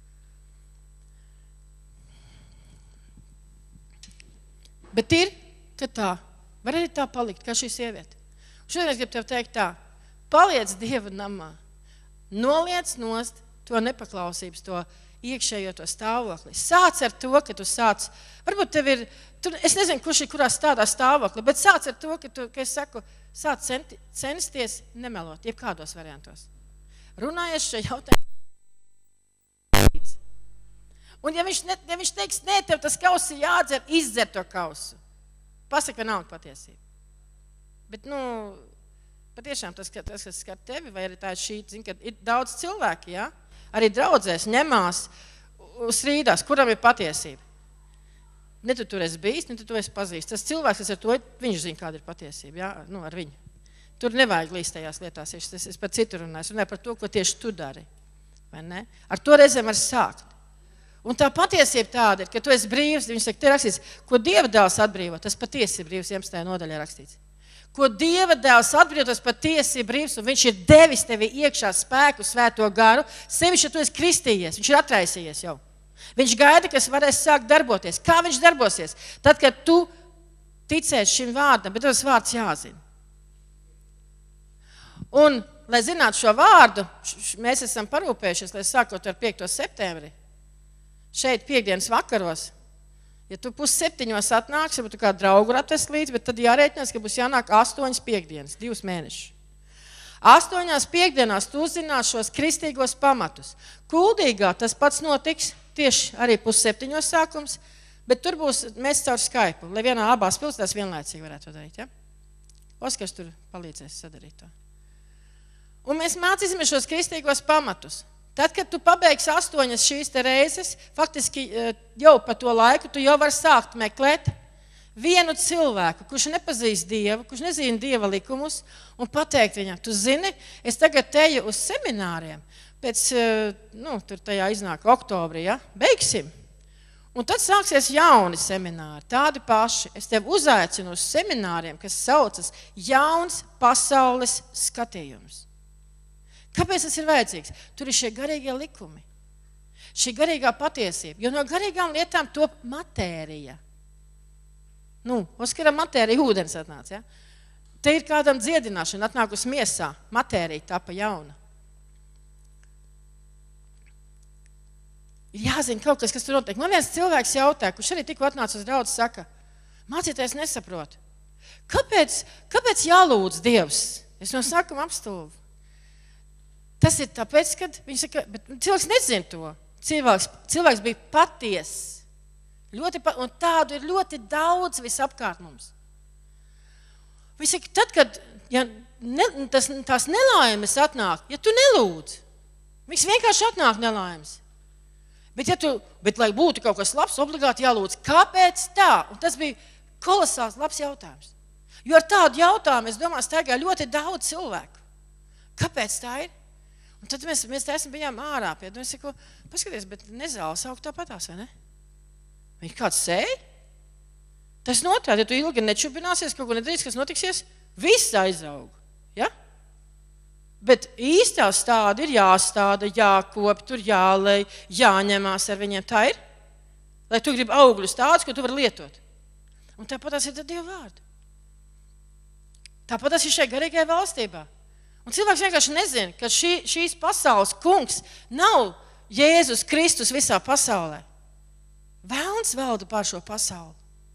Bet ir, ka tā, var arī tā palikt, kā šī sieviete. Šodien es gribu tev teikt tā, paliec Dieva namā. Noliec nost to nepaklausības, to iekšējo to stāvokli. Sāc ar to, ka tu sāc, varbūt tev ir, tu, es nezinu, kurš ir kurā stādā stāvokli, bet sāc ar to, ka, tu, ka es saku, sāc centi, censties nemelot, jebkādos variantos. Runājies šo jautājumu. Un ja viņš, ne, ja viņš teiks, nē, tev tas kauss ir jādzer, izdzer to kausu. Pasaka, ka nav patiesība. Bet, nu, patiešām tas, tas, kas skar tevi, vai arī tā ir šī, zin, ka ir daudz cilvēki, ja? Arī draudzēs ņemās, strīdās, kuram ir patiesība. Ne tu tur esi bijis, ne tu to esi pazīst. Tas cilvēks, kas ar to, viņš zina, kāda ir patiesība, ja? Nu, ar viņu. Tur nevajag līst tajās lietās, es, es par citu runāju, es runāju par to, ko tieši tu dari. Vai ne? Ar to reizēm var sākt. Un tā patiesība tāda ir, ka tu esi brīvs, viņš saka, te rakstīts, ko Dieva dēls atbrīvo, tas patiesi ir brīvs, vienpadsmitajā nodaļā rakstīts. Ko Dieva dēls atbrīvo, tas patiesi ir brīvs, un viņš ir devis tevi iekšā spēku, svēto garu, sevišķi, ja tu esi kristījies, viņš ir atraisījies jau. Viņš gaida, kas varēs sākt darboties. Kā viņš darbosies? Tad, kad tu ticēsi šim vārdam, bet tas vārds jāzina. Un, lai zinātu šo vārdu, mēs esam parūpējušies, lai sākot ar piekto septembri, šeit piekdienas vakaros, ja tu pus septiņos atnāks, ja tu kā draugu atvest līdzi, bet tad jārēķinās, ka būs jānāk astoņas piekdienas, divus mēnešus. Astoņās piekdienās tu uzzinās šos kristīgos pamatus. Kuldīgā tas pats notiks, tieši arī pus septiņos sākums, bet tur būs, mēs caur Skype, lai vienā abās pilsētās vienlaicīgi varētu to darīt, ja? Oskars tur palīdzēs sadarīt to. Un mēs mācīsimies šos kristīgos pamatus. Tad, kad tu pabeigsi astoņas šīs te reizes, faktiski jau pa to laiku, tu jau vari sākt meklēt vienu cilvēku, kurš nepazīst Dievu, kurš nezina Dieva likumus, un pateikt viņam, tu zini, es tagad teju uz semināriem pēc, nu, tur tajā iznāk oktobrī, ja, beigsim. Un tad sāksies jauni semināri, tādi paši. Es tevi uzaicinu uz semināriem, kas saucas Jauns pasaules skatījums. Kāpēc tas ir vajadzīgs? Tur ir šie garīgie likumi, šī garīgā patiesība, jo no garīgām lietām top matērija. Nu, Oskaram matērija ūdens atnāca, ja? Te ir kādam dziedināšana, atnākus miesā, matērija tapa jauna. Ir jāzina kaut kas, kas tur notiek. Man viens cilvēks jautāja, kurš arī tikko atnāca uz draudzi, saka, mācītājs nesaprot. Kāpēc, kāpēc jālūdz Dievs? Es no sākuma apstulvu. Tas ir tāpēc, kad viņš saka, bet cilvēks nezina to. Cilvēks, cilvēks bija paties. Ļoti, un tādu ir ļoti daudz visapkārt mums. Viņš saka, tad, kad ja ne, tas, tās nelaimes atnāk, ja tu nelūdz, viņš vienkārši atnāk nelaimes. Bet, ja tu, bet, lai būtu kaut kas labs, obligāti jālūdz. Kāpēc tā? Un tas bija kolosāls labs jautājums. Jo ar tādu jautājumu, es domāju, staigā ļoti daudz cilvēku. Kāpēc tā ir? Un tad mēs, mēs tā esam bijām ārā pie. Un es saku, paskaties, bet nezāles aug tāpatās, vai ne? Viņi kāds sēja? Tas notādi, ja tu ilgi nečupināsies, kaut ko nedarīs, kas notiksies, viss aizaug. Ja? Bet īstā stāda ir jāstāda, jākop, tur jālej, jāņemās ar viņiem. Tā ir, lai tu gribi augļus tādus, ko tu vari lietot. Un tāpat tas ir Dieva vārdi. Tāpat tas ir šai garīgajā valstībā. Un cilvēks vienkārši nezina, ka šī, šīs pasaules kungs nav Jēzus Kristus visā pasaulē. Velns valda pār šo pasauli.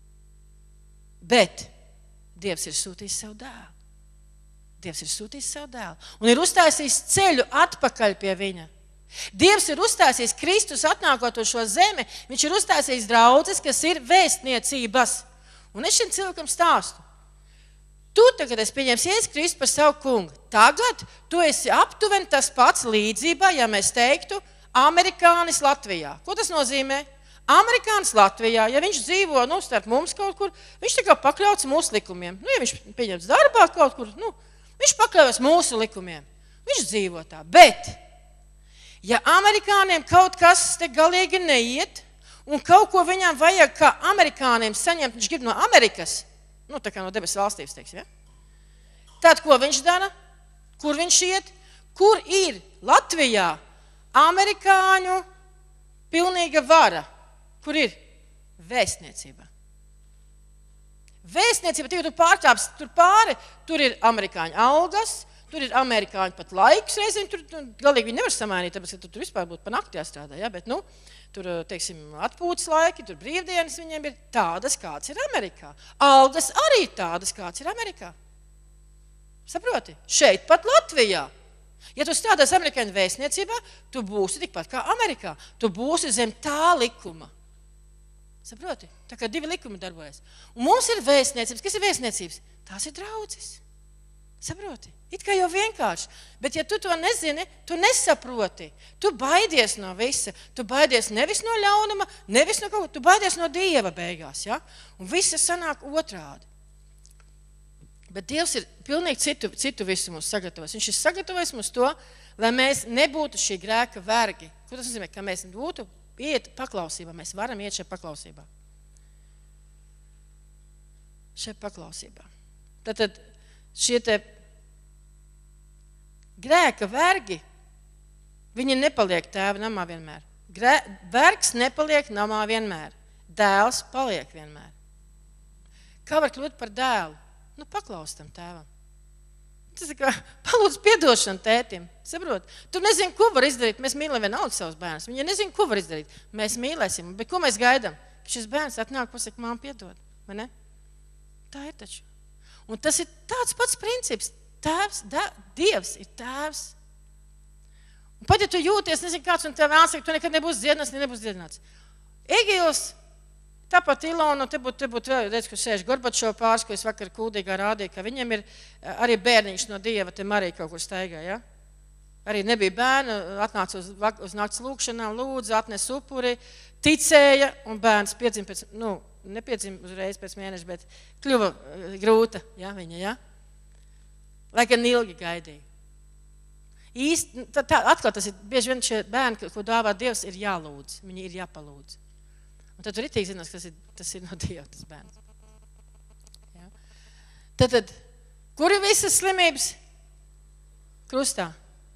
Bet Dievs ir sūtījis savu dēlu. Dievs ir sūtījis savu dēlu un ir uztaisījis ceļu atpakaļ pie viņa. Dievs ir uztaisījis Kristus atnākot uz šo zemi, viņš ir uztaisījis draudzes, kas ir vēstniecības. Un es šim cilvēkam stāstu. Tu tagad esi pieņēmis Jēzus Kristu par savu kungu. Tagad tu esi aptuveni tas pats līdzībā, ja mēs teiktu, amerikānis Latvijā. Ko tas nozīmē? Amerikānis Latvijā, ja viņš dzīvo, nu, starp mums kaut kur, viņš tā kā pakļauts mūsu likumiem. Nu, ja viņš pieņems darbā kaut kur, nu, viņš pakļaujas mūsu likumiem. Viņš dzīvo tā. Bet, ja amerikāniem kaut kas te galīgi neiet, un kaut ko viņam vajag, kā amerikāniem saņemt, viņš grib no Amerikas, nu, tā kā no debesu valstības, teiksim, ja? Tad, ko viņš dara? Kur viņš iet? Kur ir Latvijā amerikāņu pilnīga vara? Kur ir? Vēstniecība. Vēstniecība, tikai tu pārkāps tur pāri, tur ir amerikāņu algas, tur ir amerikāņu pat laiks reizēm, tur, tur galīgi viņi nevar samainīt, tāpēc, ka tur, tur vispār būtu pa nakti jāstrādā, ja? Bet, nu, tur, teiksim, atpūtas laiki, tur brīvdienas viņiem ir tādas, kāds ir Amerikā. Algas arī tādas, kāds ir Amerikā. Saproti? Šeit pat Latvijā. Ja tu strādās amerikāņu vēstniecībā, tu būsi tikpat kā Amerikā. Tu būsi zem tā likuma. Saproti? Tā kā divi likumi darbojas. Un mums ir vēstniecības. Kas ir vēstniecības? Tās ir draudzes. Saproti? It kā jau vienkārši. Bet ja tu to nezini, tu nesaproti. Tu baidies no visa. Tu baidies nevis no ļaunuma, nevis no kaut kā. Tu baidies no Dieva beigās. Ja? Un viss sanāk otrādi. Bet Dievs ir pilnīgi citu, citu visu mums sagatavojis. Viņš ir sagatavojis mums to, lai mēs nebūtu šī grēka vergi. Ko tas nozīmē? Ka mēs būtu iet paklausībā. Mēs varam iet šeit paklausībā. Šeit paklausībā. Tātad šie te grēka vergi, viņi nepaliek tēva namā vienmēr. Grē, vergs nepaliek namā vienmēr. Dēls paliek vienmēr. Kā var kļūt par dēlu? Nu, paklaus tam tēvam. Tas ir kā palūdz piedošanu tētim. Saprot? Tu nezini, ko var izdarīt. Mēs mīlam vienalga savus bērnus. Viņi nezina, ko var izdarīt. Mēs mīlēsim. Bet ko mēs gaidām? Ka šis bērns atnāk, pasaka, māmu piedod. Vai ne? Tā ir taču. Un tas ir tāds pats princips. Tēvs, dā, Dievs ir tēvs. Un pat ja tu jūties, nezinu, kāds un tev jāsaka, tu nekad nebūs dziedināts, ne nebūs dziedināts. Egils, tāpat Ilona, te būtu būt vēl, redz, kur sēž Gorbačova pāris, ko es vakar kūdīgā rādīju, ka viņiem ir arī bērniņš no Dieva, te Marija kaut kur staigā, ja? Arī nebija bērna, atnāca uz, uz nakts lūkšanām, lūdza, atnes upuri, ticēja, un bērns piedzim pēc, nu, nepiedzim uzreiz pēc mēneša, bet kļuva grūta, ja, viņa, ja? Lai gan ilgi gaidīja. īsti, tā, tā, atkal tas ir, bieži vien šie bērni, ko dāvā Dievs, ir jālūdz. Viņi ir jāpalūdz. Un tad tu ritīgi zinās, kas ir, tas ir no Dieva, tas bērns. Ja? Tad, tad, kur ir visas slimības? Krustā.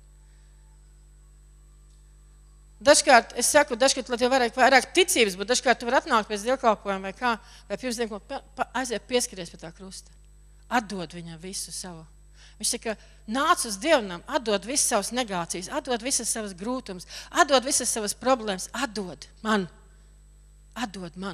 Dažkārt, es saku, dažkārt, lai tev vairāk, vairāk ticības, bet dažkārt tu var atnākt pēc dievkalpojuma vai kā, vai pirms dievkalpojuma aiziet pieskaries pie tā krusta. Atdod viņam visu savu. Viņš saka, nāc uz Dievnam, atdod visas savas negācijas, atdod visas savas grūtumus, atdod visas savas problēmas, atdod man. Atdod man.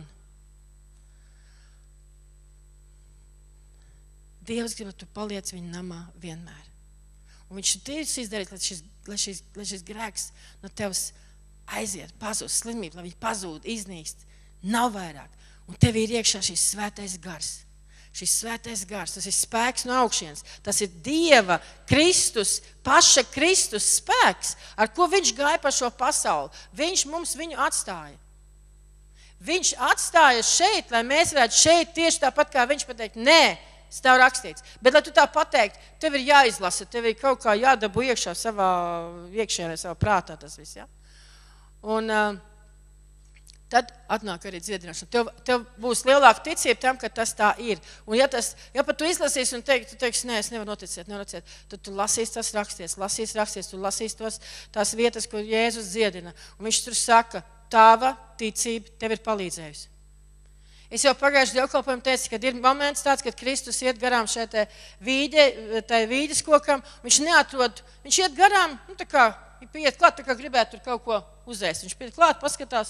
Dievs grib, lai tu paliec viņa namā vienmēr. Un viņš ir izdarīt, lai šis, lai šis, lai šis grēks no tevs aiziet, pazūst slimību, lai viņi pazūd, iznīkst. Nav vairāk. Un tev ir iekšā šis svētais gars. Šis svētais gars, tas ir spēks no augšienes. Tas ir Dieva, Kristus, paša Kristus spēks, ar ko viņš gāja pa šo pasauli. Viņš mums viņu atstāja. Viņš atstāja šeit, lai mēs varētu šeit tieši tāpat, kā viņš pateikt, nē, stāv rakstīts. Bet, lai tu tā pateikt, tev ir jāizlasa, tev ir kaut kā jādabu iekšā savā iekšienē, savā prātā tas viss, ja? Un uh, tad atnāk arī dziedināšana. Tev, tev būs lielāka ticība tam, ka tas tā ir. Un ja, tas, ja pat tu izlasīsi un teiksi, tu teiksi, nē, es nevaru noticēt, nevaru noticēt, tad tu lasīsi tas raksties, lasīsi raksties, tu lasīsi tos, tās vietas, ko Jēzus dziedina. Un viņš tur saka, tava ticība tev ir palīdzējusi. Es jau pagājuši dievkalpojumu teicu, ka ir moments tāds, kad Kristus iet garām šai tai vīģe, tai vīģes kokam, viņš neatrod, viņš iet garām, nu tā kā, pieiet klāt, tā kā gribētu tur kaut ko uzēst. Viņš pieiet klāt, paskatās,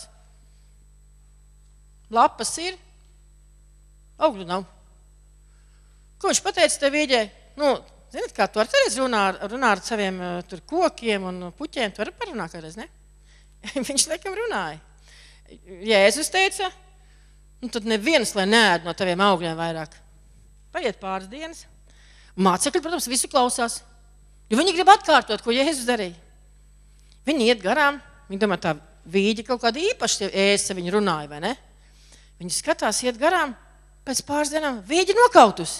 lapas ir, augļu nav. Ko viņš pateica tai vīģei? Nu, zināt, kā tu ar tereiz runā, runā ar saviem tur kokiem un puķiem, tu vari parunāt kādreiz, ne? Viņš laikam runāja. Jēzus teica, nu tad neviens, lai neēd no taviem augļiem vairāk. Paiet pāris dienas. Mācekļi, protams, visu klausās. Jo viņi grib atkārtot, ko Jēzus darīja. Viņi iet garām, viņi domā tā vīģi kaut kāda īpaša ēsta viņi runāja, vai ne? Viņi skatās, iet garām, pēc pāris dienām vīģi nokautusi.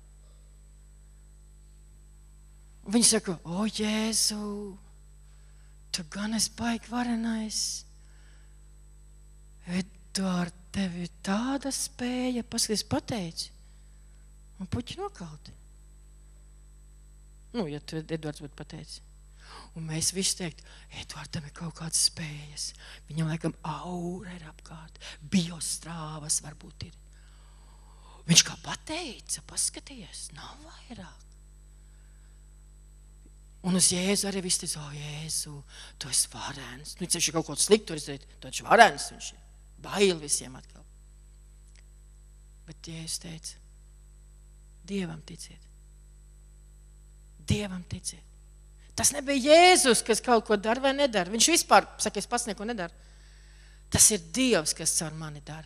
Un viņi saka, o Jēzu, tu gan esi baigi varenais. Eduard, tev ir tāda spēja, paskaties, pateici, un puķi nokauti. Nu, ja tu Eduards būtu pateicis. Un mēs visi teikt, Eduardam ir kaut kādas spējas. Viņam laikam aura ir apkārt, biostrāvas varbūt ir. Viņš kā pateica, paskaties, nav vairāk. Un uz Jēzu arī viss teica, o Jēzu, tu esi varens. Nu, viņš ir kaut kaut sliktu izdarīt, tu esi varens, viņš ir bail visiem atkal. Bet Jēzus teica, Dievam ticiet. Dievam ticiet. Tas nebija Jēzus, kas kaut ko dara vai nedara. Viņš vispār, saka, es pats neko nedara. Tas ir Dievs, kas caur mani dara.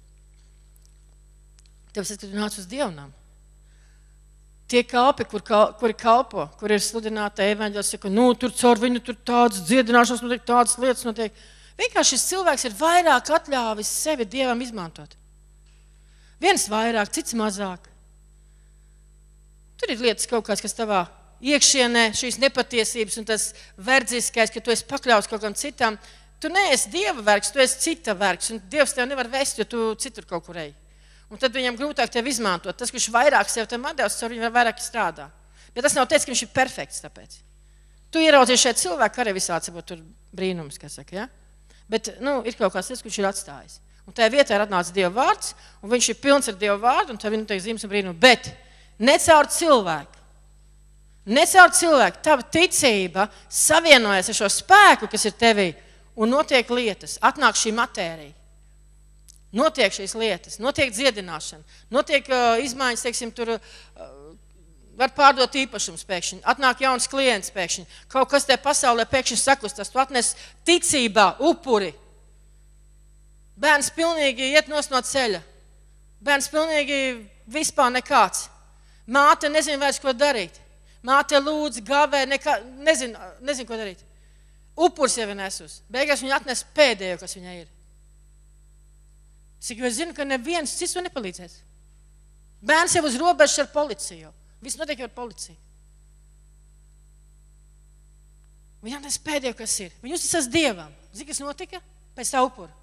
Tev es, kad tu nāc uz Dievnam. Tie kalpi, kur, kuri kalpo, kur ir sludināta evaņģēlis, saka, nu, tur caur viņu tur tādas dziedināšanas notiek, tādas lietas notiek. Vienkārši šis cilvēks ir vairāk atļāvis sevi Dievam izmantot. Viens vairāk, cits mazāk. Tur ir lietas kaut kāds, kas tavā iekšienē, šīs nepatiesības un tas verdziskais, ka tu esi pakļauts kaut kam citam. Tu neesi Dieva vergs, tu esi cita vergs, un Dievs tev nevar vest, jo tu citur kaut kur ej. Un tad viņam grūtāk tev izmantot. Tas, kurš vairāk sev tam atdevis, caur viņu vairāk strādā. Bet tas nav teicis, ka viņš ir perfekts tāpēc. Tu ieraudzīji šeit cilvēku, arī visāds būtu tur brīnums, kas saka, ja? Bet, nu, ir kaut kāds tas, kurš ir atstājis. Un tajā vietā ir atnācis Dieva vārds, un viņš ir pilns ar Dieva vārdu, un tā viņu teiks zīmes un brīnumu. Bet ne caur cilvēku. Ne caur cilvēku. Tava ticība savienojas ar šo spēku, kas ir tevī, un notiek lietas. Atnāk šī matērija. Notiek šīs lietas, notiek dziedināšana, notiek uh, izmaiņas, teiksim, tur uh, var pārdot īpašums pēkšņi, atnāk jauns klients pēkšņi, kaut kas te pasaulē pēkšņi sakustas, tu atnes ticībā upuri. Bērns pilnīgi iet nos no ceļa. Bērns pilnīgi vispār nekāds. Māte nezin vairs, ko darīt. Māte lūdz, gavē, nekā, nezin, nezin, ko darīt. Upurs jau ir nesus. Beigās viņa atnes pēdējo, kas viņai ir. Cik jo es zinu, ka neviens cits to nepalīdzēs. Bērns jau uz robežas ar policiju. Viss notiek jau ar policiju. Viņam tas pēdējo, kas ir. Viņi uzticas Dievam. Zini, kas notika pēc tā upura?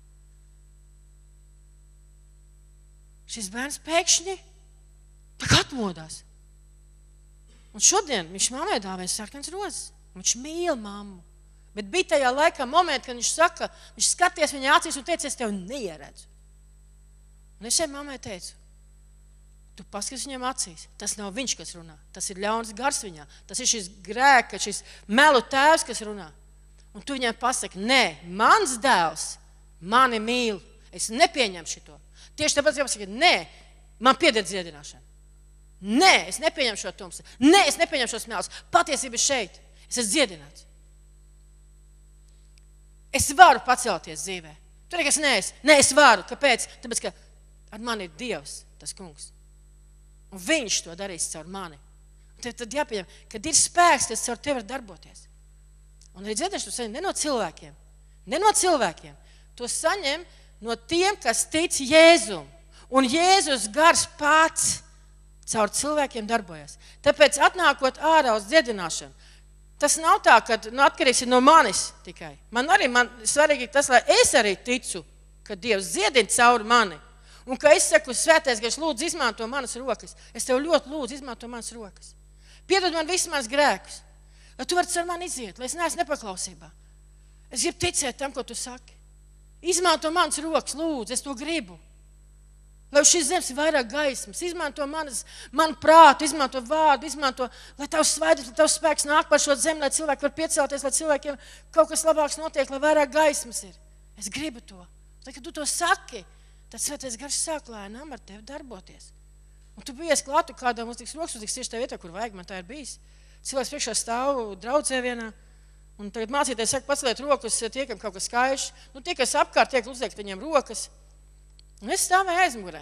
Šis bērns pēkšņi tak atmodās. Un šodien viņš mammai dāvē sarkans rozes. Viņš mīl mammu. Bet bija tajā laikā momenti, kad viņš saka, viņš skaties viņa acīs un teica, es tev neieredzu. Un es šeit mammai teicu, tu paskaties viņam acīs. Tas nav viņš, kas runā. Tas ir ļauns gars viņā. Tas ir šis grēka, šis melu tēvs, kas runā. Un tu viņam pasaki, nē, mans dēls mani mīl. Es nepieņemu šito. Tieši tāpēc, ka pasaki, nē, man pieder dziedināšana. Nē, es nepieņemu šo tumsu. Nē, es nepieņemu šos melus. Patiesība ir šeit. Es esmu dziedināts. Es varu pacelties dzīvē. Tu nekas neesi. Nē, es varu. Kāpēc? Tāpēc, ka ar mani ir Dievs, tas kungs. Un viņš to darīs caur mani. Un tev tad jāpieņem, kad ir spēks, tas caur tevi var darboties. Un arī dziedināšanu tu saņem ne no cilvēkiem. Ne no cilvēkiem. To saņem no tiem, kas tic Jēzum. Un Jēzus gars pats caur cilvēkiem darbojas. Tāpēc atnākot ārā uz dziedināšanu, tas nav tā, ka nu, atkarīgs ir no manis tikai. Man arī man svarīgi tas, lai es arī ticu, ka Dievs dziedina cauri mani. Un ka es saku, svētais, ka es lūdzu izmanto manas rokas. Es tev ļoti lūdzu izmanto manas rokas. Piedod man visus manas grēkus. Lai tu vari ar mani iziet, lai es neesmu nepaklausībā. Es gribu ticēt tam, ko tu saki. Izmanto manas rokas, lūdzu, es to gribu. Lai šis zemes ir vairāk gaismas, izmanto manas, manu prātu, izmanto vārdu, izmanto, lai tavs svaidrs, lai tavs spēks nāk par šo zemi, lai cilvēki var piecelties, lai cilvēkiem kaut kas labāks notiek, lai vairāk gaismas ir. Es gribu to. Tad, kad tu to saki, tad svētais gars sāk lēnām ar tevi darboties. Un tu bijies klāt, tu kādam uztiks rokas, uztiks tieši tā vietā, kur vajag, man tā ir bijis. Cilvēks priekšā stāv draudzē vienā, un tagad mācīties saka, paceliet rokas, tiekam kaut kas skaišs. Nu, tie, kas apkārt tiek uzliekt viņiem rokas. Un es stāvēju aizmugurē.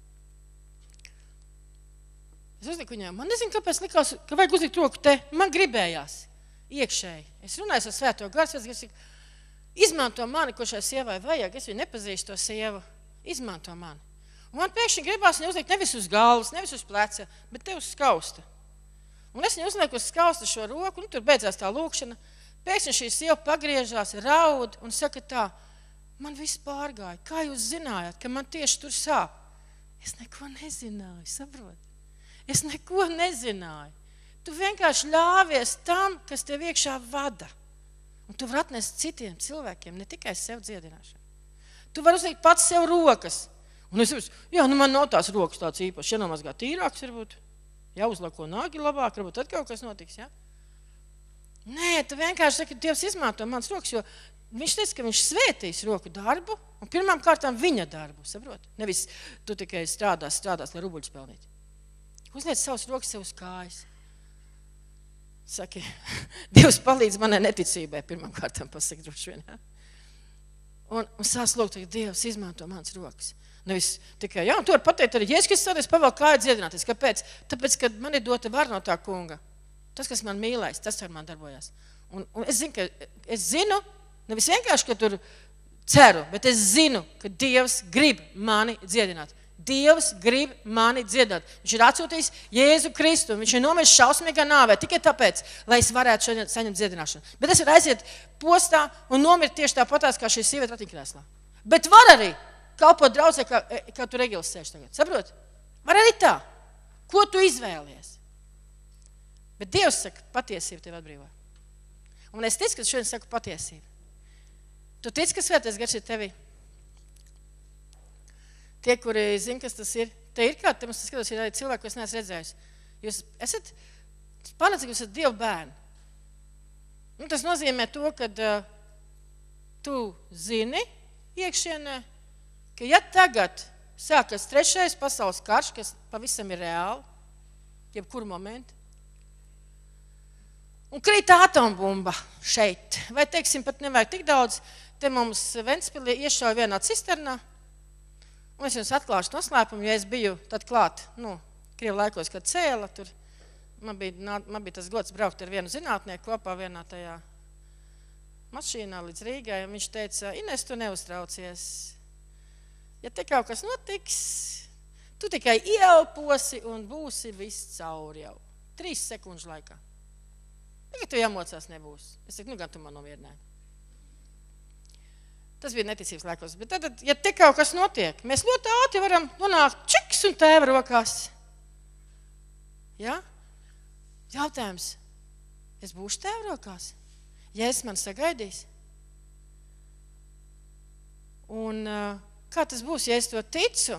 Es uzliku viņām, man nezinu, kāpēc likās, ka vajag uzlikt roku te. Man gribējās iekšēji. Es runāju ar svēto gars, es izmanto mani, ko šai sievai vajag. Es viņu nepazīstu to sievu. Izmanto mani. Un man pēkšņi gribās viņu uzlikt nevis uz galvas, nevis uz pleca, bet te uz skausta. Un es viņu uzlieku uz skausta šo roku, un tur beidzās tā lūkšana. Pēkšņi šī sieva pagriežās, raud un saka tā, man viss pārgāja. Kā jūs zinājāt, ka man tieši tur sāp? Es neko nezināju, saprot? Es neko nezināju. Tu vienkārši ļāvies tam, kas tev iekšā vada. Un tu vari atnest citiem cilvēkiem, ne tikai sev dziedināšanu. Tu vari uzlikt pats sev rokas. Un es saprotu, jā, nu man nav tās rokas tāds īpašs. Jānomazgā tīrāks varbūt. Jāuzlako nāgi labāk, varbūt tad kaut kas notiks, jā? Nē, tu vienkārši saki, Dievs izmanto mans rokas, jo viņš teica, ka viņš svētīs roku darbu un pirmām kārtām viņa darbu, saprot? Nevis tu tikai strādās, strādās, lai rubuļus pelnīt. Uzliec savus rokas sev uz kājas. Saki, Dievs palīdz manai neticībai pirmām kārtām pasaka droši vien, jā? Un, un sāc lūgt, ka Dievs izmanto mans rokas. Nevis tikai, jā, un tu var pateikt arī, Jēzus Kristus stāties pavēl kāju dziedināties. Kāpēc? Tāpēc, ka man ir dota var no tā kunga. Tas, kas man mīlēs, tas ar man darbojās. Un, un es zinu, ka es zinu, nevis vienkārši, ka tur ceru, bet es zinu, ka Dievs grib mani dziedināt. Dievs grib mani dziedināt. Viņš ir atsūtījis Jēzu Kristu, viņš ir nomiris šausmīgā nāvē, tikai tāpēc, lai es varētu šodien saņemt dziedināšanu. Bet es varu aiziet postā un nomirt tieši tāpatās, kā šī sieviete ratiņkrēslā. Bet var arī kalpot draudzē, kā, kā tu Regils sēž tagad. Saprot? Var arī tā. Ko tu izvēlies? Bet Dievs saka, patiesība tevi atbrīvo. Un es ticu, ka šodien saku patiesību. Tu tici, ka svētais gars ir tevi? Tie, kuri zina, kas tas ir, te ir kā, te mums skatos, ir arī cilvēki, ko es neesmu redzējis. Jūs esat, pārnāc, ka jūs esat Dieva bērni. Un tas nozīmē to, ka uh, tu zini iekšienē, ka ja tagad sākas trešais pasaules karš, kas pavisam ir reāli, jebkuru momentu, un krīt atombumba šeit, vai teiksim, pat nevajag tik daudz, te mums Ventspilī iešauja vienā cisternā, un es jums atklāšu noslēpumu, jo es biju tad klāt, nu, Krievu laikos, kad cēla, tur man bija, man bija tas gods braukt ar vienu zinātnieku kopā vienā tajā mašīnā līdz Rīgai, un viņš teica, Ines, tu neuztraucies. Ja te kaut kas notiks, tu tikai ieelposi un būsi viss cauri jau. Trīs sekundžu laikā. Tagad tu jāmocās nebūs. Es saku, nu gan tu man nomierināji. Tas bija neticības laikos. Bet tad, ja te kaut kas notiek, mēs ļoti ātri varam nonākt čiks un tēva rokās. Ja? Jautājums, es būšu tēva rokās? Ja es man sagaidīs? Un kā tas būs, ja es to ticu?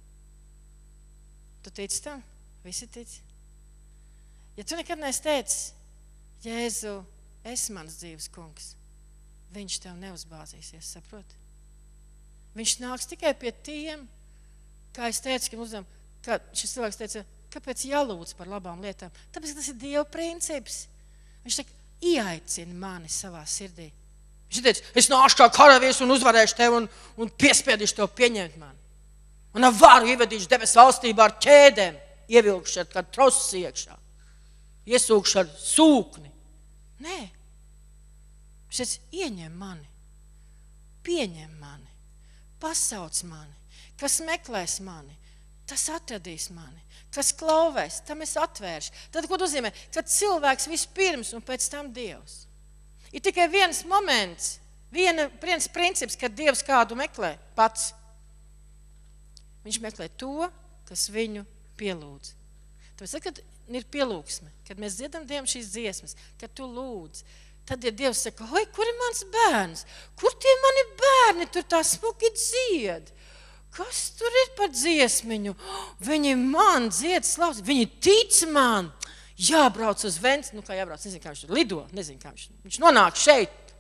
Tu tici tam? Visi tici. Ja tu nekad neesi teicis, Jēzu, es mans dzīves kungs, viņš tev neuzbāzīsies, saproti? Viņš nāks tikai pie tiem, kā es teicu, ka uzdam, kā šis cilvēks teica, kāpēc jālūdz par labām lietām? Tāpēc, ka tas ir Dieva princips. Viņš teica, ieaicina mani savā sirdī. Viņš teica, es nāšu kā karavīrs un uzvarēšu tevi un, un piespiedīšu tev pieņemt mani. Un ar varu ievedīšu debes valstībā ar ķēdēm, ievilkšu ar kādu trosus iekšā, iesūkšu ar sūkni. Nē. Viņš teica, ieņem mani, pieņem mani, pasauc mani, kas meklēs mani, tas atradīs mani, kas klauvēs, tam es atvēršu. Tad, ko nozīmē? Kad cilvēks vispirms un pēc tam Dievs. Ir tikai viens moments, viena, viens princips, kad Dievs kādu meklē pats. Viņš meklē to, kas viņu pielūdz. Tāpēc, kad ir pielūgsme, kad mēs dziedam Dievam šīs dziesmas, kad tu lūdz, tad, ja Dievs saka, oi, kur ir mans bērns? Kur tie mani bērni tur tā smuki dzied? Kas tur ir par dziesmiņu? Viņi man dzied slavas, viņi tic man. Jābrauc uz Vents, nu kā jābrauc, nezinu, kā viņš tur lido, nezinu, kā viņš, viņš nonāk šeit.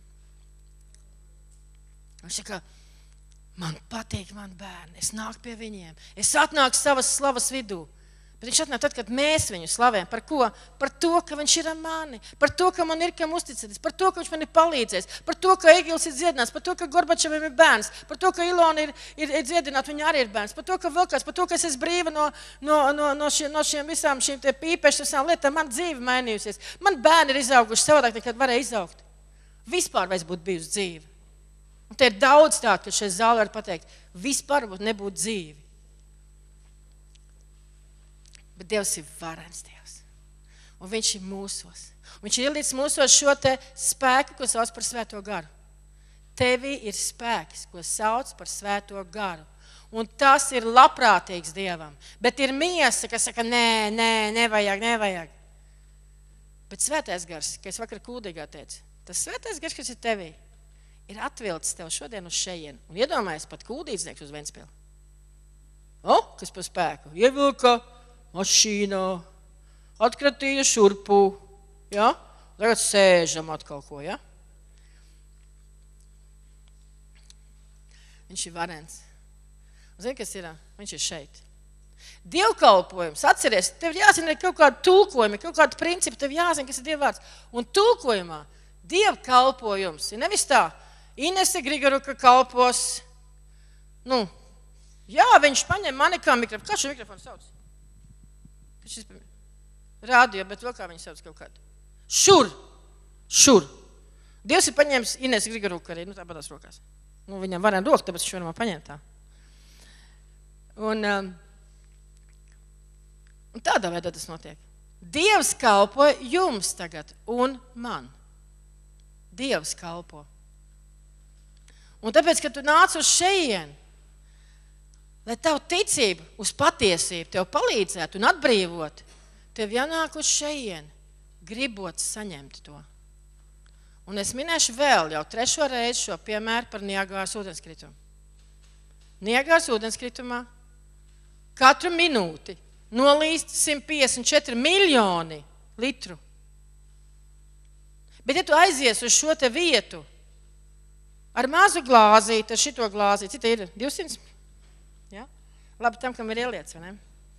Viņš saka, man patīk man bērni, es nāku pie viņiem, es atnāku savas slavas vidū. Bet viņš atnāk tad, kad mēs viņu slavējam. Par ko? Par to, ka viņš ir ar mani, par to, ka man ir kam uzticēties, par to, ka viņš man ir palīdzējis, par to, ka Egils ir dziedināts, par to, ka Gorbačevim ir bērns, par to, ka Ilona ir, ir, ir dziedināta, viņa arī ir bērns, par to, ka vēl kāds, par to, ka es esmu brīva no, no, no, no, šiem, no šiem visām šīm te pīpešas visām lietām, man dzīve mainījusies. Man bērni ir izauguši savādāk, nekad varēja izaugt. Vispār vairs būtu bijusi dzīve. Un te ir daudz tā, ka šeit zālē var pateikt, vispār nebūtu dzīve. Bet Dievs ir varens Dievs. Un viņš ir mūsos. Viņš ir ielicis mūsos šo te spēku, ko sauc par svēto garu. Tevī ir spēks, ko sauc par svēto garu. Un tas ir labprātīgs Dievam. Bet ir miesa, kas saka, nē, nē, nevajag, nevajag. Bet svētais gars, ka es vakar kūdīgā teicu, tas svētais gars, kas ir tevī, ir atvilcis tev šodien uz šejienu. Un iedomājies pat kūdīdznieks uz Ventspili. O, kas par spēku? Ievilka mašīnā, atkratīja šurpu, ja? Tagad sēžam atkal ko, ja? Viņš ir varens. Un zini, kas ir? Viņš ir šeit. Dievkalpojums, atceries, tev jāzina kaut kāda tulkojuma, kaut kāda principa, tev jāzina, kas ir Dieva vārds. Un tulkojumā dievkalpojums ir nevis tā, Inese Grigoruka kalpos, nu, jā, viņš paņem mani kā mikrofonu. Kā šo mikrofonu sauc? Šis rādio, bet vēl kā viņi sauc kaut kādu. Šur, šur. Dievs ir paņēmis Ines Grigoruku arī, nu tāpatās rokās. Nu, viņam varēja rokt, tāpēc viņš varam paņemt tā. Un, um, un tādā veidā tas notiek. Dievs kalpo jums tagad un man. Dievs kalpo. Un tāpēc, kad tu nāc uz šejienu, lai tavu ticību uz patiesību tev palīdzētu un atbrīvot, tev jānāk uz šejienu, gribot saņemt to. Un es minēšu vēl jau trešo reizi šo piemēru par Niagāras ūdenskritumu. Niagāras ūdenskritumā katru minūti nolīst simt piecdesmit četri miljoni litru. Bet ja tu aizies uz šo te vietu ar mazu glāzīti, ar šito glāzīti, cita ir divsimt? Ja? Labi tam, kam ir ieliec, vai ne?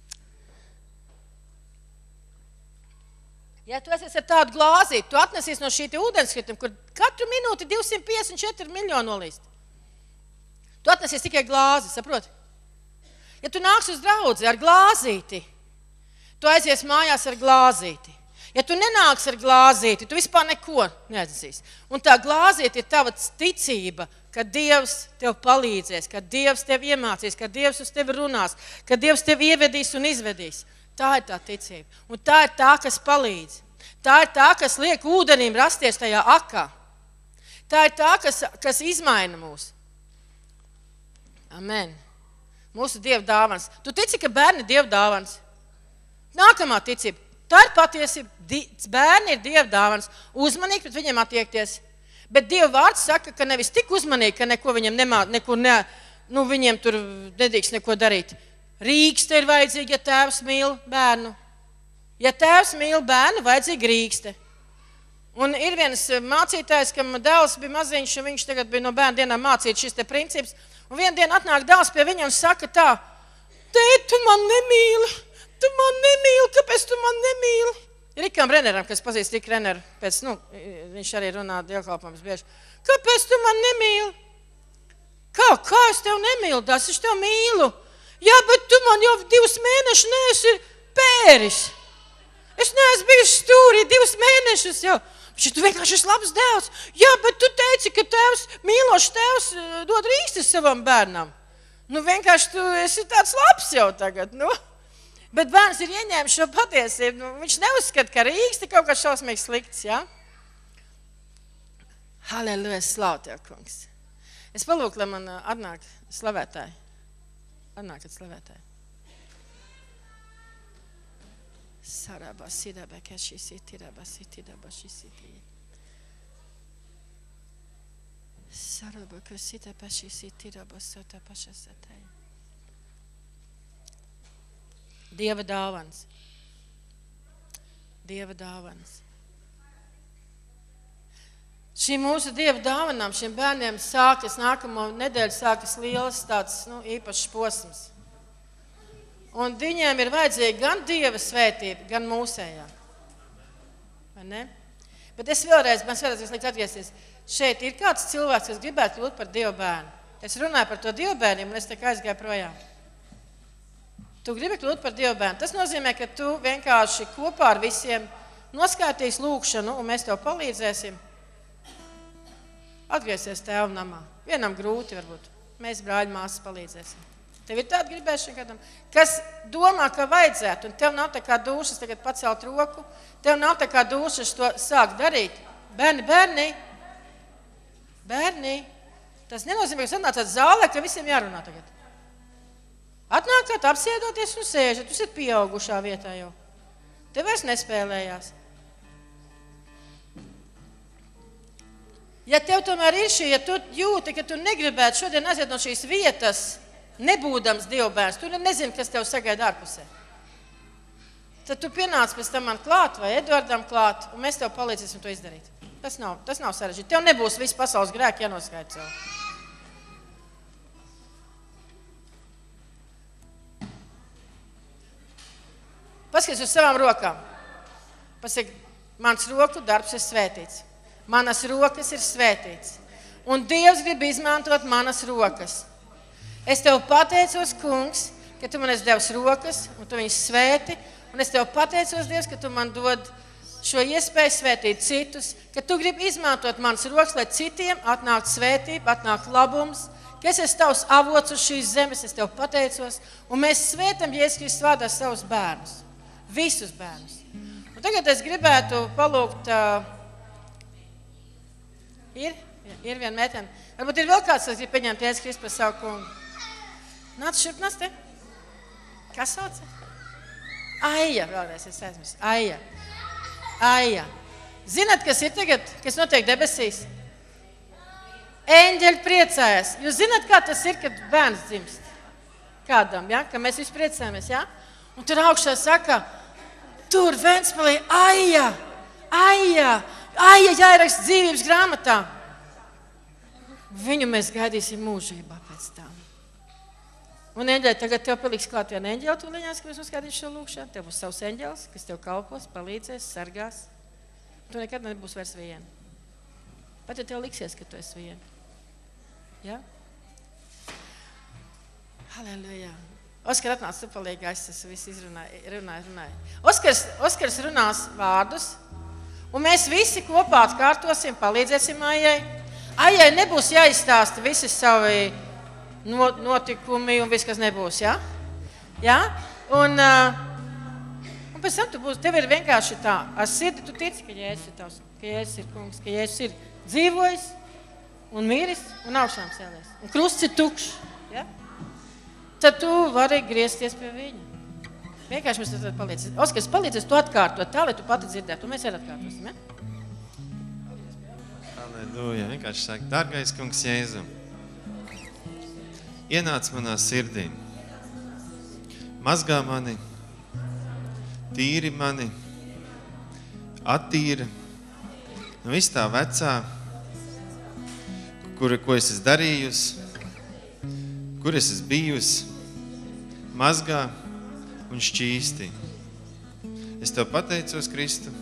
Ja tu esi ar tādu glāzīti, tu atnesies no šī te ūdenskrituma, kur katru minūti divsimt piecdesmit četri miljoni nolīst. Tu atnesies tikai glāzi, saproti? Ja tu nāks uz draudzi ar glāzīti, tu aizies mājās ar glāzīti. Ja tu nenāks ar glāzīti, tu vispār neko neatnesīs. Un tā glāzīti ir tava ticība, ka Dievs tev palīdzēs, ka Dievs tev iemācīs, ka Dievs uz tevi runās, ka Dievs tev ievedīs un izvedīs. Tā ir tā ticība. Un tā ir tā, kas palīdz. Tā ir tā, kas liek ūdenim rasties tajā akā. Tā ir tā, kas, kas izmaina mūs. Amen. Mūsu Dieva dāvans. Tu tici, ka bērni ir Dieva dāvans? Nākamā ticība. Tā ir patiesība. Bērni ir Dieva dāvans. Uzmanīgi pret viņiem attiekties. Bet Dieva vārds saka, ka nevis tik uzmanīgi, ka neko viņam nemā, neko ne, nu, viņiem tur nedrīkst neko darīt. Rīkste ir vajadzīga, ja tēvs mīl bērnu. Ja tēvs mīl bērnu, vajadzīga rīkste. Un ir viens mācītājs, kam dēls bija maziņš, un viņš tagad bija no bērnu dienām mācīt šis te princips. Un vienu dienu atnāk dēls pie viņa un saka tā, tēt, tu man nemīli, tu man nemīli, kāpēc tu man nemīli? Rikam Reneram, kas pazīst Riku Reneru, pēc, nu, viņš arī runā dievkalpojums bieži. Kāpēc tu man nemīli? Kā, kā es tev nemīlu, tas es tev mīlu? Jā, bet tu man jau divus mēnešus neesi pēris. Es neesmu bijis stūrī divus mēnešus jau. Viņš tu vienkārši esi labs dēls. Jā, bet tu teici, ka tēvs, mīlošs tēvs dod rīkstis savam bērnam. Nu, vienkārši tu esi tāds labs jau tagad, nu. Bet bērns ir ieņēmis šo patiesību. Nu, viņš neuzskata, ka rīksti kaut kā šausmīgi slikts, jā? Halleluja, slavu tev, kungs. Es palūku, lai man atnāk slavētāji. Atnākat slavētāji. Saraba sidaba kashisi tiraba sitidaba shisiti. Saraba kusita pashisi tiraba sota pashasatai. Dieva dāvans. Dieva dāvans. Šīm mūsu Dieva dāvanām, šiem bērniem sākas, nākamo nedēļu sākas liels tāds, nu, īpašs posms. Un viņiem ir vajadzīga gan Dieva svētība, gan mūsējā. Vai ne? Bet es vēlreiz, man vēlreiz likt atgriezties. Šeit ir kāds cilvēks, kas gribētu kļūt par Dieva bērnu. Es runāju par to Dieva bērniem, un es tā kā aizgāju projām. Tu gribi kļūt par Dieva bērnu. Tas nozīmē, ka tu vienkārši kopā ar visiem noskaitīs lūkšanu, un mēs tev palīdzēsim atgriezties tēva namā. Vienam grūti varbūt. Mēs brāļi māsas palīdzēsim. Tev ir tāda gribēšana kādam, kas domā, ka vajadzētu, un tev nav tā kā dušas tagad pacelt roku, tev nav tā kā dušas to sākt darīt. Bērni, bērni, bērni, tas nenozīmē, ka atnācāt zālē, ka visiem jārunā tagad. Atnākat, apsēdoties un sēžat, jūs esat pieaugušā vietā jau. Te vairs nespēlējās. Ja tev tomēr ir šī, ja tu jūti, ka tu negribētu šodien aiziet no šīs vietas, nebūdams Dieva bērns, tu nezini, kas tev sagaida ārpusē. Tad tu pienāc pēc tam man klāt vai Eduardam klāt, un mēs tev palīdzēsim to izdarīt. Tas nav, tas nav sarežģīti. Tev nebūs viss pasaules grēki jānoskaidro sev. Paskaties uz savām rokām. Pasaki, mans roku darbs ir svētīts. Manas rokas ir svētīts. Un Dievs grib izmantot manas rokas. Es tev pateicos, kungs, ka tu man esi devis rokas, un tu viņas svēti, un es tev pateicos, Dievs, ka tu man dod šo iespēju svētīt citus, ka tu gribi izmantot manas rokas, lai citiem atnāktu svētība, atnāktu labums, ka es esmu tavs avots uz šīs zemes, es tev pateicos, un mēs svētam Jēzus Kristus vārdā savus bērnus, visus bērnus. Un tagad es gribētu palūgt, uh, ir, ir viena meitene, varbūt ir vēl kāds, kas grib pieņemt Jēzus Kristus par savu kungu. Nāc šurp, nāc te. Kas sauc? Aija, vēlreiz es aizmirsu. Aija. Aija. Zināt, kas ir tagad, kas notiek debesīs? Eņģeļi priecājas. Jūs zināt, kā tas ir, kad bērns dzimst? Kādam, ja? Ka mēs visi priecājamies, ja? Un tur augšā saka, tur Ventspilī, Aija, Aija, Aija jāieraksta dzīvības grāmatā. Viņu mēs gaidīsim mūžībā pēc tam. Un eņģeļi, tagad tev paliks klāt viena eņģeļa tūliņās, ka mēs uzskatīsim šo lūkšanu. Tev būs savs eņģelis, kas tev kalpos, palīdzēs, sargās. Tu nekad nebūs vairs viena. Pat ja tev liksies, ka tu esi viena. Ja? Halleluja. Oskar atnāc, tu palīgā, es tas visu izrunāju, runāju, runāju. Oskars, Oskars runās vārdus, un mēs visi kopā atkārtosim, palīdzēsim Aijai. Aijai nebūs jāizstāsta visi savi notikumi un viss, kas nebūs, ja? Ja? Un, uh, un Un pēc tam tu būsi, tev ir vienkārši tā, ar sirdi tu tici, ka Jēzus ir tavs, ka Jēzus ir kungs, ka Jēzus ir dzīvojis un miris un augšām cēlies. Un krusts ir tukšs, ja? Tad tu vari griezties pie viņa. Vienkārši mēs tad palīdzēsim. Oskars, palīdzēs tu atkārtot tā, lai tu pati dzirdētu. Un mēs arī atkārtosim, ja? Halleluja. Vienkārši saka, dargais kungs Jēzu, ienāc manā sirdī, mazgā mani, tīri mani, attīra no viss tā vecā, kur, ko es esmu darījusi, kur es esmu bijusi, mazgā un šķīstī. Es tev pateicos, Kristu,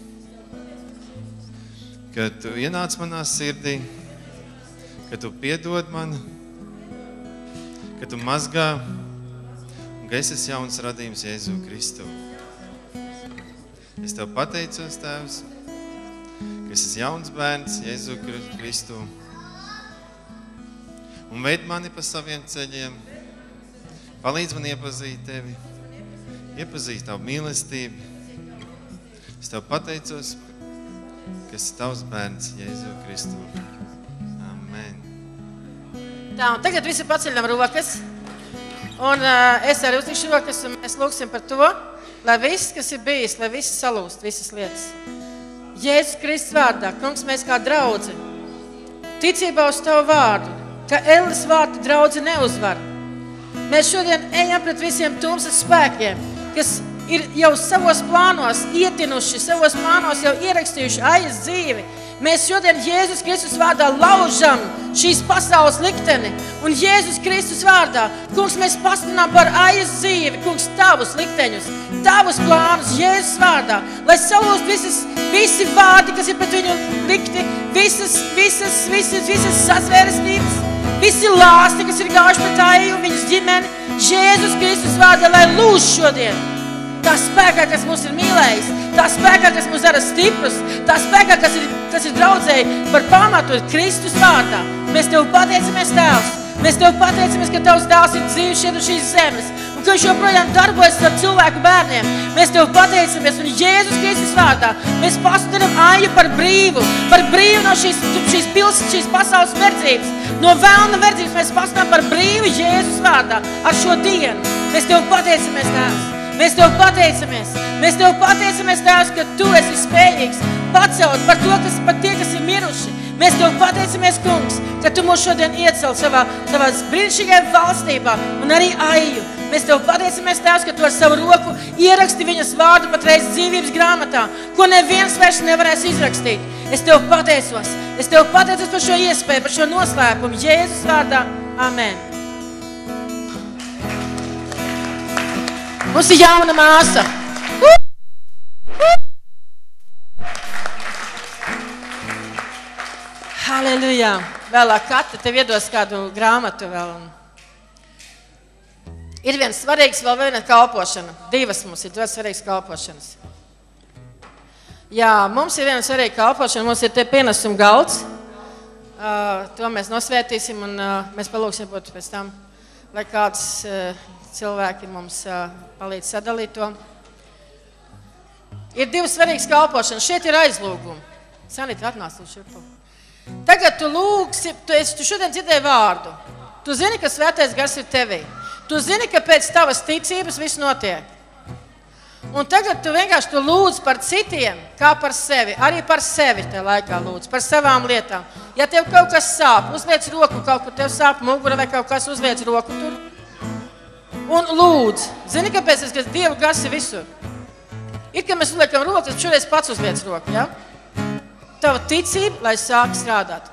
ka tu ienāc manā sirdī, ka tu piedod man, ka tu mazgā un ka es esmu jauns radījums Jēzu Kristu. Es tev pateicos, Tēvs, ka es esmu jauns bērns Jēzu Kristu un veid mani pa saviem ceļiem, palīdz man iepazīt tevi, iepazīt tavu mīlestību. Es tev pateicos, ka esi tavs bērns Jēzu Kristu. Amen. Tā, un tagad visi paceļam rokas. Un uh, es arī uzlikšu rokas, un mēs lūksim par to, lai viss, kas ir bijis, lai viss salūst, visas lietas. Jēzus Kristus vārdā, kungs, mēs kā draudzi, ticībā uz tavu vārdu, ka Elles vārdu draudzi neuzvar. Mēs šodien ejam pret visiem tumsas spēkiem, kas ir jau savos plānos ietinuši, savos plānos jau ierakstījuši aiz dzīvi. Mēs šodien Jēzus Kristus vārdā laužam šīs pasaules likteni. Un Jēzus Kristus vārdā, kungs, mēs pasludinām par aiz dzīvi, kungs, tavus likteņus, tavus plānus Jēzus vārdā, lai salūst visas, visi vārdi, kas ir pret viņu likti, visas, visas, visas, visas sazvērestības, visi lāsti, kas ir gājuši pret Aiju un viņas ģimeni, Jēzus Kristus vārdā, lai lūž šodien. Tā spēkā, kas mūs ir mīlējis, tā spēkā, kas mūs dara stiprus, tā spēkā, kas ir, kas ir draudzēji par pamatu Kristus vārdā. Mēs Tev pateicamies, Tēvs. Mēs Tev pateicamies, ka Tavs dēls ir dzīves šeit uz šīs zemes un ka viņš joprojām darbojas ar cilvēku bērniem. Mēs Tev pateicamies un Jēzus Kristus vārdā mēs pasludinām Aiju par brīvu, par brīvu no šīs, šīs pils, šīs pasaules verdzības. No vēlna verdzības mēs pasludinām par brīvu Jēzus vārdā ar šo dienu. Mēs Tev pateicamies, Tēvs. Mēs Tev pateicamies. Mēs Tev pateicamies, Tēvs, ka Tu esi spējīgs pacelt par to, kas, par tie, kas ir miruši. Mēs Tev pateicamies, kungs, ka Tu mūs šodien iecel savā, savā brīnišķīgajā valstībā un arī Aiju. Mēs Tev pateicamies, Tēvs, ka Tu ar savu roku ieraksti viņas vārdu patreiz dzīvības grāmatā, ko neviens vairs nevarēs izrakstīt. Es Tev pateicos. Es Tev pateicos par šo iespēju, par šo noslēpumu. Jēzus vārdā. Amen. Mums ir jauna māsa. Halleluja. Vēlāk Kata tev iedos kādu grāmatu vēl. Ir viens svarīgs vēl viena kalpošana. Divas mums ir ļoti svarīgas kalpošanas. Jā, mums ir viena svarīga kalpošana. Mums ir te pienesuma galds. Uh, to mēs nosvētīsim un uh, mēs palūksim būt pēc tam, lai kāds uh, cilvēki mums uh, palīdz sadalīt to. Ir divas svarīgas kalpošanas. Šeit ir aizlūgumi. Sanita, atnāc uz šurpu. Tagad tu lūgsi, tu, esi, tu šodien dzirdēji vārdu. Tu zini, ka svētais gars ir tevī. Tu zini, ka pēc tavas ticības viss notiek. Un tagad tu vienkārši tu lūdz par citiem, kā par sevi. Arī par sevi te laikā lūdz, par savām lietām. Ja tev kaut kas sāp, uzliec roku, kaut kur tev sāp mugura vai kaut kas, uzliec roku tur. Un lūdz. Zini, kāpēc es, ka Dieva gars ir visur? Ir, ka mēs uzliekam rokas, šoreiz pats uzliec roku, ja? Tava ticība, lai sāk strādāt.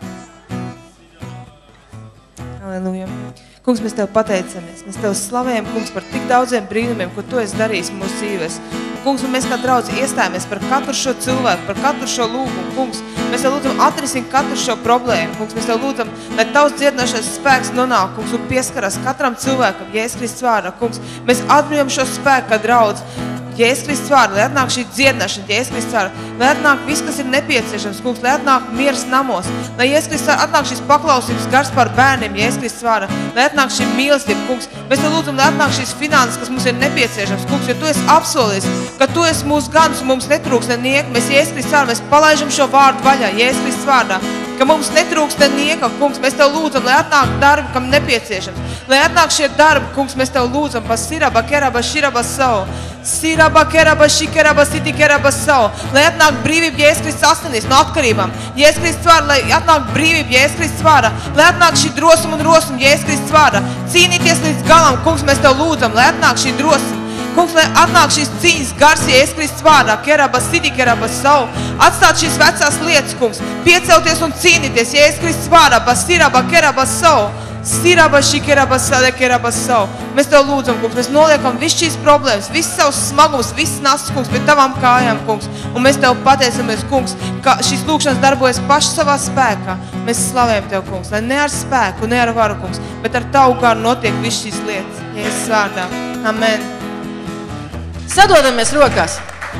Halleluja. Kungs, mēs Tev pateicamies. Mēs Tev slavējam, kungs, par tik daudziem brīnumiem, ko Tu esi darījis mūsu dzīves. Kungs, un mēs kā draudzi iestājāmies par katru šo cilvēku, par katru šo lūgumu. Kungs, mēs Tev lūdzam atrisināt katru šo problēmu. Kungs, mēs Tev lūdzam, lai Tavs dziedināšanas spēks nonāk, kungs, un pieskaras katram cilvēkam, Jēzus Kristus vārdā. Kungs, mēs atbrīvojam šo spēku kā draudzi. Jēzus Kristus vārdā, lai atnāk šī dziedināšana, Jēzus Kristus vārdā, lai atnāk viss, kas ir nepieciešams, kungs, lai atnāk miers namos, lai Jēzus Kristus vārdā atnāk šīs paklausības gars par bērniem, Jēzus Kristus vārdā, lai atnāk šī mīlestība, kungs. Mēs te lūdzam, lai atnāk šīs finanses, kas mums ir nepieciešams, kungs, jo tu esi apsolījis, ka tu esi mūsu gans un mums netrūks nenieka. Mēs Jēzus Kristus vārdā, mēs palaižam šo vārdu vaļā, Jēzus Kristus vārdā, ka mums netrūks nenieka, kungs. Mēs tev lūdzam, lai atnāk darbi, kam nepieciešams, lai atnāk šie darbi, kungs, mēs tev lūdzam pa siraba, keraba, širaba, savu. Siraba, keraba, šikeraba, siti, keraba, savu. Lai atnāk brīvība Jēzus Kristus asinīs no atkarībām. Jēzus Kristus vārdā, lai atnāk brīvība Jēzus Kristus vārdā. Lai atnāk šī drosuma un rosuma Jēzus Kristus vārdā. Cīnīties līdz galam, kungs, mēs tev lūdzam, lai atnāk šī drosuma. Kungs, lai atnāk šīs cīņas gars Jēzus Kristus vārdā. Keraba, siti, keraba, savu. Atstāt šīs vecās lietas, kungs. Piecelties un cīnīties Jēzus Kristus vārdā. Pa siraba, keraba, savu. Siraba, šikeraba, sade, keraba, savu. Mēs tev lūdzam, kungs, mēs noliekam visu šīs problēmas, visu savus smagums, visu nastas, kungs, pie tavām kājām, kungs. Un mēs tev pateicamies, kungs, ka šīs lūkšanas darbojas paši savā spēkā. Mēs slavējam tev, kungs, lai ne ar spēku, ne ar varu, kungs, bet ar tavu garu notiek visu šīs lietas. Jēzus vārdā. Amen. Sadodamies rokās.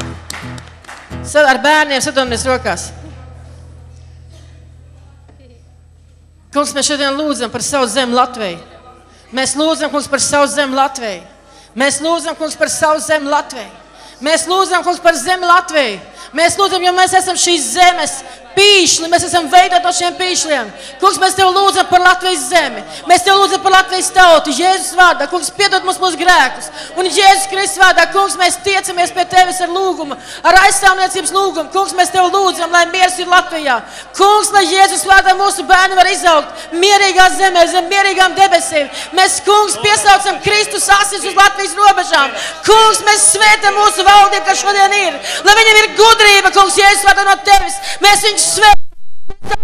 Ar bērniem sadodamies rokās. Kungs, mēs šodien lūdzam par savu zemi Latviju. Mēs lūdzam, kungs, par savu zemi Latviju. Mēs lūdzam, kungs, par savu zemi Latviju. Mēs lūdzam, kungs, par zemi Latviju. Mēs lūdzam, jo mēs esam šīs zemes pīšļi, mēs esam veidot no šiem pīšļiem. Kungs, mēs tev lūdzam par Latvijas zemi. Mēs tev lūdzam par Latvijas tautu, Jēzus vārdā. Kungs, piedod mums mūsu grēkus. Un Jēzus Kristus vārdā, kungs, mēs tiecamies pie tevis ar lūgumu, ar aizstāvniecības lūgumu. Kungs, mēs tev lūdzam, lai miers ir Latvijā. Kungs, lai Jēzus vārdā mūsu bērni var izaugt mierīgā zemē, zem mierīgām debesīm. Mēs, kungs, piesaucam Kristus asins uz Latvijas robežām. Kungs, mēs svētam mūsu valdību, kas šodien ir. Lai viņam ir gudrība, kungs, Jēzus vārdā no tevis. Mēs viņus svētām,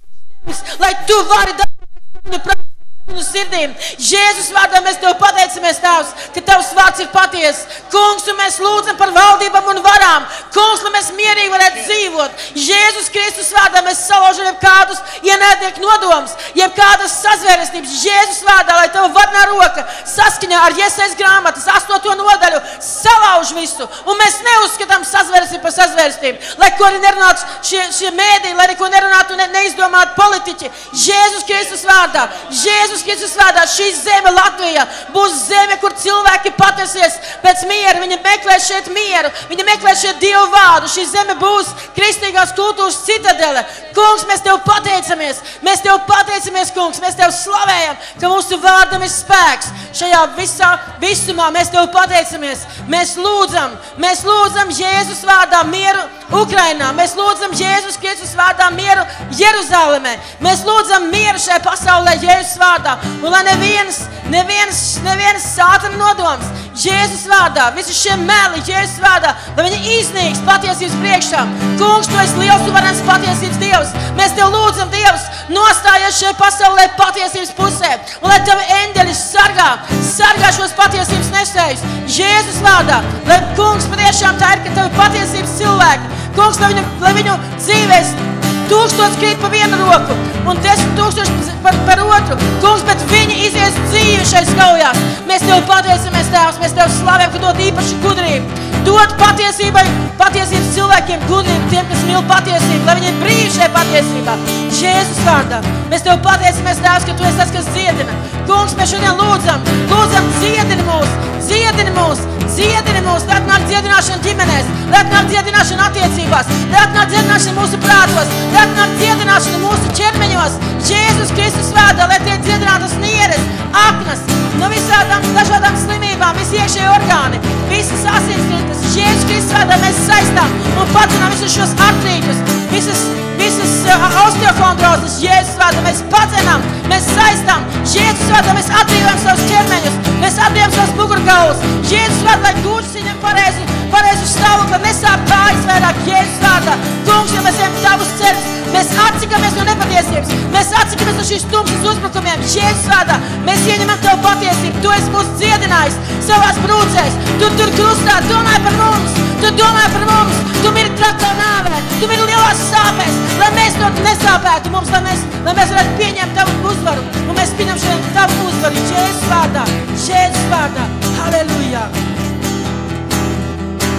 lai tu vari darīt un sirdīm. Jēzus vārdā mēs tev pateicamies, Tēvs, ka tavs vārds ir patiess. Kungs, un mēs lūdzam par valdībām un varām. Kungs, lai mēs mierīgi varētu dzīvot. Jēzus Kristus vārdā mēs salaužam jeb kādus ienaidnieku nodomus, jeb kādas sazvērestības. Jēzus vārdā, lai tava varnā roka saskaņā ar Jesajas grāmatas astoto nodaļu salauž visu. Un mēs neuzskatām sazvērestību par sazvērestību. Lai ko arī nerunātu šie, šie mēdī, lai neko nerunātu ne, neizdomātu politiķi. Jēzus Kristus vārdā. Jēzus Kristus vārdā, šī zeme Latvijā būs zeme, kur cilvēki patesies pēc miera. Viņi meklē šeit mieru, viņi meklē šeit Dievu vārdu. Šī zeme būs kristīgās kultūras citadele. Kungs, mēs tev pateicamies. Mēs tev pateicamies, kungs. Mēs tev slavējam, ka mūsu vārdam ir spēks. Šajā visā visumā mēs tev pateicamies. Mēs lūdzam, mēs lūdzam Jēzus vārdā mieru Ukrainā. Mēs lūdzam Jēzus Kristus vārdā mieru Jeruzalemē. Mēs lūdzam mieru šajā pasaulē Jēzus vārdā. Un lai neviens, neviens, neviens sātana nodoms Jēzus vārdā, visi šie meli Jēzus vārdā, lai viņi iznīks patiesības priekšā. Kungs, tu esi liels, tu varens patiesības Dievs. Mēs tev lūdzam, Dievs, nostājies šajā pasaulē patiesības pusē. Un lai tavi eņģeļi sargā, sargā šos patiesības nesējus. Jēzus vārdā, lai kungs patiešām tā ir, ka tavi patiesības cilvēki. Kungs, lai viņu, lai viņu dzīvēs tūkstots krīt pa vienu roku un desmit tūkstoši par, par otru. Kungs, bet viņi izies dzīvi šais kaujās. Mēs tev pateicamies, Tēvs, mēs tev slavējam, ka dod īpaši gudrību. Dod patiesībai, patiesības cilvēkiem gudrību, tiem, kas mīl patiesību, lai viņi ir brīvi šajā patiesībā. Jēzus vārdā. Mēs tev pateicamies, Tēvs, ka tu esi tas, kas dziedina. Kungs, mēs šodien lūdzam, lūdzam dziedini mūs, dziedini mūs, dziedini mūs, lai atnāk dziedināšana ģimenēs, lai atnāk dziedināšana attiecībās, lai atnāk dziedināšana mūsu prātos, lai atnāk dziedināšana mūsu ķermeņos. Jēzus Kristus vārdā, lai tiek dziedinātas nieres, aknas, no visādām dažādām slimībām, visi iekšēji orgāni, visas asinsrites. Jēzus Kristus vārdā mēs saistām un padzinām visus šos artrītus, visas, visas uh, osteochondrozes. Jēzus vārdā mēs padzinām, mēs saistām. Jēzus vārdā mēs atbrīvojam savus ķermeņus, mēs atbrīvojam savus mugurkaulus. Jēzus vārdā, lai gūžas viņam pareizi, pareizi stāvokli, lai nesāp kājas vairāk. Jēzus vārdā, kungs, ja mēs ejam tavus ceļus, mēs atsikamies no nepatiesības, mēs atsikamies no šīs tumšas uzbrukumiem. Jēzus vārdā, mēs ieņemam tev patiesību, tu esi mūs dziedinājis savās brūcēs, tu tur krustā domāji par mums, tu domāji par mums, tu miri trakā nāvē, tu miri lielās sāpēs, lai mēs to nesāpētu mums, lai mēs, lai mēs varētu pieņemt tavu uzvaru, un mēs pieņem šodien tavu uzvaru Jēzus vārdā, Jēzus vārdā, halleluja.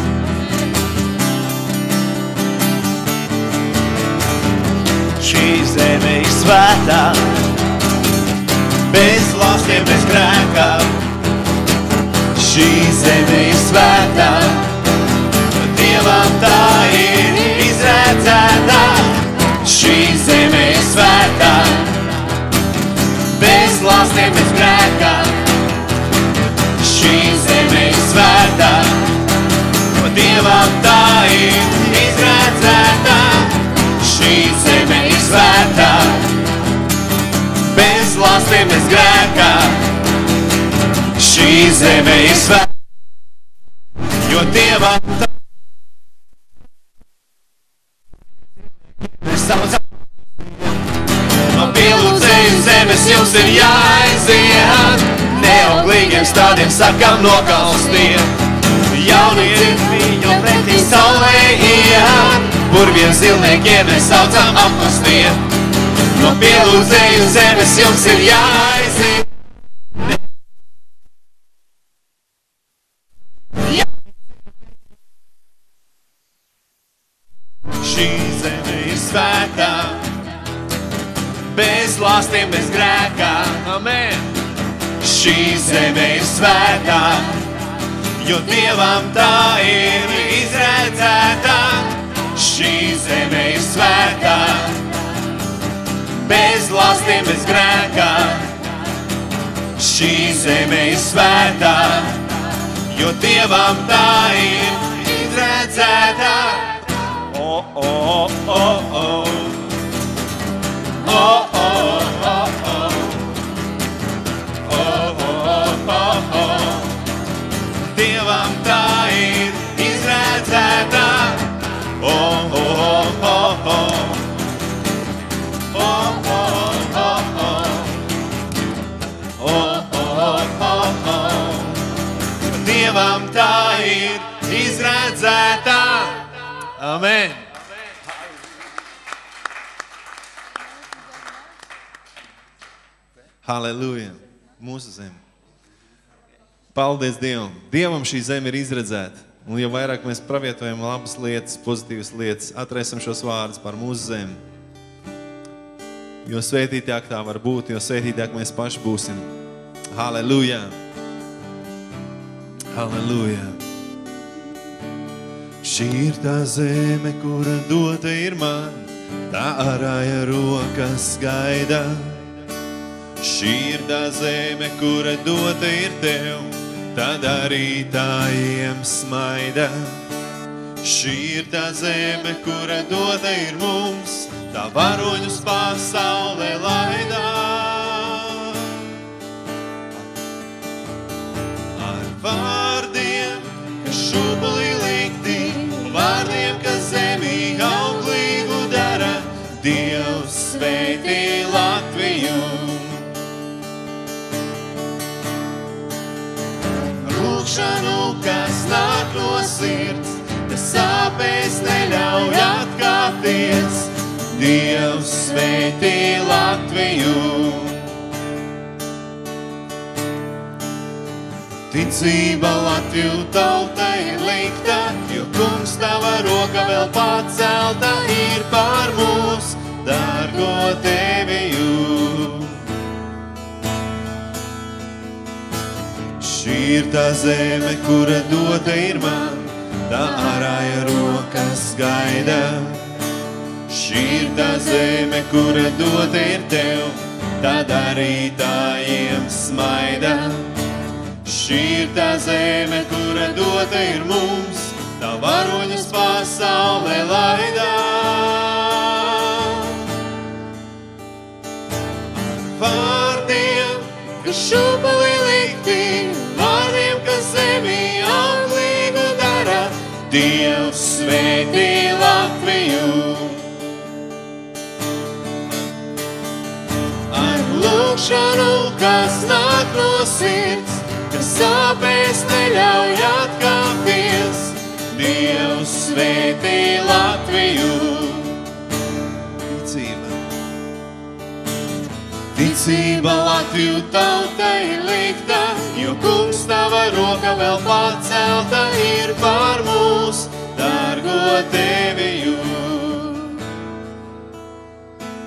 šī zeme ir svētā, bez lastiem, bez grēkā. Šī zeme ir svētā, Dievam tā ir izredzētā. Šī zeme ir svētā, bez lastiem, bez grēkā. Šī zeme ir svētā, Dievam tā ir izredzētā. Šī zeme ir svētā, bez lastiem, bez grēkā. Šī zeme ir svētā, jo Dievam tā ir saucam. No pielūdzēju zemes jums ir jāaiziet, neauglīgiem stādiem sakam nokalstiet. Jaunie dzīvi pretī saulē iet, burviem zilniekiem mēs saucam apkustiet. No pielūdzēju zemes jums ir jāaiziet. Šī zeme ir svētā, bez lastiem, bez grēkā. Amen. Šī zeme ir svētā, jo Dievam tā ir izredzētā. Šī zeme ir svētā, bez lastiem, bez grēkā. Šī zeme ir svētā, jo Dievam tā ir izredzētā. O, o, o, o. O, o, o, o. O, o, o, o. Dievam tā ir izredzētā. O, o, o, o. O, o, o, o. O, o, o, o. Dievam tā ir izredzētā. Amen. Halleluja. Mūsu zeme. Paldies Dievam. Dievam šī zeme ir izredzēta. Un jo vairāk mēs pravietojam labas lietas, pozitīvas lietas, atrēsim šos vārdus par mūsu zemi. Jo svētītāk tā var būt, jo svētītāk mēs paši būsim. Halleluja. Halleluja. Šī ir tā zeme, kura dota ir man, tā arāja rokas gaida. Šī ir tā zeme, kura dota ir tev, tā darītājiem smaida. Šī ir tā zeme, kura dota ir mums, tā varoņus pasaulē laidā. Ar vārdiem, kas šūpulī likti, vārdiem, kas zemī auglīgu dara, Dievs svētī Latviju. Lūkšanu, kas nāk no sirds, kas sāpēs neļauj atkāpties, Dievs svētī Latviju. Ticība Latviju tautai ir likta, jo kungs tava roka vēl pacelta ir pār mūs, dārgo Teviju. Šī ir tā zeme, kura dota ir man, tā arāja rokas gaida. Šī ir tā zeme, kura dota ir tev, tā darītājiem smaida. Šī ir tā zeme, kura dota ir mums, tā varoņus pasaulē laidā. Ar vārdiem, kas šūpulī likti, vārdiem, kas zemī auglīgu dara, Dievs svētī Latviju. Ar lūkšanu, kas nāk no sirds, kas sāpēs neļauj atkāpties, Dievs svētī Latviju. Ticība. Ticība Latviju tautai ir likta, jo kungs tava roka vēl pacelta ir pār mūs, dārgo Teviju.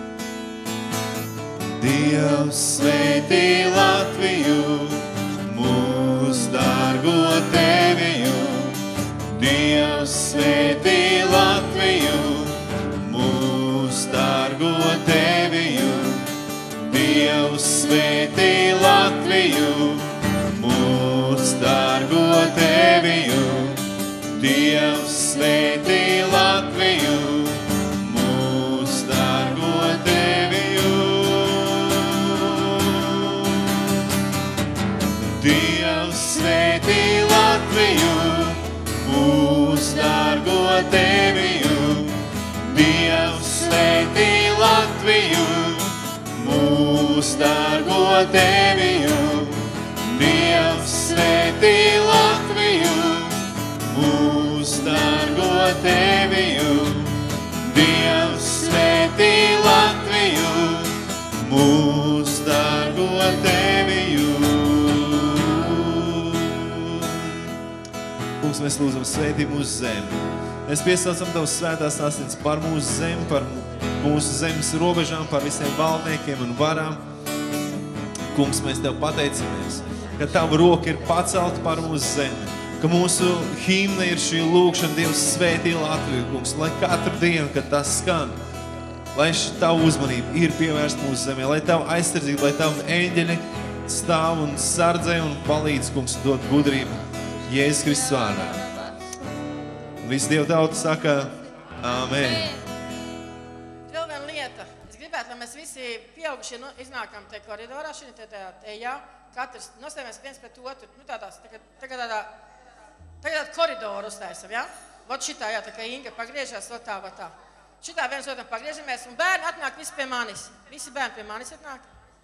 Dievs svētī Latviju, mūsu dārgo Teviju. Dievs svētī Latviju, mūsu dārgo Teviju. Dievs svētī Latviju, mūsu dārgo Teviju. Dievs svētī Latviju, mūsu dārgo Teviju. Dievs svētī Latviju, mūsu dārgo Teviju. Dievs svētī Latviju, mūsu dārgo Teviju. Dievs svētī Latviju, mūsu dārgo Teviju. Dievs svētī Latviju, mūsu dārgo Teviju. Kungs, mēs lūdzam svētī mūsu zemi. Mēs piesaucam Tavas svētās asins par mūsu zemi, par mūsu zemes robežām, par visiem valdniekiem un varām. Kungs, mēs Tev pateicamies, ka Tava roka ir pacelta par mūsu zemi, ka mūsu himna ir šī lūkšana, Dievs svētī Latviju, Kungs, lai katru dienu, kad tas skan, lai Tava uzmanība ir pievērsta mūsu zemē, lai Tava aizsardzība, lai Tava eņģeļi stāv un sardzē un palīdz, Kungs, dot gudrību Jēzus Kristus vārdā. Visi Dieva tauta saka āmen. Vēl viena lieta. Es gribētu, lai mēs visi pieaugušie nu, iznākam te koridorā, šī te tajā ejā, katrs nostājamies viens pret otru, nu tādās, tagad, tagad tādā, tagad tādu koridoru uztaisam, ja? Vot šitā, jā, tā kā Inga pagriežās, vot tā, vot tā. Šitā viens otram pagriežamies, un bērni atnāk visi pie manis. Visi bērni pie manis atnāk.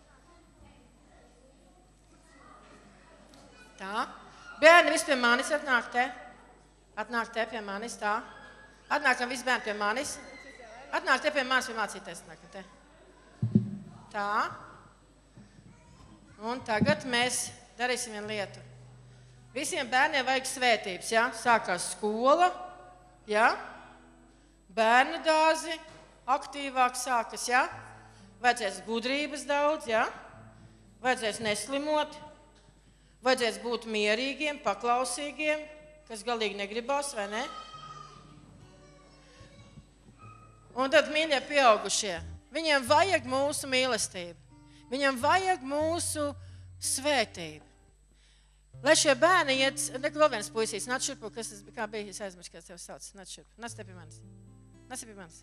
Tā. Bērni visi pie manis atnāk te. Atnāk te pie manis, tā. Atnākam visi bērni pie manis. Atnāk te pie manis, pie mācīties. Atnākam te. Tā. Un tagad mēs darīsim vienu lietu. Visiem bērniem vajag svētības, ja? Sākās skola, ja? Bērnu dārzi aktīvāk sākas, ja? Vajadzēs gudrības daudz, ja? Vajadzēs neslimot, vajadzēs būt mierīgiem, paklausīgiem, kas galīgi negribās, vai ne? Un tad, mīļie pieaugušie, viņiem vajag mūsu mīlestību. Viņam vajag mūsu svētību. Lai šie bērni iet, neko vēl viens puisīs, nāc šurpu, kas tas, kā bija, es aizmiršu, kas tev sauc, nāc šurpu, nāc te pie manis, nāc te pie manis.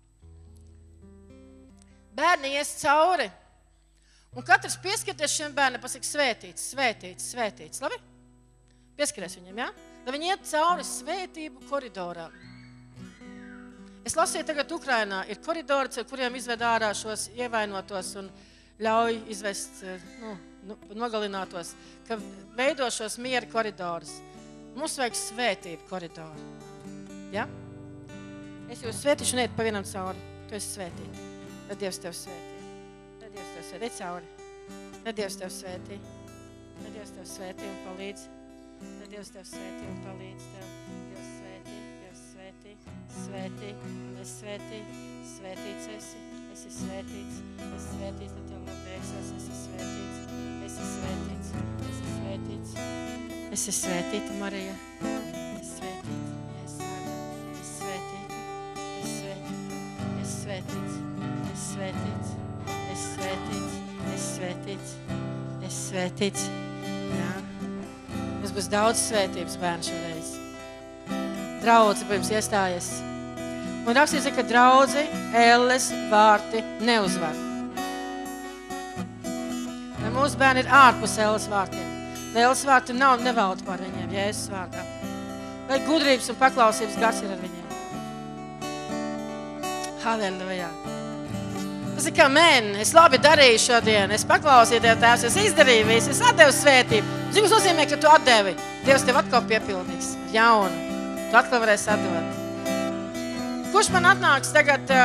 Bērni ies cauri, un katrs pieskaties šiem bērniem, pasaka svētīts, svētīts, svētīts, labi? Pieskaties viņiem, ja? Lai viņi iet cauri svētību koridorā. Es lasīju tagad Ukrainā, ir koridori, ar kuriem izved ārā šos ievainotos un ļauj izvest, nu, nogalinātos, ka veido šos miera koridorus. Mums vajag svētību koridoru. Ja? Es jūs svētīšu un iet pa vienam cauri. Tu esi svētīt. Tad Dievs tev svētī. Tad Dievs tev svētī. Iet cauri. Tad Dievs tev svētī. Tad Dievs tev svētī un palīdz. Tad Dievs tev svētī un palīdz tev. Dievs svētī, Dievs svētī, svētī, un es svētī, svētīts esi. Esi svētīts, esi svētīts, tad tev labēksās, esi svētīts, esi svētīts, esi svētīts, esi svētīta, Marija, esi svētīta, esi svētīta, esi svētīta, esi svētīts, esi svētīts, esi svētīts, esi svētīts, jā. Mums būs daudz svētības bērni šoreiz. Draudze pirms iestājas. Un rakstīts, ka draudzi elles vārti neuzvar. Lai mūsu bērni ir ārpus elles vārtiem. Lai elles vārti nav nevalda par viņiem, Jēzus vārdā. Lai gudrības un paklausības gars ir ar viņiem. Halleluja. Tas ir kā men, es labi darīju šodien, es paklausīju Tev, Tēvs, es izdarīju visu, es atdevu svētību. Zinu, kas nozīmē, ka Tu atdevi. Dievs Tev atkal piepildīs jaunu. Tu atkal varēsi atdot. Kurš man atnāks tagad uh,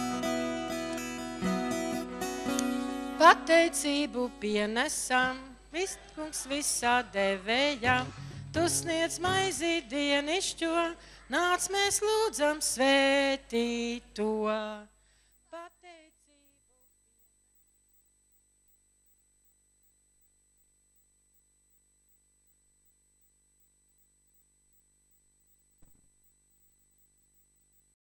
pateicību pienesam, vis, kungs visā devējam, Tu sniedz maizi dienišķo, nāc mēs lūdzam svētīt to.